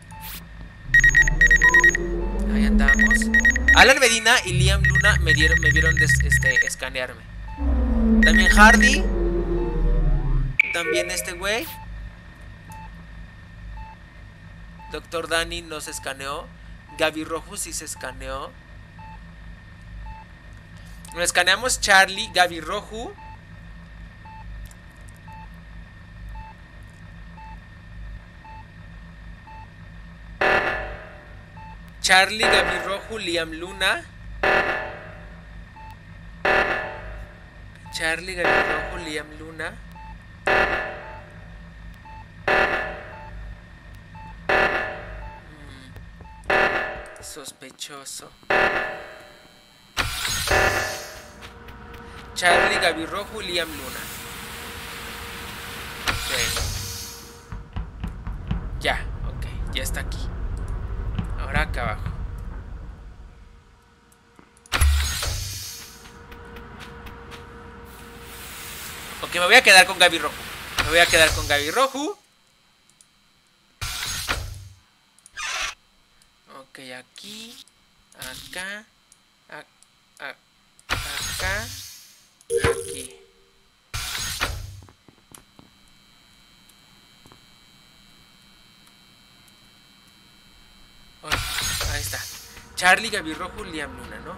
Speaker 1: Ahí andamos. Alan Medina y Liam Luna me vieron escanearme. También Hardy. También este güey. Doctor Dani nos escaneó. Gaby Rojo sí se escaneó. Nos escaneamos Charlie, Gaby Rojo. Charlie, Gaby Rojo, Liam Luna. Charlie, Gaby Rojo, Liam Luna. Sospechoso. Charlie, Gaby Rojo, Liam Luna. Okay. Ya, ok, ya está aquí. Ahora acá abajo. Ok, me voy a quedar con Gaby Rojo. Me voy a quedar con Gaby Rojo. Ok, aquí. Acá. Acá. Aquí. Charlie, Gaby Rojo, Liam Luna, ¿no?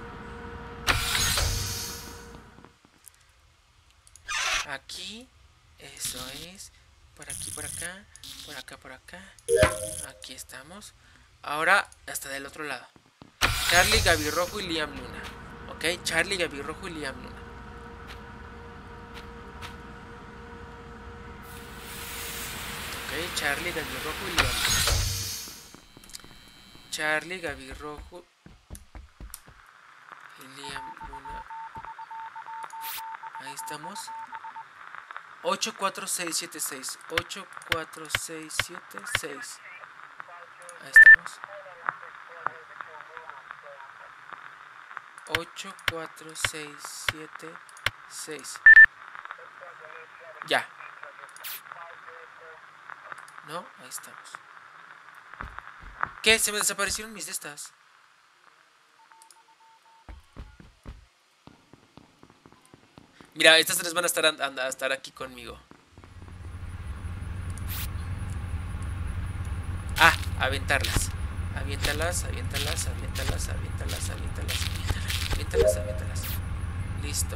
Speaker 1: Aquí. Eso es. Por aquí, por acá. Por acá, por acá. Aquí estamos. Ahora hasta del otro lado. Charlie, Gaby Rojo y Liam Luna. Ok, Charlie, Gaby Rojo y Liam Luna. Ok, Charlie, Gaby Rojo y Liam Luna. Charlie, Gaby Rojo y Liam Luna. Ahí estamos. 8, 4, 6, 7, 6. 8, 4, 6, 7, 6. Ahí estamos. 8, 4, 6, 7, 6. Ya. No, ahí estamos. ¿Qué? Se me desaparecieron mis de estas. Mira, estas tres van a estar aquí conmigo. Ah, aventarlas. Aviéntalas, aviéntalas, aviéntalas, aviéntalas, aviéntalas. Aviéntalas, aviéntalas. Listo.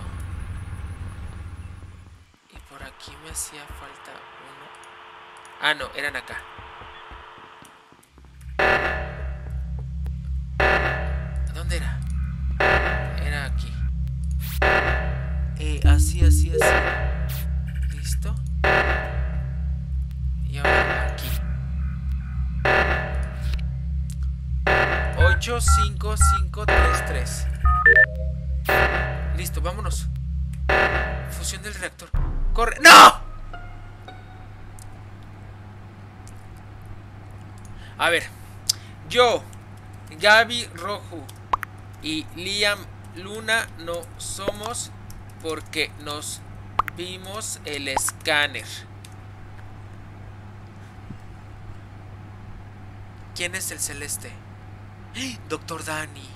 Speaker 1: Y por aquí me hacía falta uno. Ah, no, eran acá. ¿Dónde era? Era aquí. Así, así, así. Listo. Y ahora aquí. 8, 5, 5, 3, 3. Listo, vámonos. Fusión del reactor. ¡Corre! ¡No! A ver. Yo, Gaby Rojo y Liam Luna no somos porque nos vimos el escáner. ¿Quién es el celeste? Doctor Dani.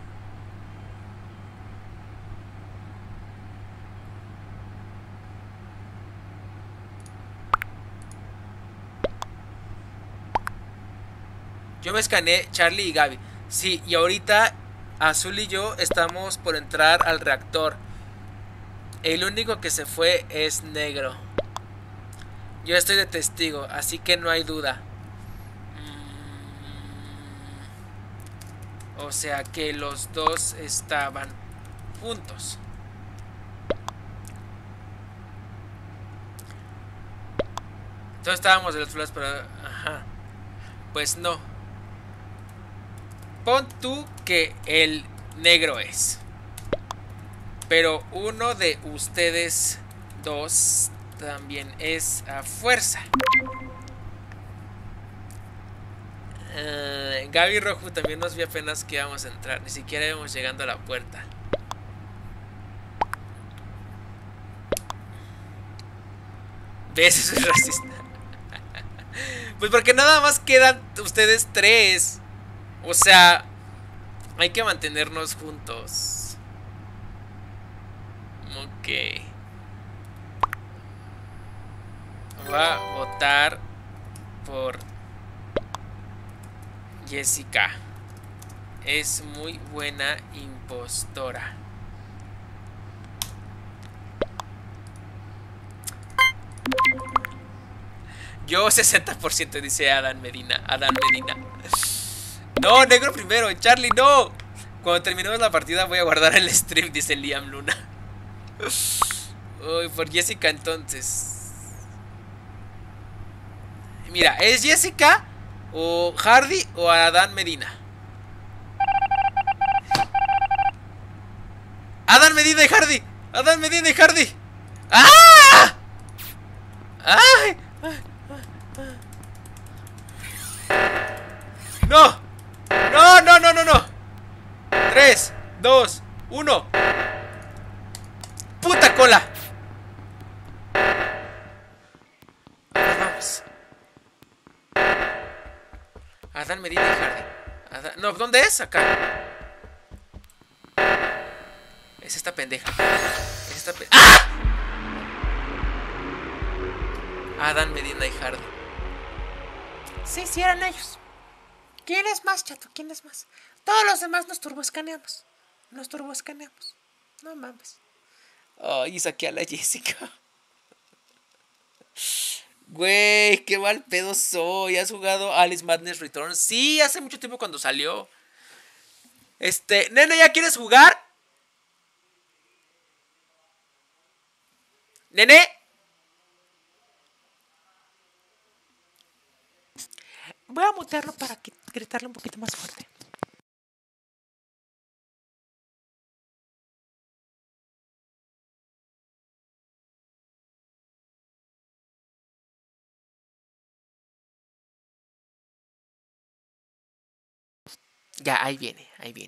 Speaker 1: Yo me escaneé Charlie y Gaby. Sí, y ahorita Azul y yo estamos por entrar al reactor. El único que se fue es Negro. Yo estoy de testigo, así que no hay duda. O sea que los dos estaban juntos. Entonces estábamos de los flash, pero... Ajá. Pues no. Pon tú que el Negro es. Pero uno de ustedes dos también es a fuerza. Gaby Rojo también nos vio apenas que íbamos a entrar. Ni siquiera íbamos llegando a la puerta. ¿Ves? Eso es racista. Pues porque nada más quedan ustedes tres. O sea, hay que mantenernos juntos. Ok. Voy a votar por Jessica. Es muy buena impostora. Yo 60%, dice Adán Medina. Adán Medina. No, Negro primero. Charlie, no. Cuando terminemos la partida voy a guardar el stream, dice Liam Luna. Uy, por Jessica entonces. Mira, ¿es Jessica o Hardy o Adán Medina? Adán Medina y Hardy. Adán Medina y Hardy. ¡Ah! ¡Ay! ¡No! ¡No, no, no, no, no! 3, 2, 1. ¡Puta cola! Vamos. Adán Medina y Hardy. No, ¿dónde es? Acá. Es esta pendeja. Es esta pendeja. ¡Ah! Adán Medina y Hardy.
Speaker 2: Sí, sí eran ellos. ¿Quién es más, chato? ¿Quién es más? Todos los demás nos turboescaneamos. No mames.
Speaker 1: Ay, saqué a la Jessica. Güey, qué mal pedo soy. ¿Has jugado Alice Madness Returns? Sí, hace mucho tiempo cuando salió. Nene, ¿ya quieres jugar? Nene.
Speaker 2: Voy a mutearlo para gritarle un poquito más fuerte.
Speaker 1: Ya, ahí viene.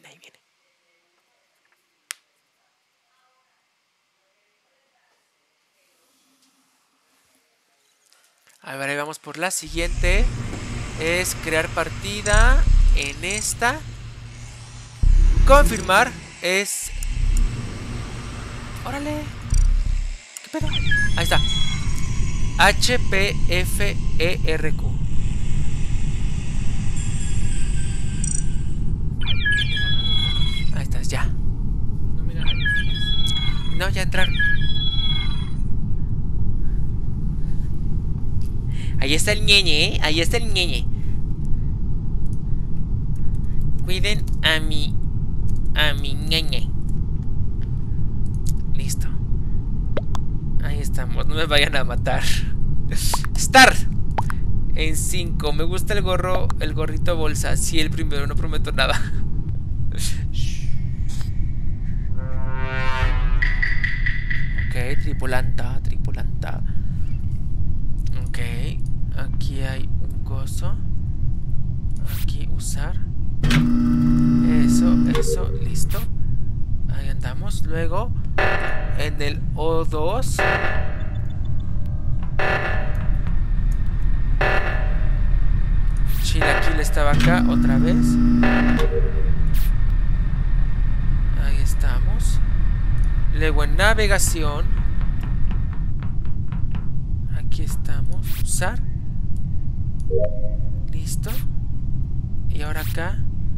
Speaker 1: A ver, ahí vamos por la siguiente. Es crear partida en esta. Confirmar es... Órale. ¿Qué pedo? Ahí está. HPFERQ. Ahí estás, ya. No, ya entrar. Ahí está el ñeñe, ahí está el ñeñe. Cuiden a mi ñeñe. Listo. Ahí estamos, no me vayan a matar. Start. En 5, me gusta el gorrito bolsa. Sí, el primero, no prometo nada. Ok, tripulanta. Ok, aquí hay un coso. Aquí usar. Eso, listo. Ahí andamos. Luego, en el O2. Chilaquil estaba acá otra vez. Ahí estamos. Luego en navegación. Aquí estamos. Usar. Listo. Y ahora acá.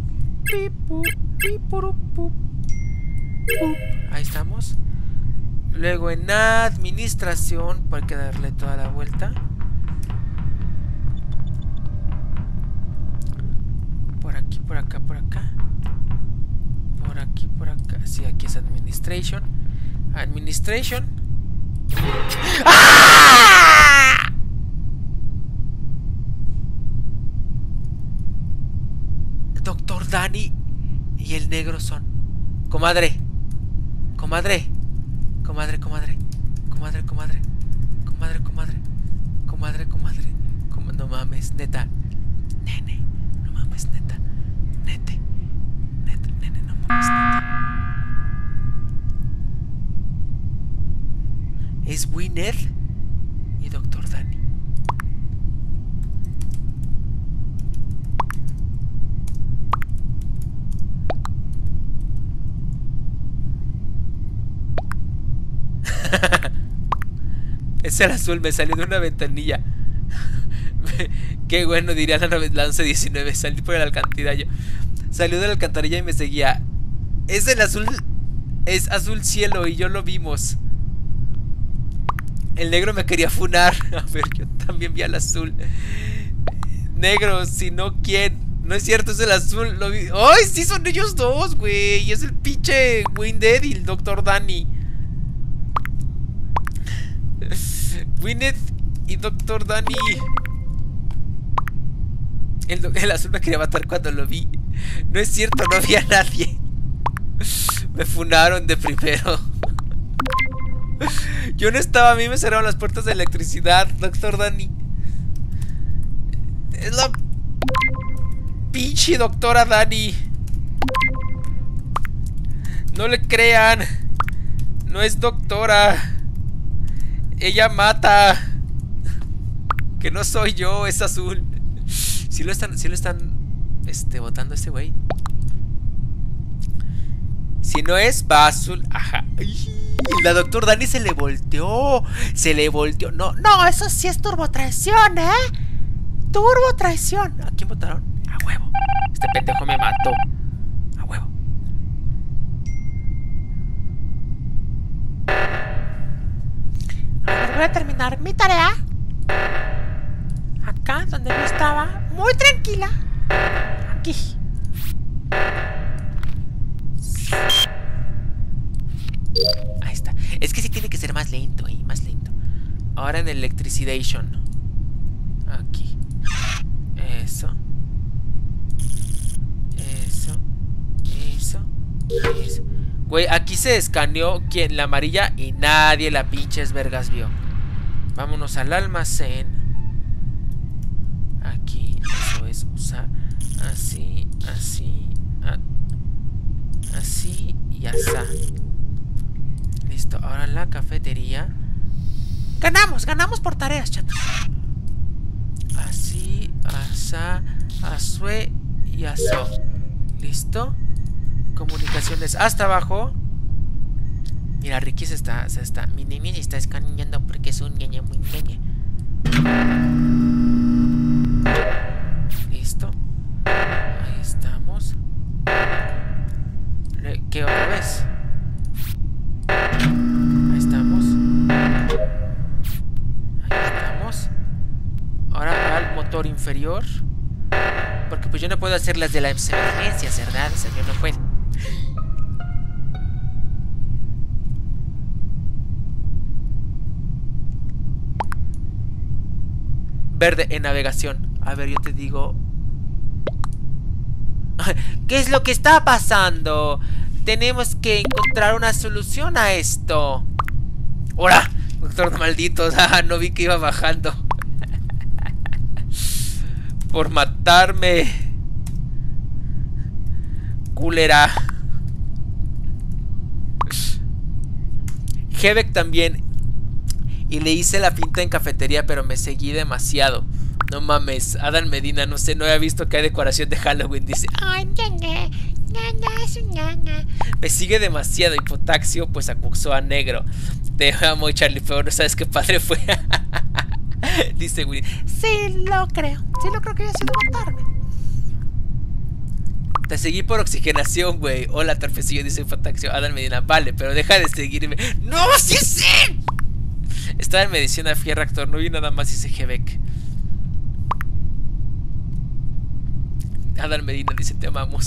Speaker 1: Ahí estamos. Luego en administración. Hay que darle toda la vuelta. Por aquí, por acá, por acá. Por aquí, por acá. Sí, aquí es administration. Administration. ¡Ah! Doctor Dani y el negro son. Comadre. No mames, neta. Nene, no mames, neta. Nene, no mames, neta. Es Winner y Doctor Dani. Es el azul, me salió de una ventanilla. Qué bueno, diría la 1119. Salí por el alcantarilla. Salió de la alcantarilla y me seguía. Es el azul. Es azul cielo y yo lo vimos. El negro me quería funar. A ver, yo también vi al azul. Negro, si no, ¿quién? No es cierto, es el azul. Lo vi. ¡Ay, sí son ellos dos, güey! Y es el pinche Windead y el Doctor Dani. Winnet y Doctor Dani. El azul me quería matar cuando lo vi. No es cierto, no había nadie. Me funaron de primero. Yo no estaba, a mí me cerraron las puertas de electricidad, Doctor Dani. Es la pinche doctora Dani. No le crean. No es doctora. Ella mata. Que no soy yo, es azul. Si lo están votando a este güey. Si no es, va azul. Ajá. Ay, la doctor Dani se le volteó. No, eso sí es turbotraición, ¿eh? Turbotraición. ¿A quién votaron? A huevo. Este pendejo me mató.
Speaker 2: A ver, voy a terminar mi tarea. Acá, donde yo estaba, muy tranquila. Aquí.
Speaker 1: Ahí está. Es que sí tiene que ser más lento ahí, más lento. Ahora en Electricidation. Aquí. Eso. Eso. Eso. Eso. Güey, aquí se escaneó quien la amarilla y nadie la pinches vergas vio. Vámonos al almacén. Aquí. Eso es usar. Así. Así. Así y así. Listo, ahora en la cafetería.
Speaker 2: Ganamos por tareas, chato.
Speaker 1: Así, asá, asue y asó. ¿Listo? Comunicaciones hasta abajo. Mira, Ricky se está. Mi niña se está escaneando porque es un niño muy niño. ¿Listo? Ahí estamos. ¿Qué otra vez? Ahí estamos. Ahí estamos. Ahora al motor inferior. Porque pues yo no puedo hacer las de las emergencias, ¿verdad? O sea, yo no puedo. Verde en navegación. A ver, yo te digo. ¿Qué es lo que está pasando? Tenemos que encontrar una solución a esto. ¡Hola! Doctor maldito. No vi que iba bajando. Por matarme. Culera. Hebek también. Y le hice la pinta en cafetería, pero me seguí demasiado. No mames, Adam Medina, no sé, no había visto que hay decoración de Halloween. Dice, ay, ñaña, es un ñaña. Me sigue demasiado. Y Potaxio pues acusó a Negro. Te amo, Charlie, pero no sabes qué padre fue. Dice Winnie.
Speaker 2: Sí lo creo que haya sido matarme.
Speaker 1: Te seguí por oxigenación, güey. Hola, Tarfecillo, dice Potaxio. Adam Medina, vale, pero deja de seguirme. ¡No, sí sé! Estaba en medicina fierra, actor. No vi nada más, dice Hebek. Adam Medina dice, te amamos.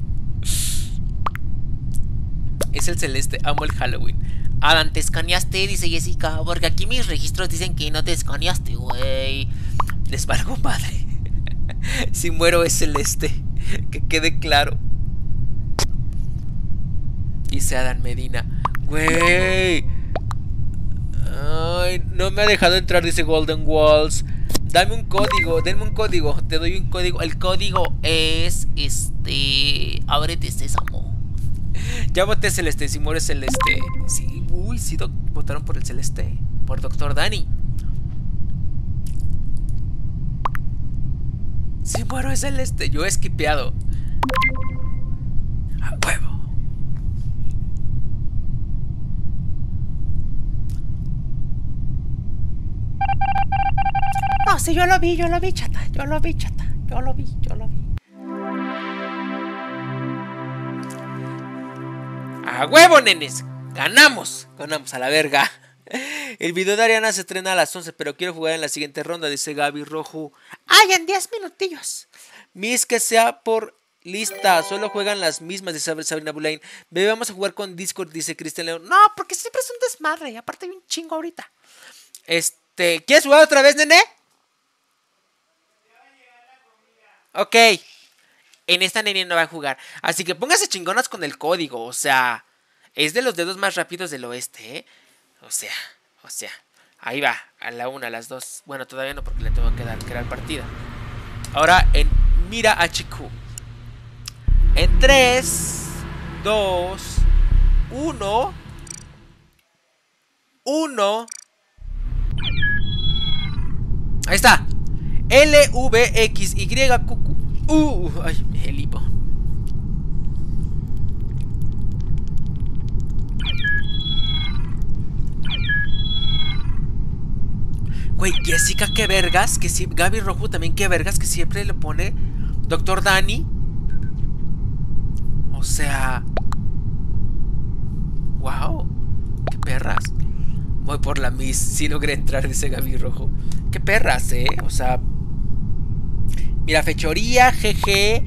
Speaker 1: Es el celeste, amo el Halloween. Adam, ¿te escaneaste? Dice Jessica. Porque aquí mis registros dicen que no te escaneaste, güey. Les valgo madre. Si muero es celeste. Que quede claro. Dice Adam Medina. Güey. Ay, no me ha dejado entrar, dice Golden Walls. Dame un código, denme un código. Te doy un código. El código es ábrete sésamo. Ya voté celeste, si muere celeste. Sí, uy, sí votaron por el celeste. Por Doctor Dani. Si muero es celeste, yo he esquipeado. A huevo.
Speaker 2: No, sí, yo lo vi, chata. Yo lo vi.
Speaker 1: A huevo, nenes. Ganamos a la verga. El video de Ariana se estrena a las 11, pero quiero jugar en la siguiente ronda, dice Gaby Rojo.
Speaker 2: Ay, en 10 minutillos.
Speaker 1: Miss, que sea por lista, solo juegan las mismas, dice Sabrina Bulain. Bebé, vamos a jugar con Discord, dice Cristian León.
Speaker 2: No, porque siempre es un desmadre. Y aparte hay un chingo ahorita.
Speaker 1: ¿Quieres jugar otra vez, nene? Ok. En esta nene no va a jugar. Así que póngase chingonas con el código. O sea, es de los dedos más rápidos del oeste, ¿eh? O sea. Ahí va, a la 1, a las 2. Bueno, todavía no, porque le tengo que dar crear partida. Ahora en Mira HQ. En 3, 2, 1. 1. Ahí está. LVXYQQ. Ay, el hipo. Güey, Jessica, qué vergas. Que sí, Gaby Rojo también, qué vergas. Que siempre le pone Doctor Dani. O sea. Wow. Qué perras. Voy por la Miss. Sí logré entrar, dice Gaby Rojo. Qué perras, o sea. Mira, fechoría, GG.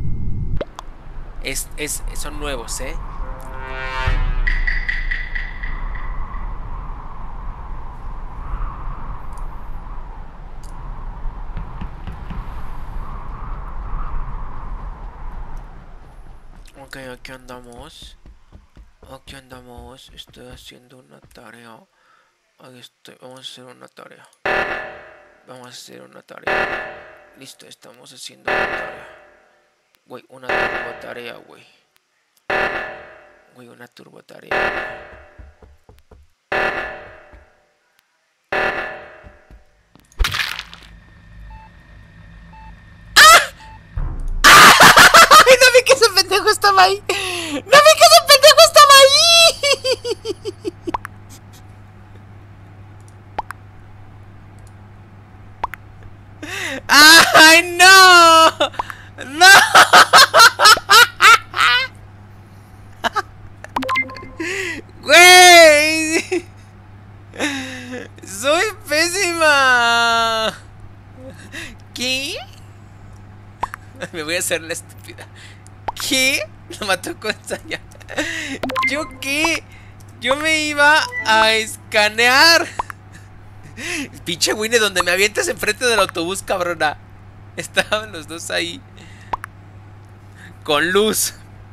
Speaker 1: Son nuevos, Ok, aquí andamos. Aquí andamos. Estoy haciendo una tarea. Ahí estoy. Vamos a hacer una tarea. Vamos a hacer una tarea. Listo, estamos haciendo una tarea. Güey, una turbo tarea, güey. Güey, una turbo tarea. ¡Ay, no vi que ese pendejo estaba ahí! ¡No vi que ese pendejo estaba ahí! ¡Ay, no! ¡No! ¡Güey! ¡Soy pésima! ¿Qué? Me voy a hacer la estúpida. ¿Qué? Lo mató con saña. ¿Yo qué? Yo me iba a escanear. Pinche Winnie, donde me avientas enfrente del autobús, cabrona. Estaban los dos ahí con luz.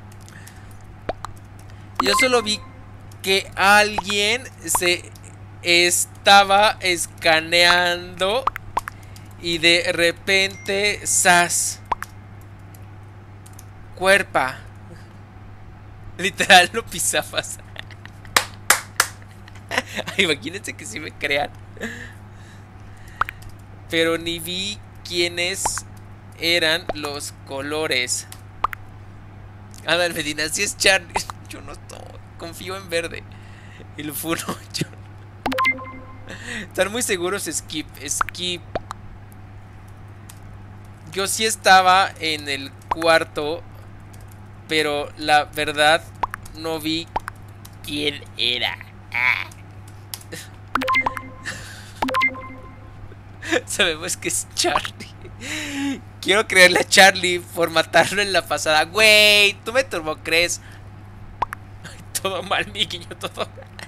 Speaker 1: Yo solo vi que alguien se estaba escaneando y de repente ¡zas! Cuerpa. Literal lo pisabas. Imagínense que si me crean. Pero ni vi quiénes eran los colores. Adal Medina, si es Charlie. Yo no estoy. Confío en verde. El Funo. Yo... Están muy seguros. Skip. Skip. Yo sí estaba en el cuarto, pero la verdad no vi quién era. Sabemos que es Charlie. Quiero creerle a Charlie por matarlo en la pasada. Güey, tú me turbocrees. Todo mal, mi guiño, todo.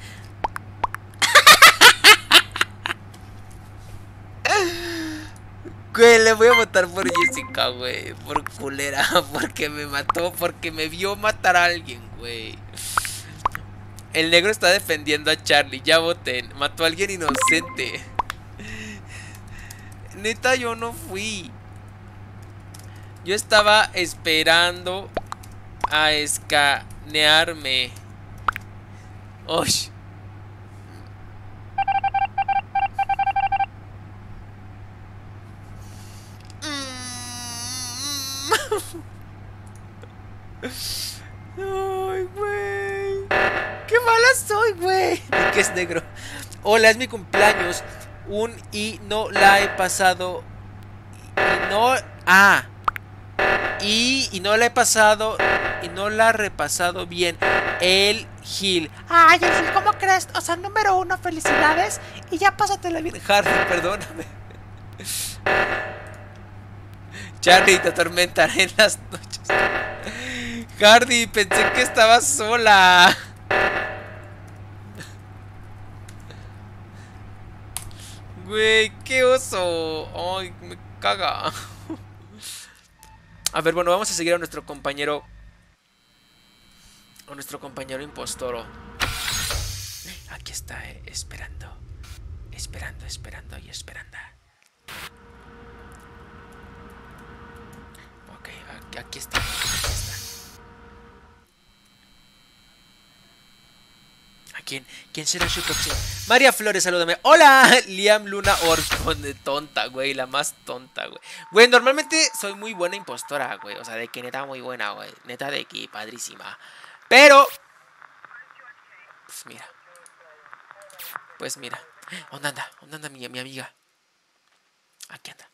Speaker 1: Güey, le voy a votar por Jessica, güey. Por culera. Porque me mató. Porque me vio matar a alguien, güey. El negro está defendiendo a Charlie. Ya voten. Mató a alguien inocente. Neta, yo no fui. Yo estaba esperando a escanearme. Osh. Ay, güey. Qué mala soy, güey. Que es negro. Hola, es mi cumpleaños. Y no la he pasado. Y no. Ah. Y no la he pasado. Y no la he repasado bien. El Gil.
Speaker 2: Ay, el Gil, ¿cómo crees? O sea, número 1, felicidades. Y ya pásatela bien.
Speaker 1: Hardy, perdóname. Charlie, te atormentaré en las noches. Hardy, pensé que estabas sola. Güey, qué oso. Ay, me caga. A ver, bueno, vamos a seguir a nuestro compañero. A nuestro compañero impostoro. Aquí está, esperando. Esperando y esperando. Ok, aquí está. ¿Quién será su próximo? María Flores, salúdame. Hola, Liam Luna Orton. Tonta, güey, la más tonta, güey. Güey, normalmente soy muy buena impostora, güey. O sea, de que neta muy buena, güey. Neta de que padrísima. Pero Pues mira. ¿Dónde anda mi amiga? Aquí anda.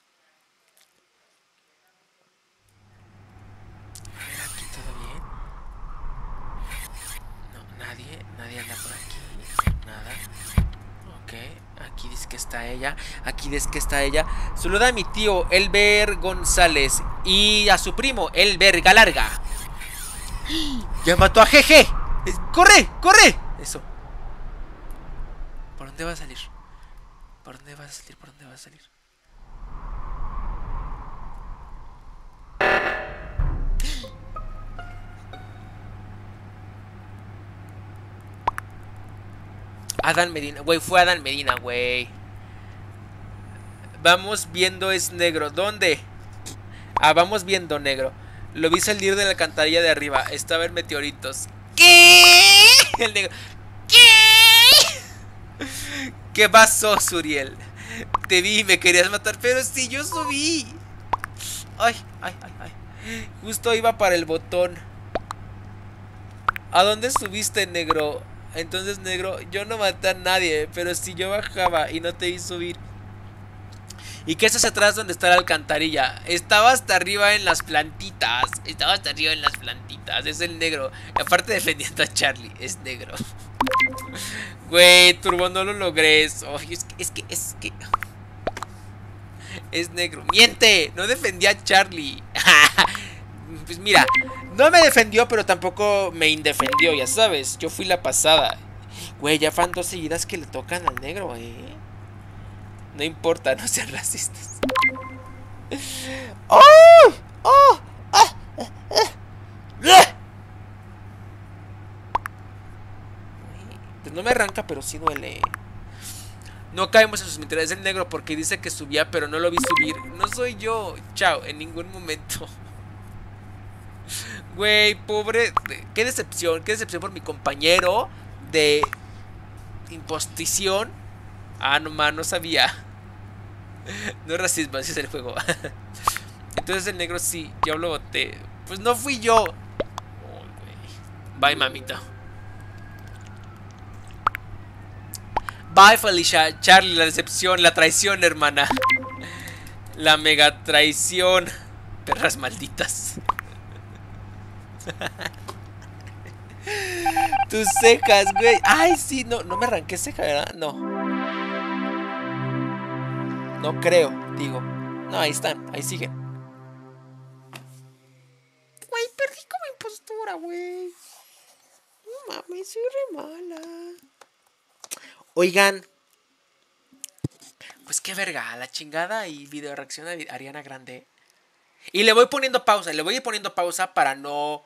Speaker 1: A ver, aquí todo bien. No, nadie anda por aquí. Aquí dice que está ella. Aquí dice que está ella. Saluda a mi tío Elber González y a su primo Elber Galarga. Ya mató a Jeje. ¡Corre! ¡Corre! Eso. ¿Por dónde va a salir? ¿Por dónde va a salir? ¿Por dónde va a salir? Adán Medina, güey, fue Adán Medina, güey. Vamos viendo es negro. ¿Dónde? Ah, vamos viendo negro. Lo vi salir de la alcantarilla de arriba. Estaba en meteoritos. ¿Qué? El negro. ¿Qué? ¿Qué pasó, Suriel? Te vi y me querías matar, pero sí, yo subí. Ay, ay, ay, ay. Justo iba para el botón. ¿A dónde subiste, negro? Entonces, negro, yo no maté a nadie, pero si yo bajaba y no te vi subir. ¿Y qué estás atrás donde está la alcantarilla? Estaba hasta arriba en las plantitas. Estaba hasta arriba en las plantitas. Es el negro. Y aparte defendiendo a Charlie. Es negro. Güey, Turbo, no lo logré. Oh, es que es negro. ¡Miente! No defendía a Charlie. Pues mira, no me defendió, pero tampoco me indefendió, ya sabes. Yo fui la pasada. Güey, ya van 2 seguidas que le tocan al negro, No importa, no sean racistas. ¡Oh! ¡Oh! ¡Ah! Pues no me arranca, pero sí duele. No caemos en sus mentiras. Es el negro porque dice que subía, pero no lo vi subir. No soy yo. Chao, en ningún momento. Güey, pobre. Qué decepción por mi compañero de impostición. Ah, no, man, no sabía. No es racismo, así es el juego. Entonces el negro sí, yo lo boté. Pues no fui yo. Oh, bye, mamita. Bye, Felicia. Charlie, la decepción, la traición, hermana. La mega traición. Perras malditas. Tus cejas, güey. Ay, sí, no me arranqué ceja, ¿verdad? No. No creo, digo. No, ahí están, ahí siguen. Güey, perdí como impostura, güey. No mames, soy re mala. Oigan. Pues qué verga, la chingada y video reacción a Ariana Grande. Y le voy poniendo pausa, le voy a ir poniendo pausa para no...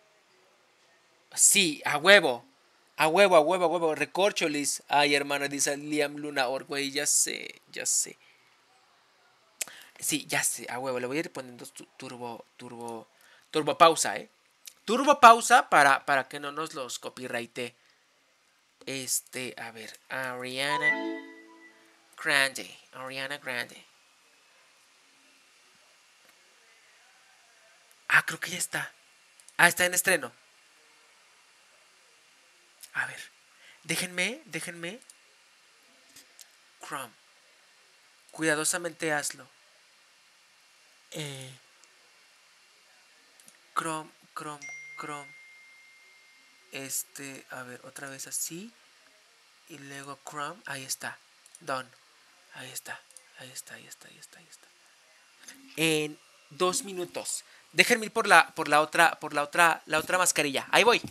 Speaker 1: Sí, a huevo. A huevo, a huevo, a huevo. Recorcholis. Ay, hermano, dice Liam Luna Or, güey, ya sé, ya sé. Sí, ya sé, a huevo. Le voy a ir poniendo turbo pausa, Turbo pausa para que no nos los copyrighte. A ver, Ariana Grande. Ah, creo que ya está. Ah, está en estreno. A ver, déjenme. Chrome. Cuidadosamente hazlo. Chrome. A ver, otra vez así. Y luego Chrome. Ahí está. Done. Ahí está. En 2 minutos. Déjenme ir por la otra mascarilla. Ahí voy.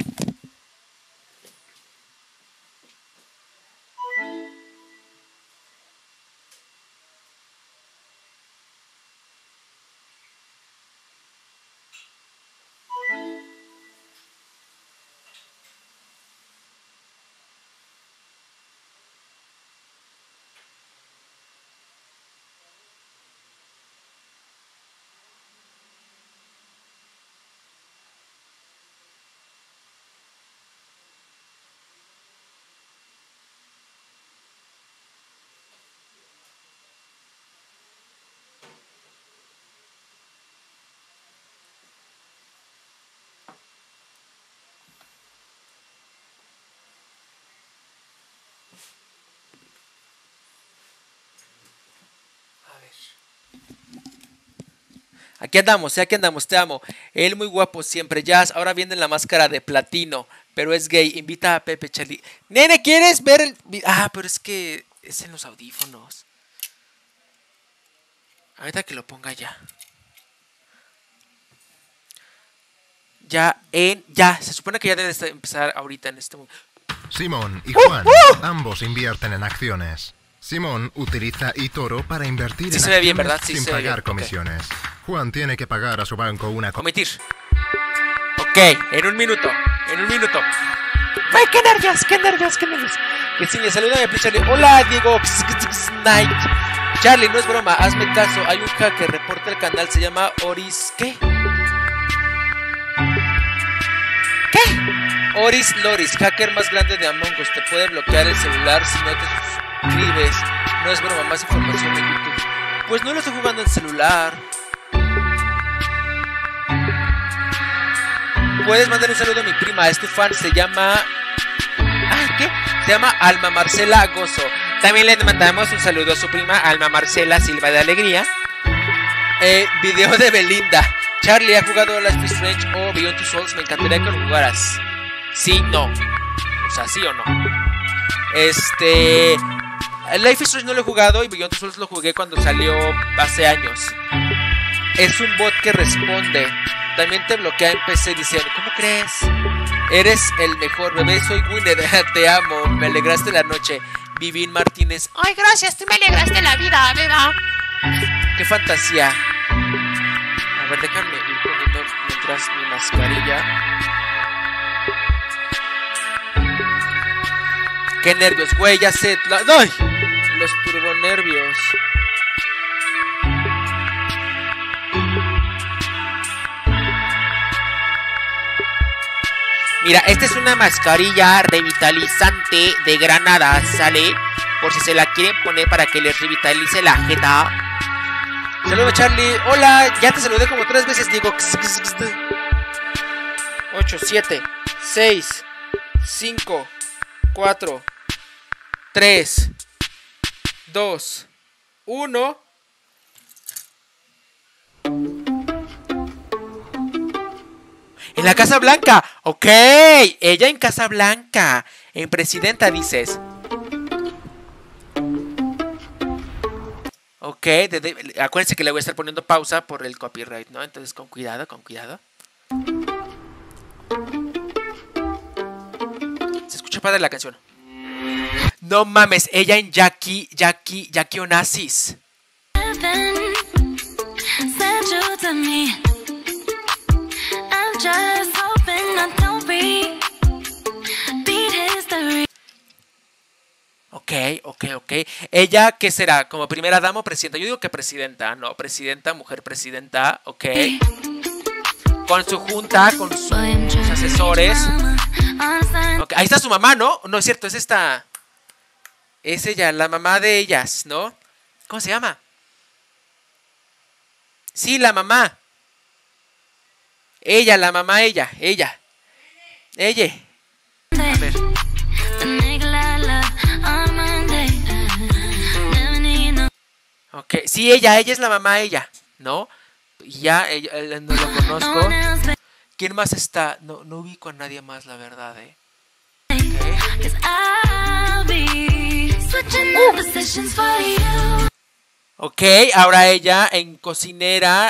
Speaker 1: Aquí andamos, te amo. Él muy guapo siempre, Jazz. Ahora viene la máscara de platino, pero es gay. Invita a Pepe, Charlie. Nene, ¿quieres ver el...? Ah, pero es que Es en los audífonos. Ahorita que lo ponga ya. Ya, se supone que ya debe empezar ahorita en este momento.
Speaker 4: Simón y Juan, ambos invierten en acciones. Simón utiliza eToro para invertir
Speaker 1: Sí
Speaker 4: en
Speaker 1: se ve bien,
Speaker 4: acciones
Speaker 1: ¿verdad? Sí
Speaker 4: sin
Speaker 1: se ve
Speaker 4: pagar
Speaker 1: bien.
Speaker 4: comisiones. Juan tiene que pagar a su banco una
Speaker 1: Omitir. Ok, en un minuto.
Speaker 2: Güey, qué nervios, qué nervios, qué nervios.
Speaker 1: Que sí, salúdame, please, Charlie. Hola, Diego Knight. Charlie, no es broma, hazme caso. Hay un hacker, reporta el canal, se llama Oris. ¿Qué? Oris Loris, hacker más grande de Among Us. Te puede bloquear el celular si no te suscribes. No es broma, más información en YouTube. Pues no lo estoy jugando en celular. Puedes mandar un saludo a mi prima, es tu fan, se llama... ¿qué? Se llama Alma Marcela Gozo. También le mandamos un saludo a su prima, Alma Marcela Silva de Alegría. Video de Belinda. Charlie, ¿ha jugado Life is Strange o Beyond Two Souls? Me encantaría que lo jugaras. Sí, no. O sea, sí o no. Life is Strange no lo he jugado y Beyond Two Souls lo jugué cuando salió hace años. Es un bot que responde. También te bloquea en PC diciendo, ¿cómo crees? Eres el mejor, bebé, soy Winner. Te amo, me alegraste la noche. Vivín Martínez.
Speaker 2: Ay, gracias, tú me alegraste la vida, beba.
Speaker 1: Qué fantasía. A ver, déjame ir poniendo mientras mi mascarilla. Qué nervios, güey, ya sé. ¡Ay! Los turbonervios. Mira, esta es una mascarilla revitalizante de Granada, ¿sale? Por si se la quieren poner para que les revitalice la jeta. Saludos, Charlie. Hola, ya te saludé como 3 veces, digo. 8, 7, 6, 5, 4, 3, 2, 1. En la Casa Blanca. Ok, ella en Casa Blanca. En Presidenta, dices. Ok, acuérdense que le voy a estar poniendo pausa por el copyright, ¿no? Entonces con cuidado, con cuidado. Se escucha padre la canción. No mames, ella en Jackie Onassis. Ok. Ella, ¿qué será? ¿Como primera dama o presidenta? Yo digo que presidenta, no, presidenta, mujer presidenta, ok. Con su junta, con sus asesores. Okay. Ahí está su mamá, ¿no? No es cierto, es esta. Es ella, la mamá de ellas, ¿no? ¿Cómo se llama? Sí, la mamá. Ella, la mamá, ella. Ella. A ver. Ok, sí, ella es la mamá, ella, ¿no? Ya, ella, no lo conozco. ¿Quién más está? No ubico a nadie más, la verdad, Ok, ahora ella en cocinera,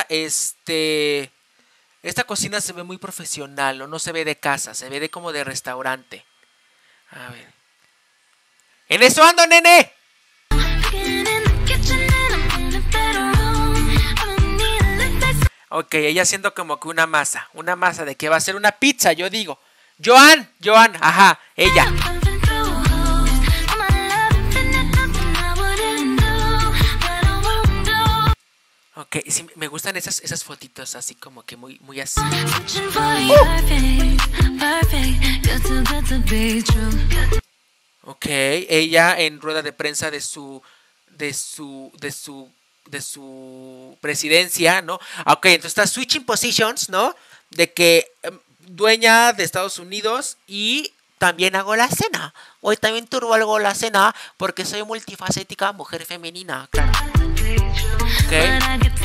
Speaker 1: esta cocina se ve muy profesional, ¿no? No se ve de casa, se ve de como de restaurante. A ver. ¡En eso ando, nene! Ok, ella haciendo como que una masa de que va a ser una pizza, yo digo. Joan, ajá, ella. Ok, sí, me gustan esas fotitos así como que muy así. Ok, ella en rueda de prensa de su presidencia, ¿no? Ok, entonces está switching positions, ¿no? De que dueña de Estados Unidos y también hago la cena. Hoy también hago la cena porque soy multifacética, mujer femenina, claro. Okay.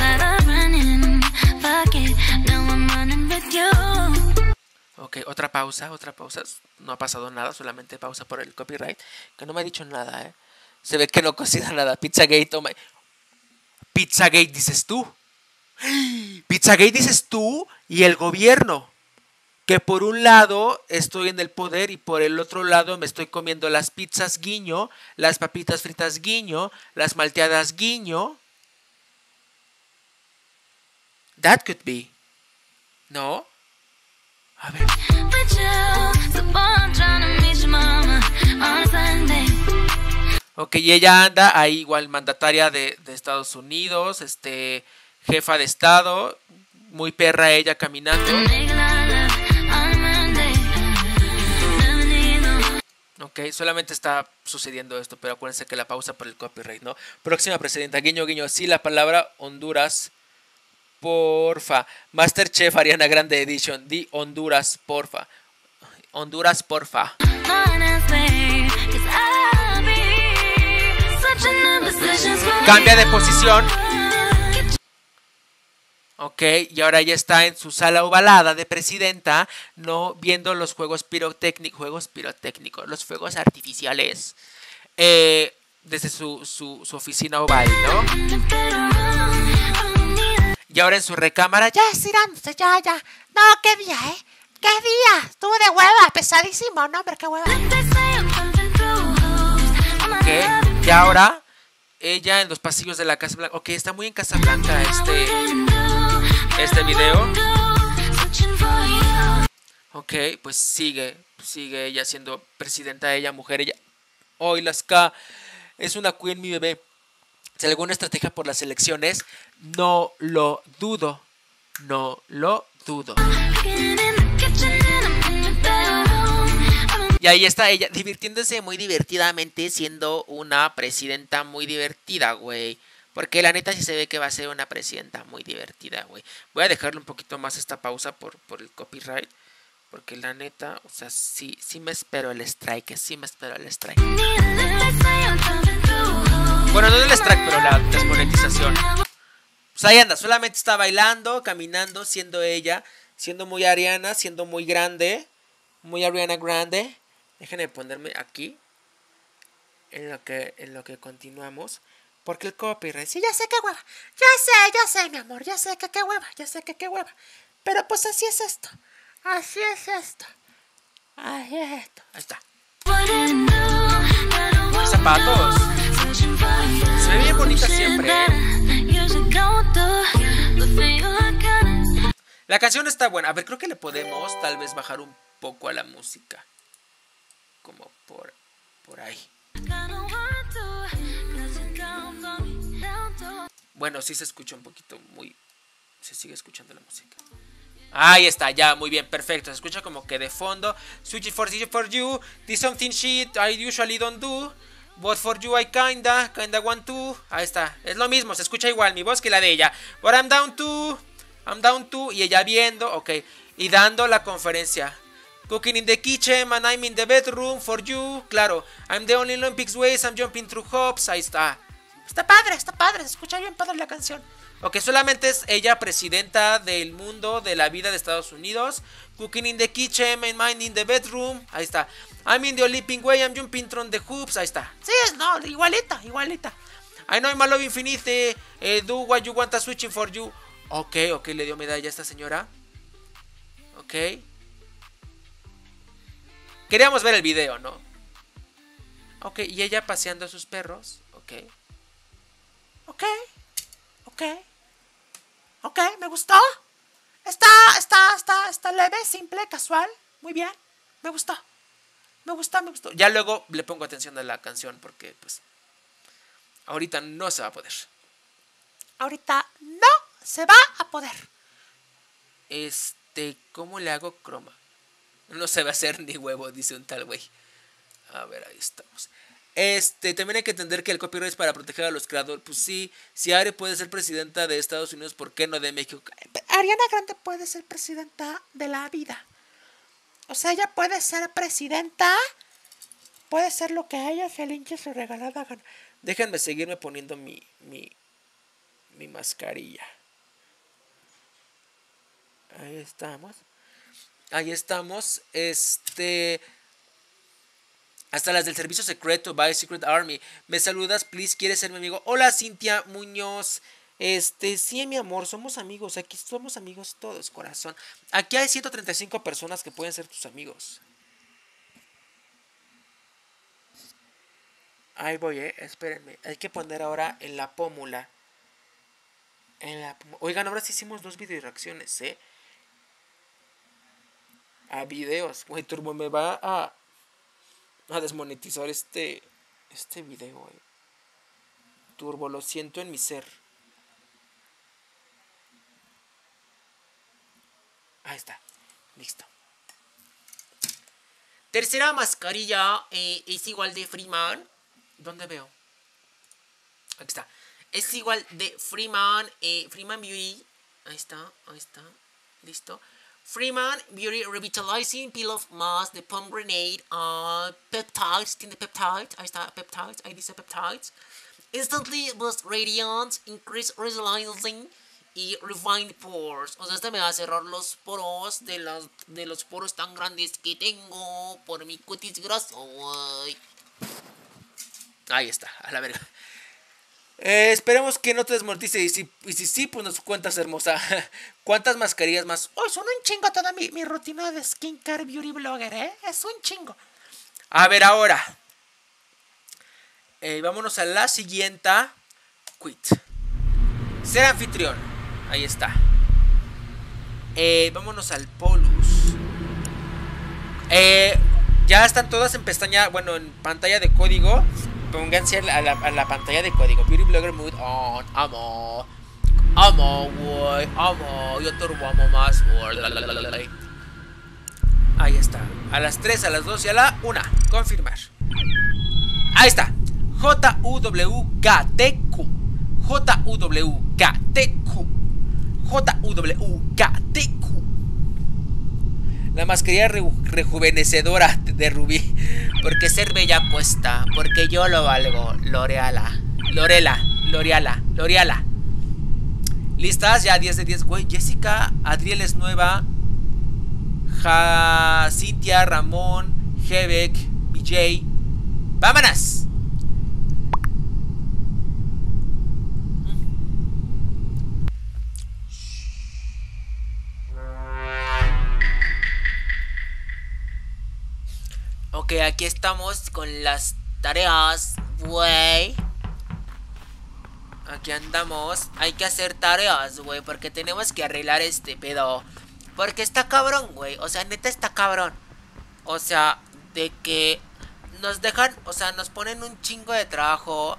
Speaker 1: Ok, otra pausa. No ha pasado nada, solamente pausa por el copyright. Que no me ha dicho nada, Se ve que no cocina nada. Pizzagate, oh my. Pizzagate dices tú. Pizzagate dices tú y el gobierno. Que por un lado estoy en el poder y por el otro lado me estoy comiendo las pizzas guiño, las papitas fritas guiño, las malteadas guiño. That could be. ¿No? A ver. Ok, y ella anda ahí igual mandataria de Estados Unidos, jefa de estado, muy perra ella caminando. Ok, solamente está sucediendo esto, pero acuérdense que la pausa por el copyright, ¿no? Próxima presidenta, guiño, guiño, sí, la palabra Honduras, porfa. Masterchef Ariana Grande Edition, di Honduras, porfa. Honduras, porfa. Cambia de posición. Ok, y ahora ya está en su sala ovalada de presidenta, no viendo los juegos pirotécnicos, los fuegos artificiales, desde su oficina oval, ¿no? Y ahora en su recámara,
Speaker 2: Ya estirándose, ya. No, qué día, ¿eh? ¡Qué día! Estuvo de hueva, pesadísimo, no, hombre, qué hueva.
Speaker 1: ok, y ahora ella en los pasillos de la Casa Blanca. Ok, está muy en Casa Blanca este video. Ok, pues sigue ella siendo presidenta, ella mujer, ella. Hoy las K es una queen, mi bebé. Si alguna estrategia por las elecciones, no lo dudo. No lo dudo. Y ahí está ella, divirtiéndose muy divertidamente, siendo una presidenta muy divertida, güey. Porque la neta sí se ve que va a ser una presidenta muy divertida, güey. Voy a dejarle un poquito más esta pausa por el copyright. Porque la neta, o sea, sí me espero el strike, sí me espero el strike. Bueno, no el strike, pero la desmonetización. Pues ahí anda, solamente está bailando, caminando, siendo ella, siendo muy Ariana, siendo muy grande. Muy Ariana Grande. Déjenme ponerme aquí. En lo que continuamos. Porque el copyright.
Speaker 2: Sí, ya sé qué hueva. Ya sé, mi amor. Ya sé que qué hueva. Pero pues así es esto. Así es esto.
Speaker 1: Ahí está. Zapatos. Se ve bien bonita siempre, ¿eh? La canción está buena. A ver, creo que le podemos tal vez bajar un poco a la música. Como por ahí. Bueno, sí se escucha un poquito muy... Se sigue escuchando la música. Ahí está, ya, muy bien, perfecto. Se escucha como que de fondo. Switch for you. This something shit I usually don't do. But for you I kinda want to. Ahí está, es lo mismo, se escucha igual mi voz que la de ella. But I'm down to. Y ella viendo, ok. Y dando la conferencia. Cooking in the kitchen and I'm in the bedroom for you. Claro, I'm the only Olympics ways, I'm jumping through hopes. Ahí está.
Speaker 2: Está padre, se escucha bien padre la canción.
Speaker 1: Ok, solamente es ella presidenta del mundo, de la vida de Estados Unidos. Cooking in the kitchen and mine in the bedroom. Ahí está. I'm in the Olympic way, I'm jumping through the hoops. Ahí está.
Speaker 2: Sí, no, igualita.
Speaker 1: I know my love infinite. Do what you want, switching for you. Ok, le dio medalla a esta señora. Ok. Queríamos ver el video, ¿no? Ok, y ella paseando a sus perros.
Speaker 2: Ok, me gustó. Está leve, simple, casual. Muy bien. Me gustó.
Speaker 1: Ya luego le pongo atención a la canción porque, pues, ahorita no se va a poder.
Speaker 2: Ahorita no se va a poder.
Speaker 1: ¿Cómo le hago croma? No se va a hacer ni huevo, dice un tal güey. A ver, ahí estamos. También hay que entender que el copyright es para proteger a los creadores. Pues sí, si Ari puede ser presidenta de Estados Unidos, ¿por qué no de México?
Speaker 2: Ariana Grande puede ser presidenta de la vida. O sea, ella puede ser presidenta. Puede ser lo que a ella se le hinche su regalada gana.
Speaker 1: Déjenme seguirme poniendo mi mascarilla. Ahí estamos. Hasta las del servicio secreto, by Secret Army. ¿Me saludas, please? ¿Quieres ser mi amigo? Hola, Cintia Muñoz. Sí, mi amor, somos amigos. Aquí somos amigos todos, corazón. Aquí hay 135 personas que pueden ser tus amigos. Ahí voy, espérenme. Hay que poner ahora en la pómula. Oigan, ahora sí hicimos 2 video reacciones, a videos. Güey, Turbo me va a desmonetizar este video, Turbo, lo siento en mi ser. Ahí está, listo. Tercera mascarilla es igual de Freeman. ¿Dónde veo? Aquí está. Es igual de Freeman, Freeman Beauty. Ahí está, listo. Freeman Beauty Revitalizing Peel Off Mask de Pomegranate Peptides, tiene peptides, ahí está, peptides, ahí dice peptides. Instantly Boost Radiance, Increase Resiliency y Refine Pores. O sea, este me va a cerrar los poros de los poros tan grandes que tengo por mi cutis graso, güey. Ahí está, a la verga. Esperemos que no te desmonetice. Y si sí, pues nos cuentas, hermosa. ¿Cuántas mascarillas más?
Speaker 2: Oh, son un chingo toda mi rutina de skincare beauty blogger, Es un chingo.
Speaker 1: A ver, ahora. Vámonos a la siguiente. Quit. Ser anfitrión. Ahí está. Vámonos al Polus. Ya están todas en pestaña. Bueno, en pantalla de código. Pónganse a la pantalla de código. Beauty Blogger Mood on. Amo, güey. Amo. Yo Turbo amo más. Ahí está. A las 3, a las 2 y a la 1. Confirmar. Ahí está. JUWKTQ. La mascarilla rejuvenecedora de Rubí. Porque ser bella cuesta. Porque yo lo valgo. L'Oreala. ¿Listas? Ya 10 de 10. Güey, Jessica, Adriel es nueva. Cintia, Ramón, Hebek, BJ. ¡Vámonos! Ok, aquí estamos con las tareas, güey. Aquí andamos. Hay que hacer tareas, güey, porque tenemos que arreglar este pedo. Porque está cabrón, güey. O sea, neta está cabrón. O sea, de que nos dejan, o sea, nos ponen un chingo de trabajo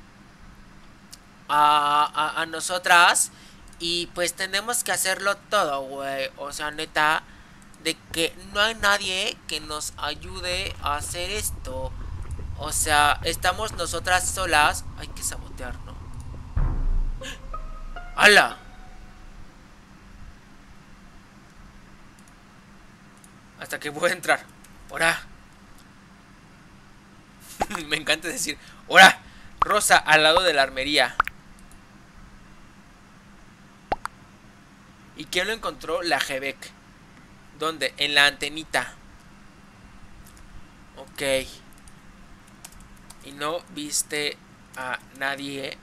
Speaker 1: a nosotras. Y pues tenemos que hacerlo todo, güey. O sea, neta, de que no hay nadie que nos ayude a hacer esto. O sea, estamos nosotras solas. Hay que sabotear, ¿no? ¡Hala! Hasta que voy a entrar. ¡Hora! Me encanta decir ¡hora! Rosa, al lado de la armería. ¿Y quién lo encontró? La Hebek. ¿Dónde? En la antenita. Ok. Y no viste a nadie.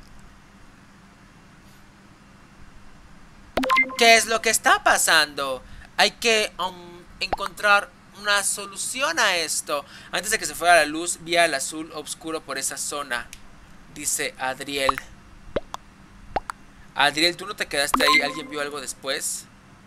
Speaker 1: ¿Qué es lo que está pasando? Hay que encontrar una solución a esto. Antes de que se fuera la luz, vi al azul oscuro por esa zona. Dice Adriel. Adriel, ¿tú no te quedaste ahí? ¿Alguien vio algo después?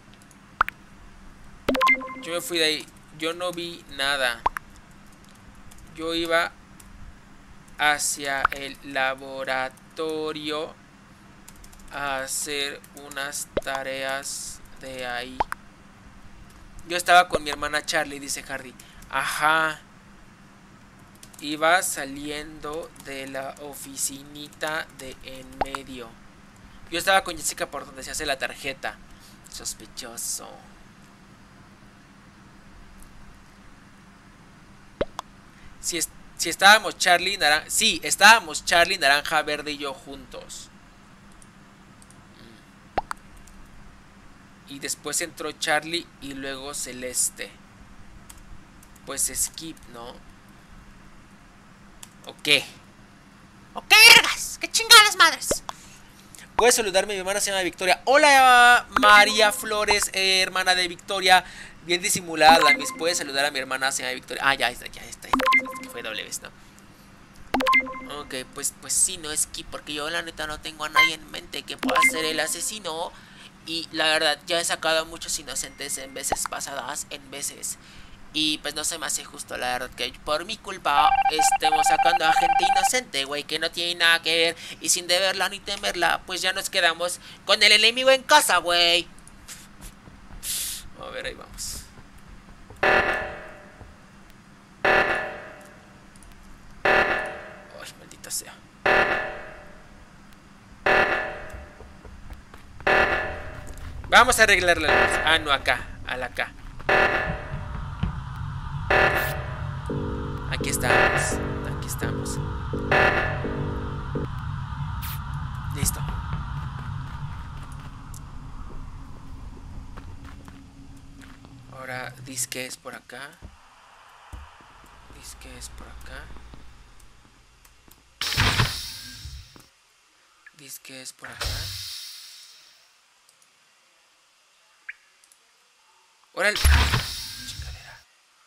Speaker 1: Yo me fui de ahí. Yo no vi nada. Yo iba hacia el laboratorio a hacer unas tareas de ahí. Yo estaba con mi hermana Charlie, dice Harry. Ajá. Iba saliendo de la oficinita de en medio. Yo estaba con Jessica por donde se hace la tarjeta. Sospechoso. Si estábamos Charlie, naranja. Sí, estábamos Charlie, naranja, verde y yo juntos. Y después entró Charlie y luego Celeste. Pues skip, ¿no? ¿O qué?
Speaker 2: ¿O qué vergas? ¿Qué chingadas madres?
Speaker 1: Voy a saludarme, mi hermana se llama Victoria. Hola, María Flores, hermana de Victoria. Bien disimulada, la Miss. ¿Puedes saludar a mi hermana se llama Victoria? Ah, ya está. Que fue doble vez, ¿no? Ok, pues sí, no es que porque yo la neta no tengo a nadie en mente que pueda ser el asesino. Y la verdad, ya he sacado a muchos inocentes en veces pasadas, y pues no se me hace justo, la verdad, que por mi culpa estemos sacando a gente inocente, güey, que no tiene nada que ver. Y sin deberla ni temerla, pues ya nos quedamos con el enemigo en casa, güey. A ver, ahí vamos. Ay, maldita sea. Vamos a arreglar la luz. Ah, no, acá, a la acá. Aquí estamos. Listo. Ahora, disque es por acá. Disque es por acá. Disque es por acá. Órale. Chingadera.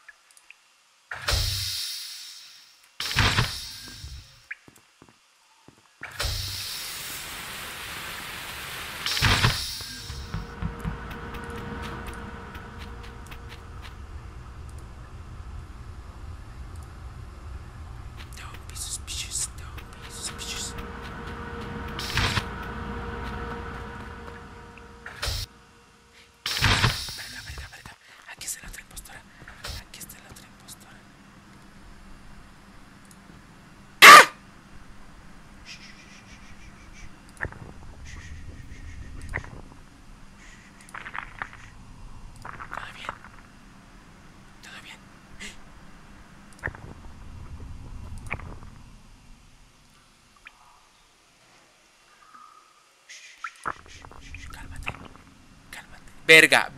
Speaker 1: Don't be suspicious. Verga. Aquí está la otra impostora. Todo bien. Cálmate. Verga.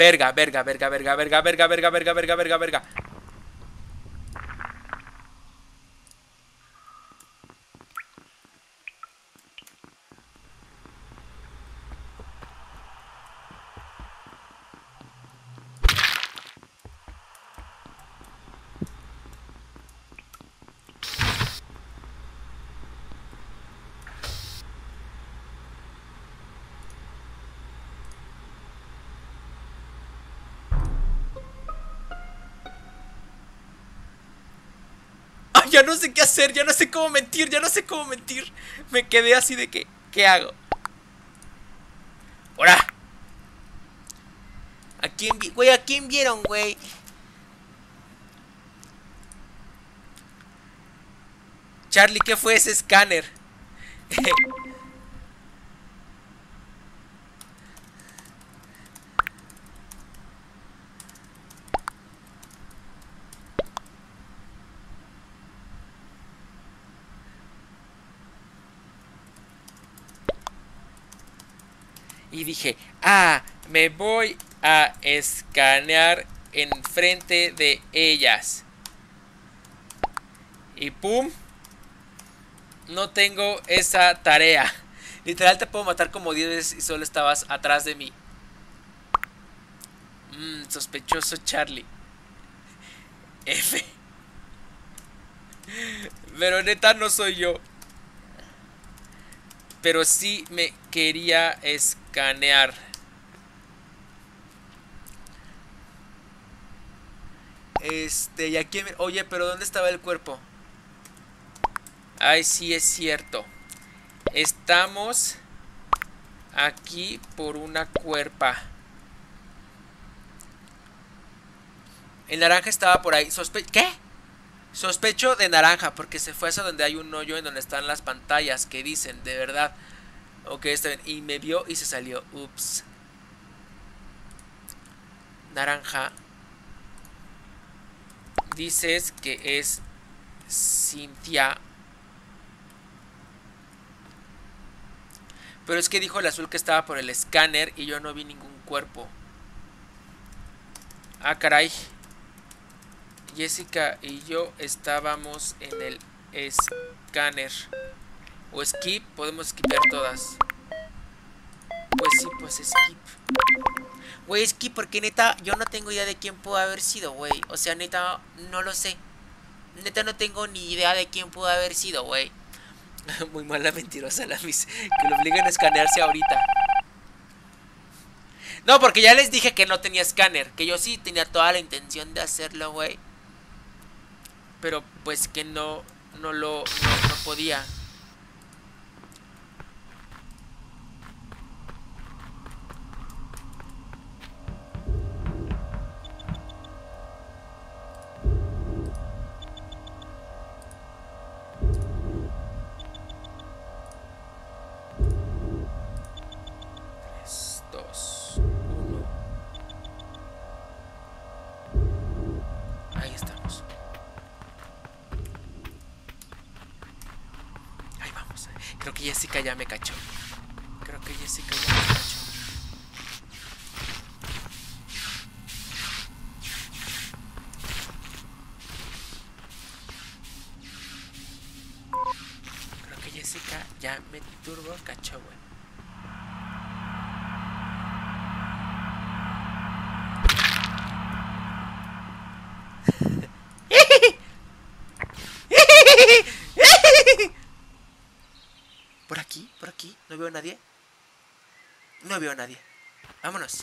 Speaker 1: Ya no sé qué hacer, ya no sé cómo mentir. Me quedé así de que, ¿qué hago? ¡Hora! ¿A quién vieron, güey? Charlie, ¿qué fue ese escáner? Y dije, me voy a escanear enfrente de ellas. Y pum, no tengo esa tarea. Literal te puedo matar como 10 veces y solo estabas atrás de mí. Sospechoso Charlie. F. Pero neta no soy yo. Pero sí me quería escanear. Y aquí... Oye, pero ¿dónde estaba el cuerpo? Ay, sí es cierto. Estamos aquí por una cuerpa. El naranja estaba por ahí. ¿Qué? Sospecho de naranja porque se fue hacia donde hay un hoyo en donde están las pantallas que dicen, de verdad. Ok, está bien. Y me vio y se salió. Ups. Naranja. Dices que es Cintia. Pero es que dijo el azul que estaba por el escáner y yo no vi ningún cuerpo. Ah, caray. Jessica y yo estábamos en el Escáner. O skip, podemos skipear todas. Pues sí, pues skip. Güey, skip, porque neta, yo no tengo idea de quién pudo haber sido, güey. O sea, neta, no lo sé. Neta, no tengo ni idea de quién pudo haber sido, güey. Muy mala mentirosa la Miss. Que lo obliguen a escanearse ahorita. No, porque ya les dije que no tenía escáner. Que yo sí tenía toda la intención de hacerlo, güey. Pero pues que no podía. Ahí estamos. Ahí vamos. Creo que Jessica ya me cachó. Creo que Jessica ya me cachó. Creo que Jessica ya me turbo cachó, güey. Por aquí, no veo a nadie. No veo a nadie. Vámonos.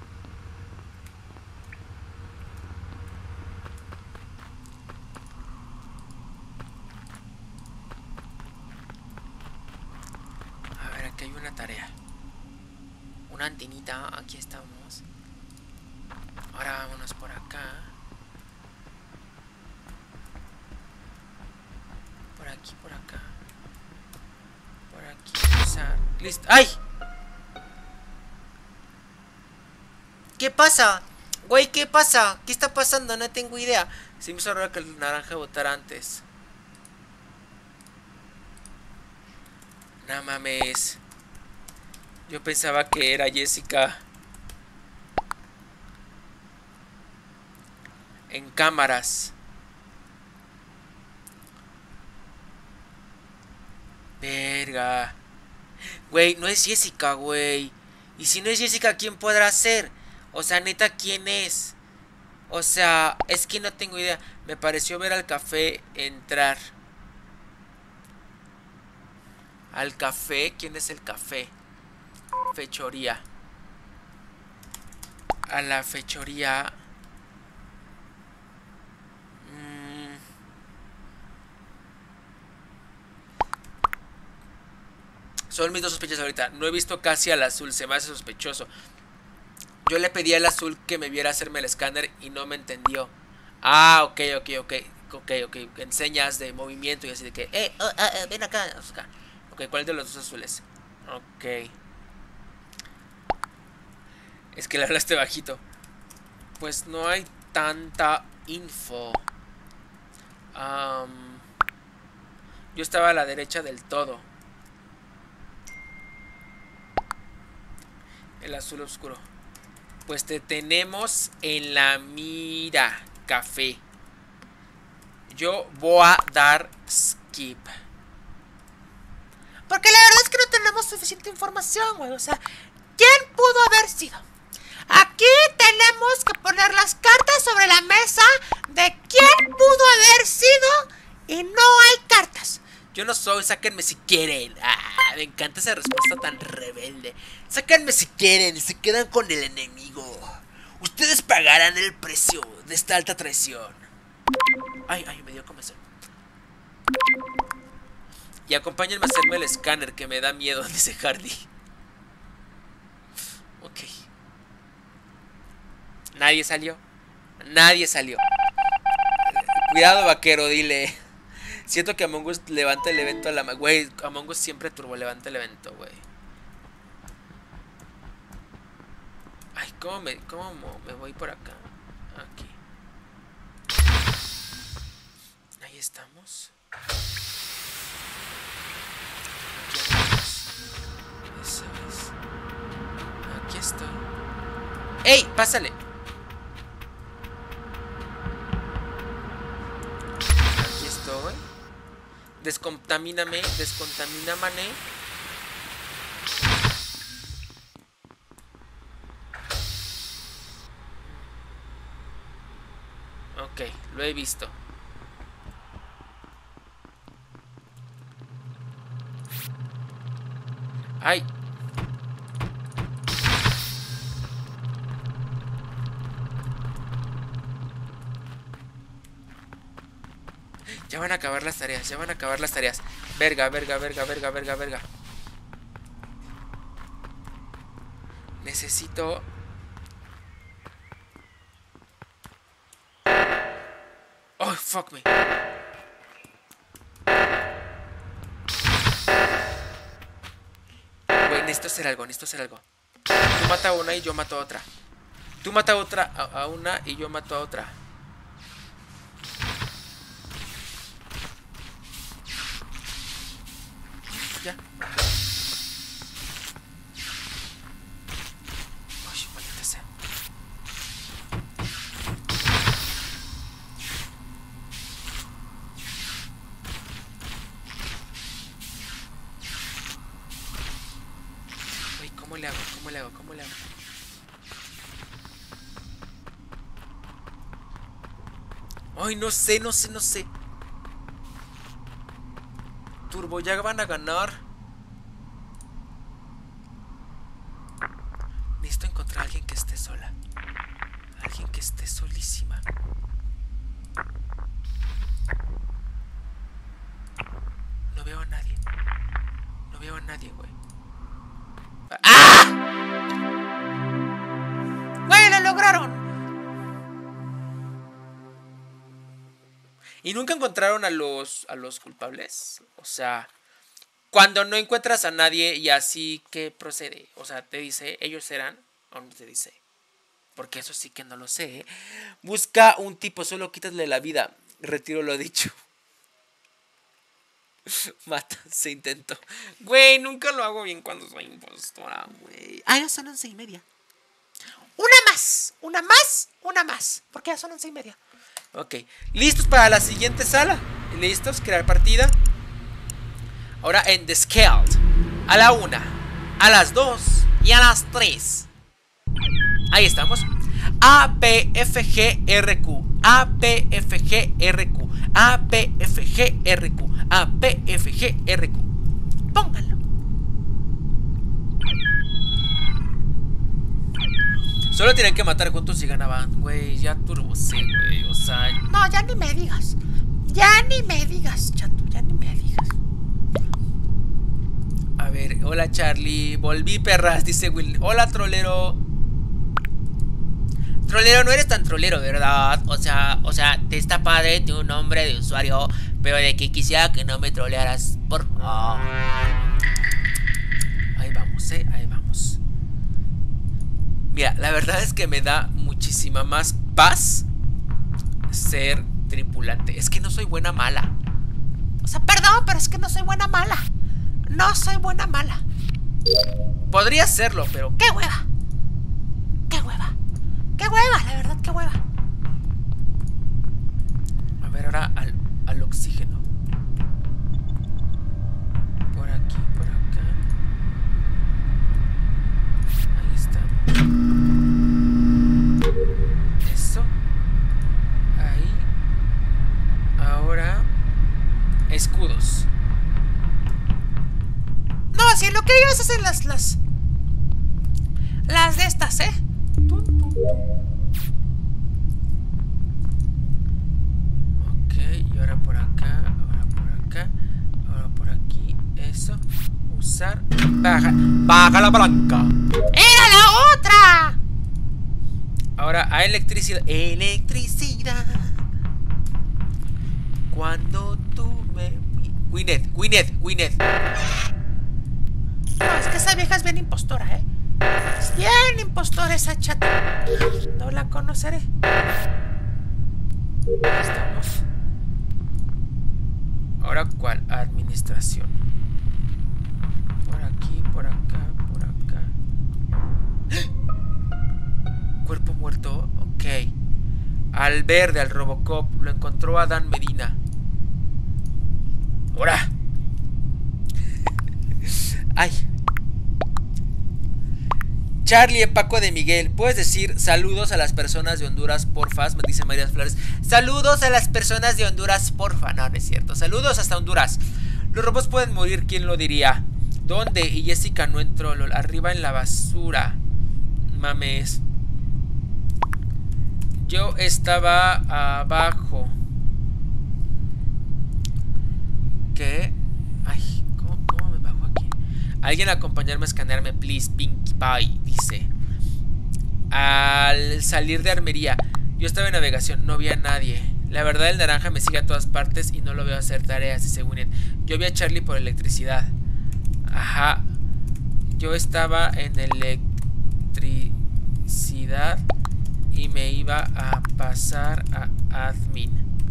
Speaker 1: A ver, aquí hay una tarea. Una antenita, aquí estamos. Ahora vámonos por acá. Por aquí, por acá. Por aquí, usar. Listo. ¡Ay! ¿Qué pasa? Güey, ¿qué pasa? ¿Qué está pasando? No tengo idea. Se me hizo raro que el naranja votara antes. No mames. Yo pensaba que era Jessica. En cámaras. Verga. Güey, no es Jessica, güey. Y si no es Jessica, ¿quién podrá ser? O sea, neta, ¿quién es? O sea, es que no tengo idea. Me pareció ver al café entrar. Al café, ¿quién es el café? Fechoría. A la fechoría. Son mis dos sospechas ahorita. No he visto casi al azul, se me hace sospechoso. Yo le pedí al azul que me viera hacerme el escáner y no me entendió. Ah, ok. Enseñas de movimiento y así de que, ven acá. Ok, ¿cuál de los dos azules? Ok. Es que le hablaste bajito. Pues no hay tanta info. Yo estaba a la derecha del todo. El azul oscuro. Pues te tenemos en la mira, café. Yo voy a dar skip.
Speaker 2: Porque la verdad es que no tenemos suficiente información, güey. O sea, ¿quién pudo haber sido? Aquí tenemos que poner las cartas sobre la mesa de quién pudo haber sido y no hay cartas.
Speaker 1: Yo no soy, sáquenme si quieren. Me encanta esa respuesta tan rebelde. Sáquenme si quieren y se quedan con el enemigo. Ustedes pagarán el precio de esta alta traición. Ay, me dio comezón. Y acompáñenme a hacerme el escáner, que me da miedo, dice Hardy. Ok. Nadie salió. Cuidado, vaquero, dile. Siento que Among Us levanta el evento a la... Güey, Among Us siempre turbo levanta el evento, güey. Ay, ¿cómo me voy por acá? Aquí. Ahí estamos. Aquí andamos. Eso es. Aquí estoy. ¡Ey! Pásale. Aquí estoy. Descontamíname. Ok, lo he visto. ¡Ay! Ya van a acabar las tareas, Verga. Necesito... Oh, fuck me. Güey, necesito hacer algo. Tú mata a una y yo mato a otra. Tú mata a otra a una y yo mato a otra. Ya. Uy, maldita sea. Uy, ¿cómo le hago? Ay, no sé. Turbo, ya van a ganar. Necesito encontrar a alguien que esté sola. Alguien que esté solísima. No veo a nadie, güey. ¡Ah!
Speaker 2: Güey, lo lograron.
Speaker 1: ¿Y nunca encontraron a los culpables? O sea, cuando no encuentras a nadie y así, ¿qué procede? O sea, ¿te dice ellos serán o no te dice? Porque eso sí que no lo sé, ¿eh? Busca un tipo, solo quítale la vida. Retiro lo dicho. Mata, se intentó. Güey, nunca lo hago bien cuando soy impostora, güey.
Speaker 2: Ah, ya son 11:30. Una más. Porque ya son 11:30.
Speaker 1: Ok, listos para la siguiente sala. Listos, crear partida. Ahora en The Scaled. A la 1, a las 2 y a las 3. Ahí estamos. APFGRQ.
Speaker 2: Pónganlo.
Speaker 1: Solo tienen que matar juntos y ganaban. Güey, ya turbocé, güey. O sea...
Speaker 2: No, ya ni me digas. Chato, ya ni me digas.
Speaker 1: A ver, hola Charlie. Volví, perras, dice Will. Hola, trolero. Trolero, no eres tan trolero, ¿verdad? O sea, te está padre tu nombre de usuario, pero de que quisiera que no me trolearas, por favor. Ahí vamos, ahí vamos. Mira, la verdad es que me da muchísima más paz ser tripulante. Es que no soy buena mala.
Speaker 2: O sea, perdón, pero es que no soy buena mala. No soy buena mala.
Speaker 1: Podría serlo, pero...
Speaker 2: ¡Qué hueva! La verdad, qué hueva.
Speaker 1: A ver, ahora al oxígeno. Por aquí, por acá. Ahí está. Eso. Ahí. Ahora... escudos.
Speaker 2: No, si lo que ellos hacen las de estas, ¿eh?
Speaker 1: Ok, y ahora por acá, ahora por aquí, eso. Usar. Baja la palanca.
Speaker 2: ¡Era la otra!
Speaker 1: Ahora a electricidad. Electricidad. Cuando tú me... Gwyneth.
Speaker 2: No, es que esa vieja es bien impostora, ¿eh? Es bien impostora esa chata. No la conoceré.
Speaker 1: Estamos. Ahora, ¿cuál? Administración. Por aquí, por acá, por acá. Cuerpo muerto. Ok. Al verde, al Robocop. Lo encontró Adán Medina. ¡Hora! ¡Ay! Charlie Paco de Miguel, ¿puedes decir saludos a las personas de Honduras, porfa? Me dice María Flores. Saludos a las personas de Honduras, porfa. No, no es cierto. Saludos hasta Honduras. Los robots pueden morir, ¿quién lo diría? ¿Dónde? Y Jessica no entró, lol. Arriba en la basura. Mames. Yo estaba abajo. ¿Qué? Ay, ¿cómo me bajo aquí? Alguien acompañarme a escanearme, please. Pinkie Pie, dice. Al salir de armería, yo estaba en navegación, no vi a nadie. La verdad, el naranja me sigue a todas partes y no lo veo hacer tareas, dice Winnet. Yo vi a Charlie por electricidad. Ajá. Yo estaba en electricidad y me iba a pasar a admin.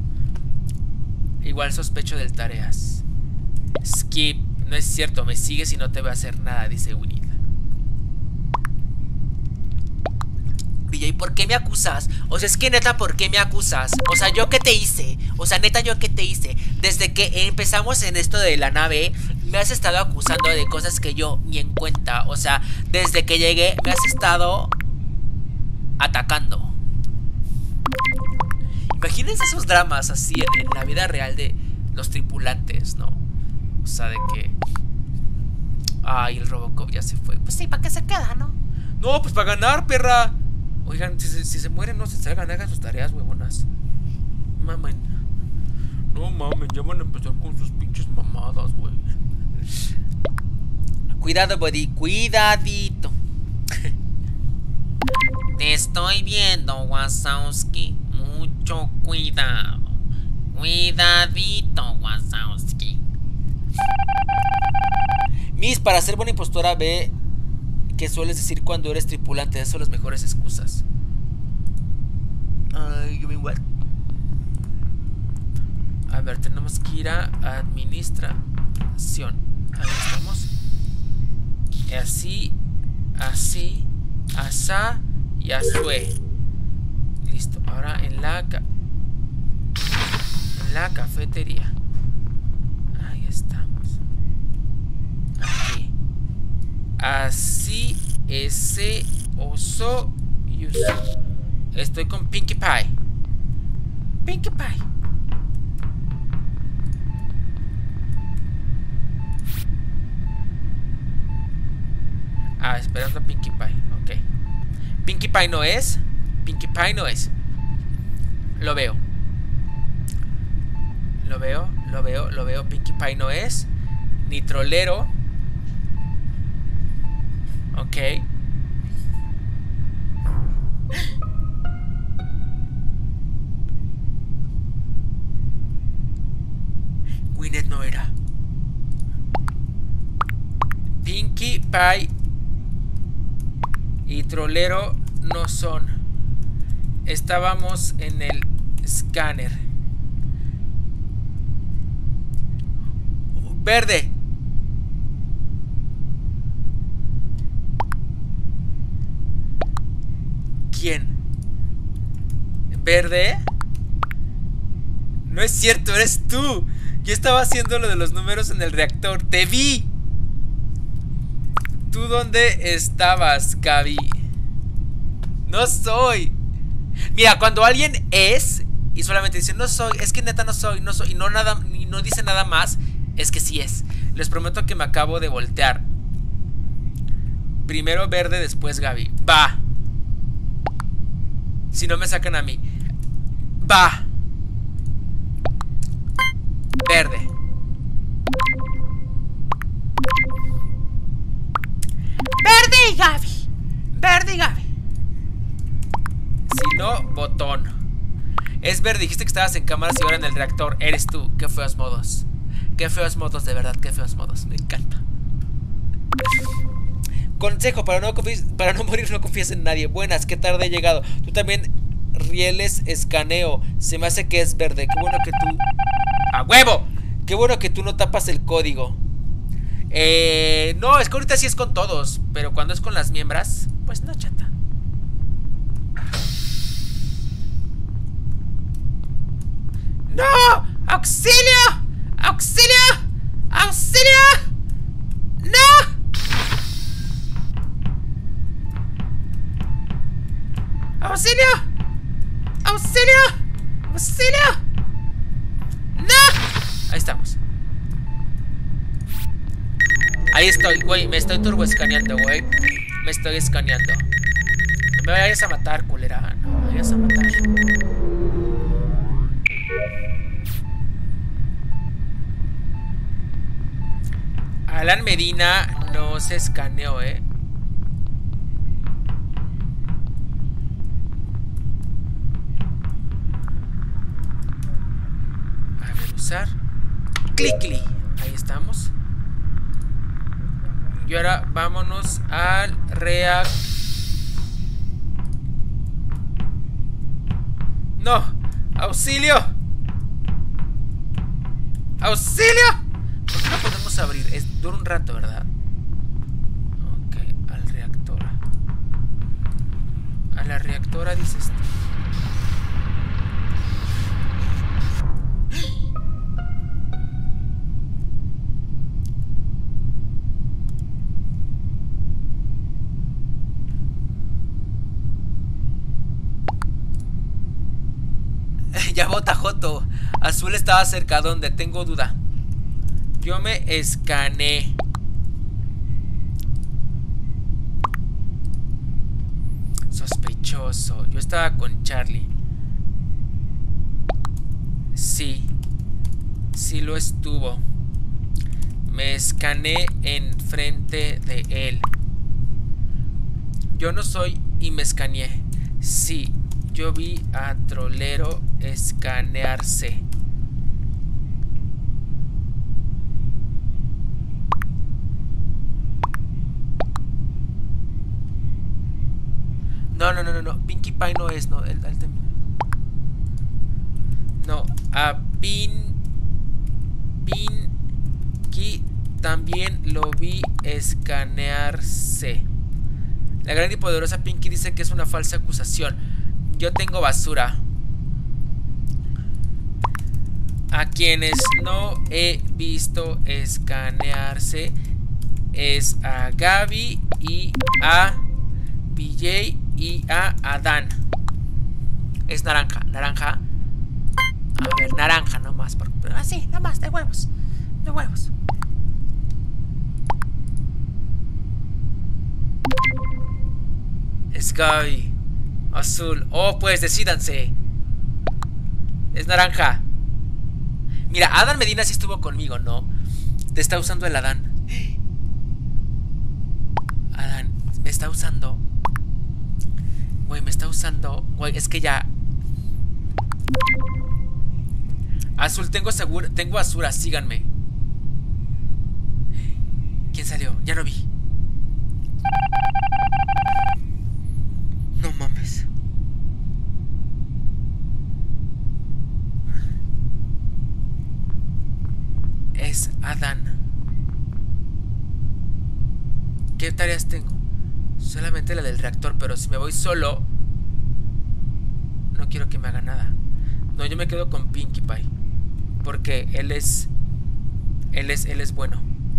Speaker 1: Igual sospecho del tareas. Skip, no es cierto, me sigues y no te voy a hacer nada, dice Winnie. ¿Y por qué me acusas? O sea, es que neta, ¿por qué me acusas? O sea, ¿yo qué te hice? O sea, neta, ¿yo qué te hice? Desde que empezamos en esto de la nave, me has estado acusando de cosas que yo ni en cuenta. O sea, desde que llegué, me has estado atacando. Imagínense esos dramas así en la vida real de los tripulantes, ¿no? O sea, de que... Ay, el Robocop ya se fue. Pues sí, ¿para qué se queda, no? No, pues para ganar, perra. Oigan, si se mueren, no se salgan, hagan sus tareas, huevonas. Mamen. No mamen, ya van a empezar con sus pinches mamadas, güey. Cuidado, buddy, cuidadito. Te estoy viendo, Wazowski. Mucho cuidado. Cuidadito, Wazowski. Miss, para ser buena impostora, ve que sueles decir cuando eres tripulante. Esas son las mejores excusas. Ay, you mean what? A ver, tenemos que ir a administración. Ahí estamos. Así, así, asá y asue. Listo. Ahora en la cafetería. Ahí estamos. Aquí. Así, ese, oso y uso. Estoy con Pinkie Pie. Pinkie Pie. Ah, esperando a Pinkie Pie. Ok. Pinkie Pie no es. Pinkie Pie no es. Lo veo. Lo veo. Pinkie Pie no es. Ni trolero. Ok. Winnet no era. Pinkie Pie y trolero no son. Estábamos en el escáner. Verde. ¿Quién? ¿Verde? No es cierto, eres tú. Yo estaba haciendo lo de los números en el reactor. ¡Te vi! ¿Tú dónde estabas, Gaby? No soy. Mira, cuando alguien es y solamente dice no soy, es que neta no soy, y no dice nada más, es que sí es. Les prometo que me acabo de voltear. Primero Verde, después Gaby. Va. Si no me sacan a mí. Va. Verde.
Speaker 2: Verde y Gaby. Verde y Gaby.
Speaker 1: Si no, botón. Es Verde, dijiste que estabas en cámaras y ahora en el reactor. Eres tú. Qué feos modos. Qué feos modos, de verdad, qué feos modos. Me encanta. Consejo, para no morir no confíes en nadie. Buenas, qué tarde he llegado. Tú también, Rieles, escaneo. Se me hace que es Verde. Qué bueno que tú... ¡A huevo! Qué bueno que tú no tapas el código. No, es que ahorita sí es con todos. Pero cuando es con las miembros, pues no, chata. ¡No! ¡Auxilio! ¡Auxilio! ¡Auxilio! ¡Auxilio! ¡No! Ahí estamos. Ahí estoy, güey. Me estoy turbo escaneando, güey. Me estoy escaneando. No me vayas a matar, culera. No me vayas a matar. Alan Medina no se escaneó, A ver, usar. Clic, clic. Ahí estamos. Y ahora vámonos al React. ¡No! ¡Auxilio! ¡Auxilio! ¿Por qué no podemos abrir? Dura un rato, ¿verdad? Ok, al reactor. A la reactora dice esto. Ya bota, Joto. Azul estaba cerca, donde tengo duda. Yo me escaneé. Sospechoso. Yo estaba con Charlie. Sí. Sí lo estuvo. Me escaneé enfrente de él. Yo no soy y me escaneé. Sí. Yo vi a Trolero escanearse. No. Pinkie Pie no es, no. No, a Pinkie también lo vi escanearse. La gran y poderosa Pinkie dice que es una falsa acusación. Yo tengo basura. A quienes no he visto escanearse es a Gaby y a BJ y a Adán. Es naranja. A ver, naranja nomás.
Speaker 2: Así, nomás, de huevos. De huevos.
Speaker 1: Es Gaby. Azul. Oh, pues decídanse. Es naranja. Mira, Adán Medina sí estuvo conmigo, ¿no? Te está usando el Adán. Adán, me está usando. Güey, me está usando. Güey, es que ya. Azul, tengo Azura, síganme. ¿Quién salió? Ya no vi. No mames. Es Adán. ¿Qué tareas tengo? Solamente la del reactor, pero si me voy solo, no quiero que me haga nada. No, yo me quedo con Pinkie Pie, porque él es bueno.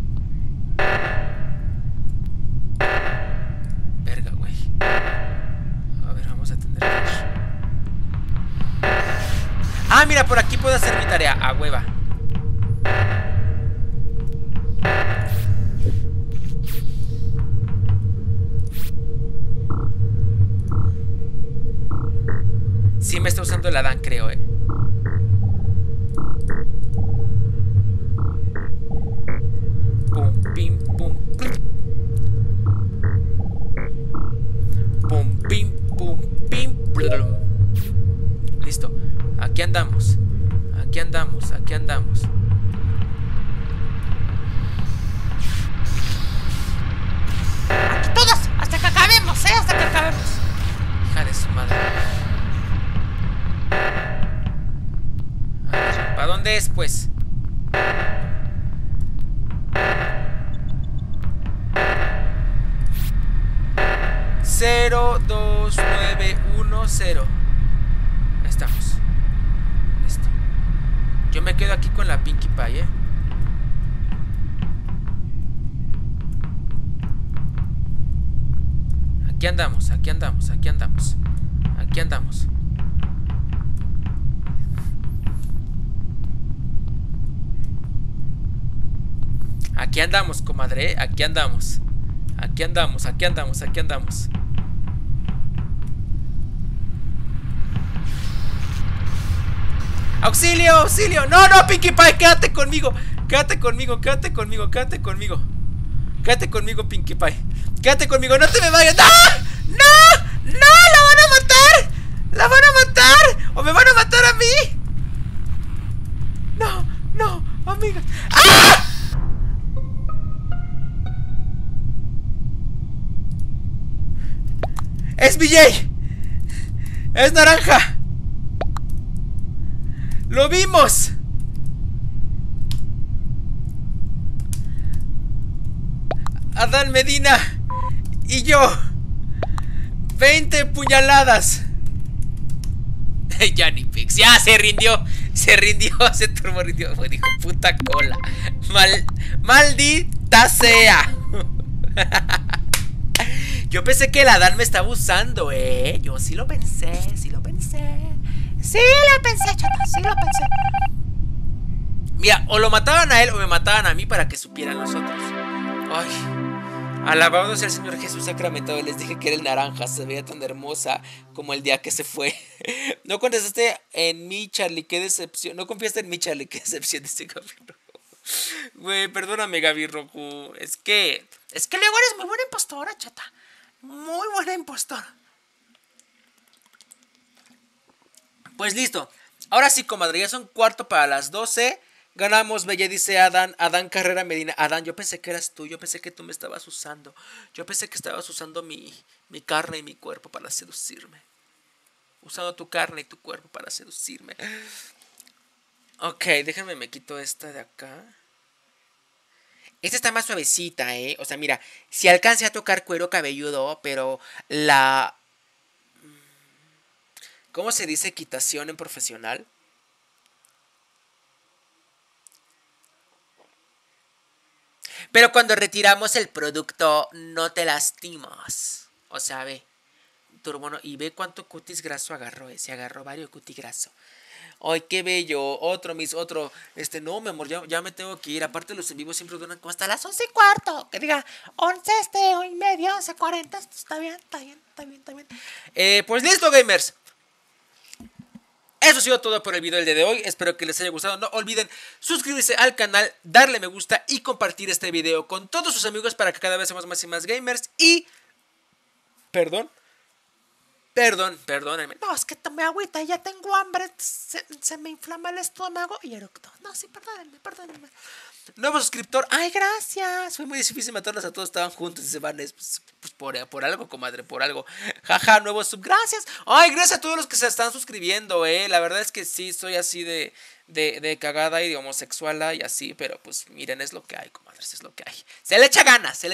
Speaker 1: Verga, güey. A ver, vamos a atender. Ah, mira, por aquí puedo hacer mi tarea. A hueva. Sí me está usando el Adán, creo, Pum, pim, pum. Pum, pim, pum, pim. Listo. Aquí andamos. Aquí andamos. Aquí andamos.
Speaker 2: Aquí todos, hasta que acabemos, hasta que acabemos.
Speaker 1: Hija de su madre. A ver, ¿para dónde es, pues? Cero, 2, 9, 1, 0. Ahí estamos. Listo. Yo me quedo aquí con la Pinkie Pie, Aquí andamos, aquí andamos, aquí andamos. Aquí andamos. Aquí andamos, comadre, aquí andamos. Aquí andamos, aquí andamos, aquí andamos. ¡Auxilio, auxilio! ¡No, no, Pinkie Pie! ¡Quédate conmigo! ¡Quédate conmigo, quédate conmigo, quédate conmigo! ¡Quédate conmigo, Pinkie Pie! ¡Quédate conmigo! ¡No te me vayas! ¡No! ¡No! ¡No! ¡La van a matar! ¡La van a matar! ¡O me van a matar a mí! ¡No! ¡No! ¡Amigas! ¡Ah! ¡Es BJ! ¡Es naranja! ¡Lo vimos! Adán Medina y yo. 20 puñaladas. Johnny Pix. Ya se rindió. Se rindió. Se turbo rindió. Dijo puta cola. Maldita sea. Yo pensé que el Adán me estaba usando, Yo sí lo pensé. Sí lo pensé.
Speaker 2: Sí lo pensé, chata, sí lo pensé.
Speaker 1: Mira, o lo mataban a él o me mataban a mí para que supieran los otros. Ay, alabado sea el Señor Jesús sacramentado. Les dije que era el naranja, se veía tan hermosa como el día que se fue. No contestaste en mí, Charlie, qué decepción. No confiaste en mí, Charlie, qué decepción de este Gaby Rojo. Güey, perdóname, Gaby Rojo. Es que
Speaker 2: luego eres muy buena impostora, chata. Muy buena impostora.
Speaker 1: Pues listo. Ahora sí, comadre, ya son 11:45. Ganamos, Bella, dice Adán Carrera Medina. Adán, yo pensé que eras tú, yo pensé que tú me estabas usando. Yo pensé que estabas usando mi carne y mi cuerpo para seducirme. Usando tu carne y tu cuerpo para seducirme. Ok, déjame, me quito esta de acá. Esta está más suavecita, O sea, mira, si alcance a tocar cuero cabelludo, pero la... ¿Cómo se dice equitación en profesional? Pero cuando retiramos el producto no te lastimas. O sea, ve. Turbono, y ve cuánto cutis graso agarró. Se agarró varios cutis graso. Ay, qué bello. Otro. No, mi amor, ya me tengo que ir. Aparte los en vivos siempre duran como hasta las
Speaker 2: 11:15. Que diga 11:30, 11:40. Está bien.
Speaker 1: Pues listo, gamers. Eso ha sido todo por el video del día de hoy. Espero que les haya gustado. No olviden suscribirse al canal, darle me gusta y compartir este video con todos sus amigos para que cada vez seamos más y más gamers. Y... Perdónenme.
Speaker 2: No, es que tomé agüita y ya tengo hambre. Se me inflama el estómago y eructo. No, sí, perdónenme.
Speaker 1: Nuevo suscriptor. Ay, gracias. Fue muy difícil matarlos a todos. Estaban juntos y se van. Pues por algo, comadre, por algo. Jaja, nuevo sub. Gracias. Ay, gracias a todos los que se están suscribiendo, La verdad es que sí, soy así de cagada y de homosexuala y así. Pero pues miren, es lo que hay, comadres. Es lo que hay. Se le echa ganas.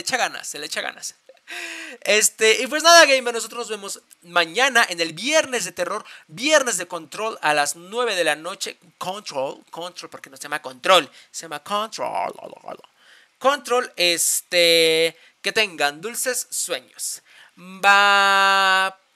Speaker 1: Y pues nada, gamer, nosotros nos vemos mañana en el Viernes de Terror, Viernes de Control a las 9 de la noche. Control, porque no se llama Control, se llama Control. Que tengan dulces sueños. Bye.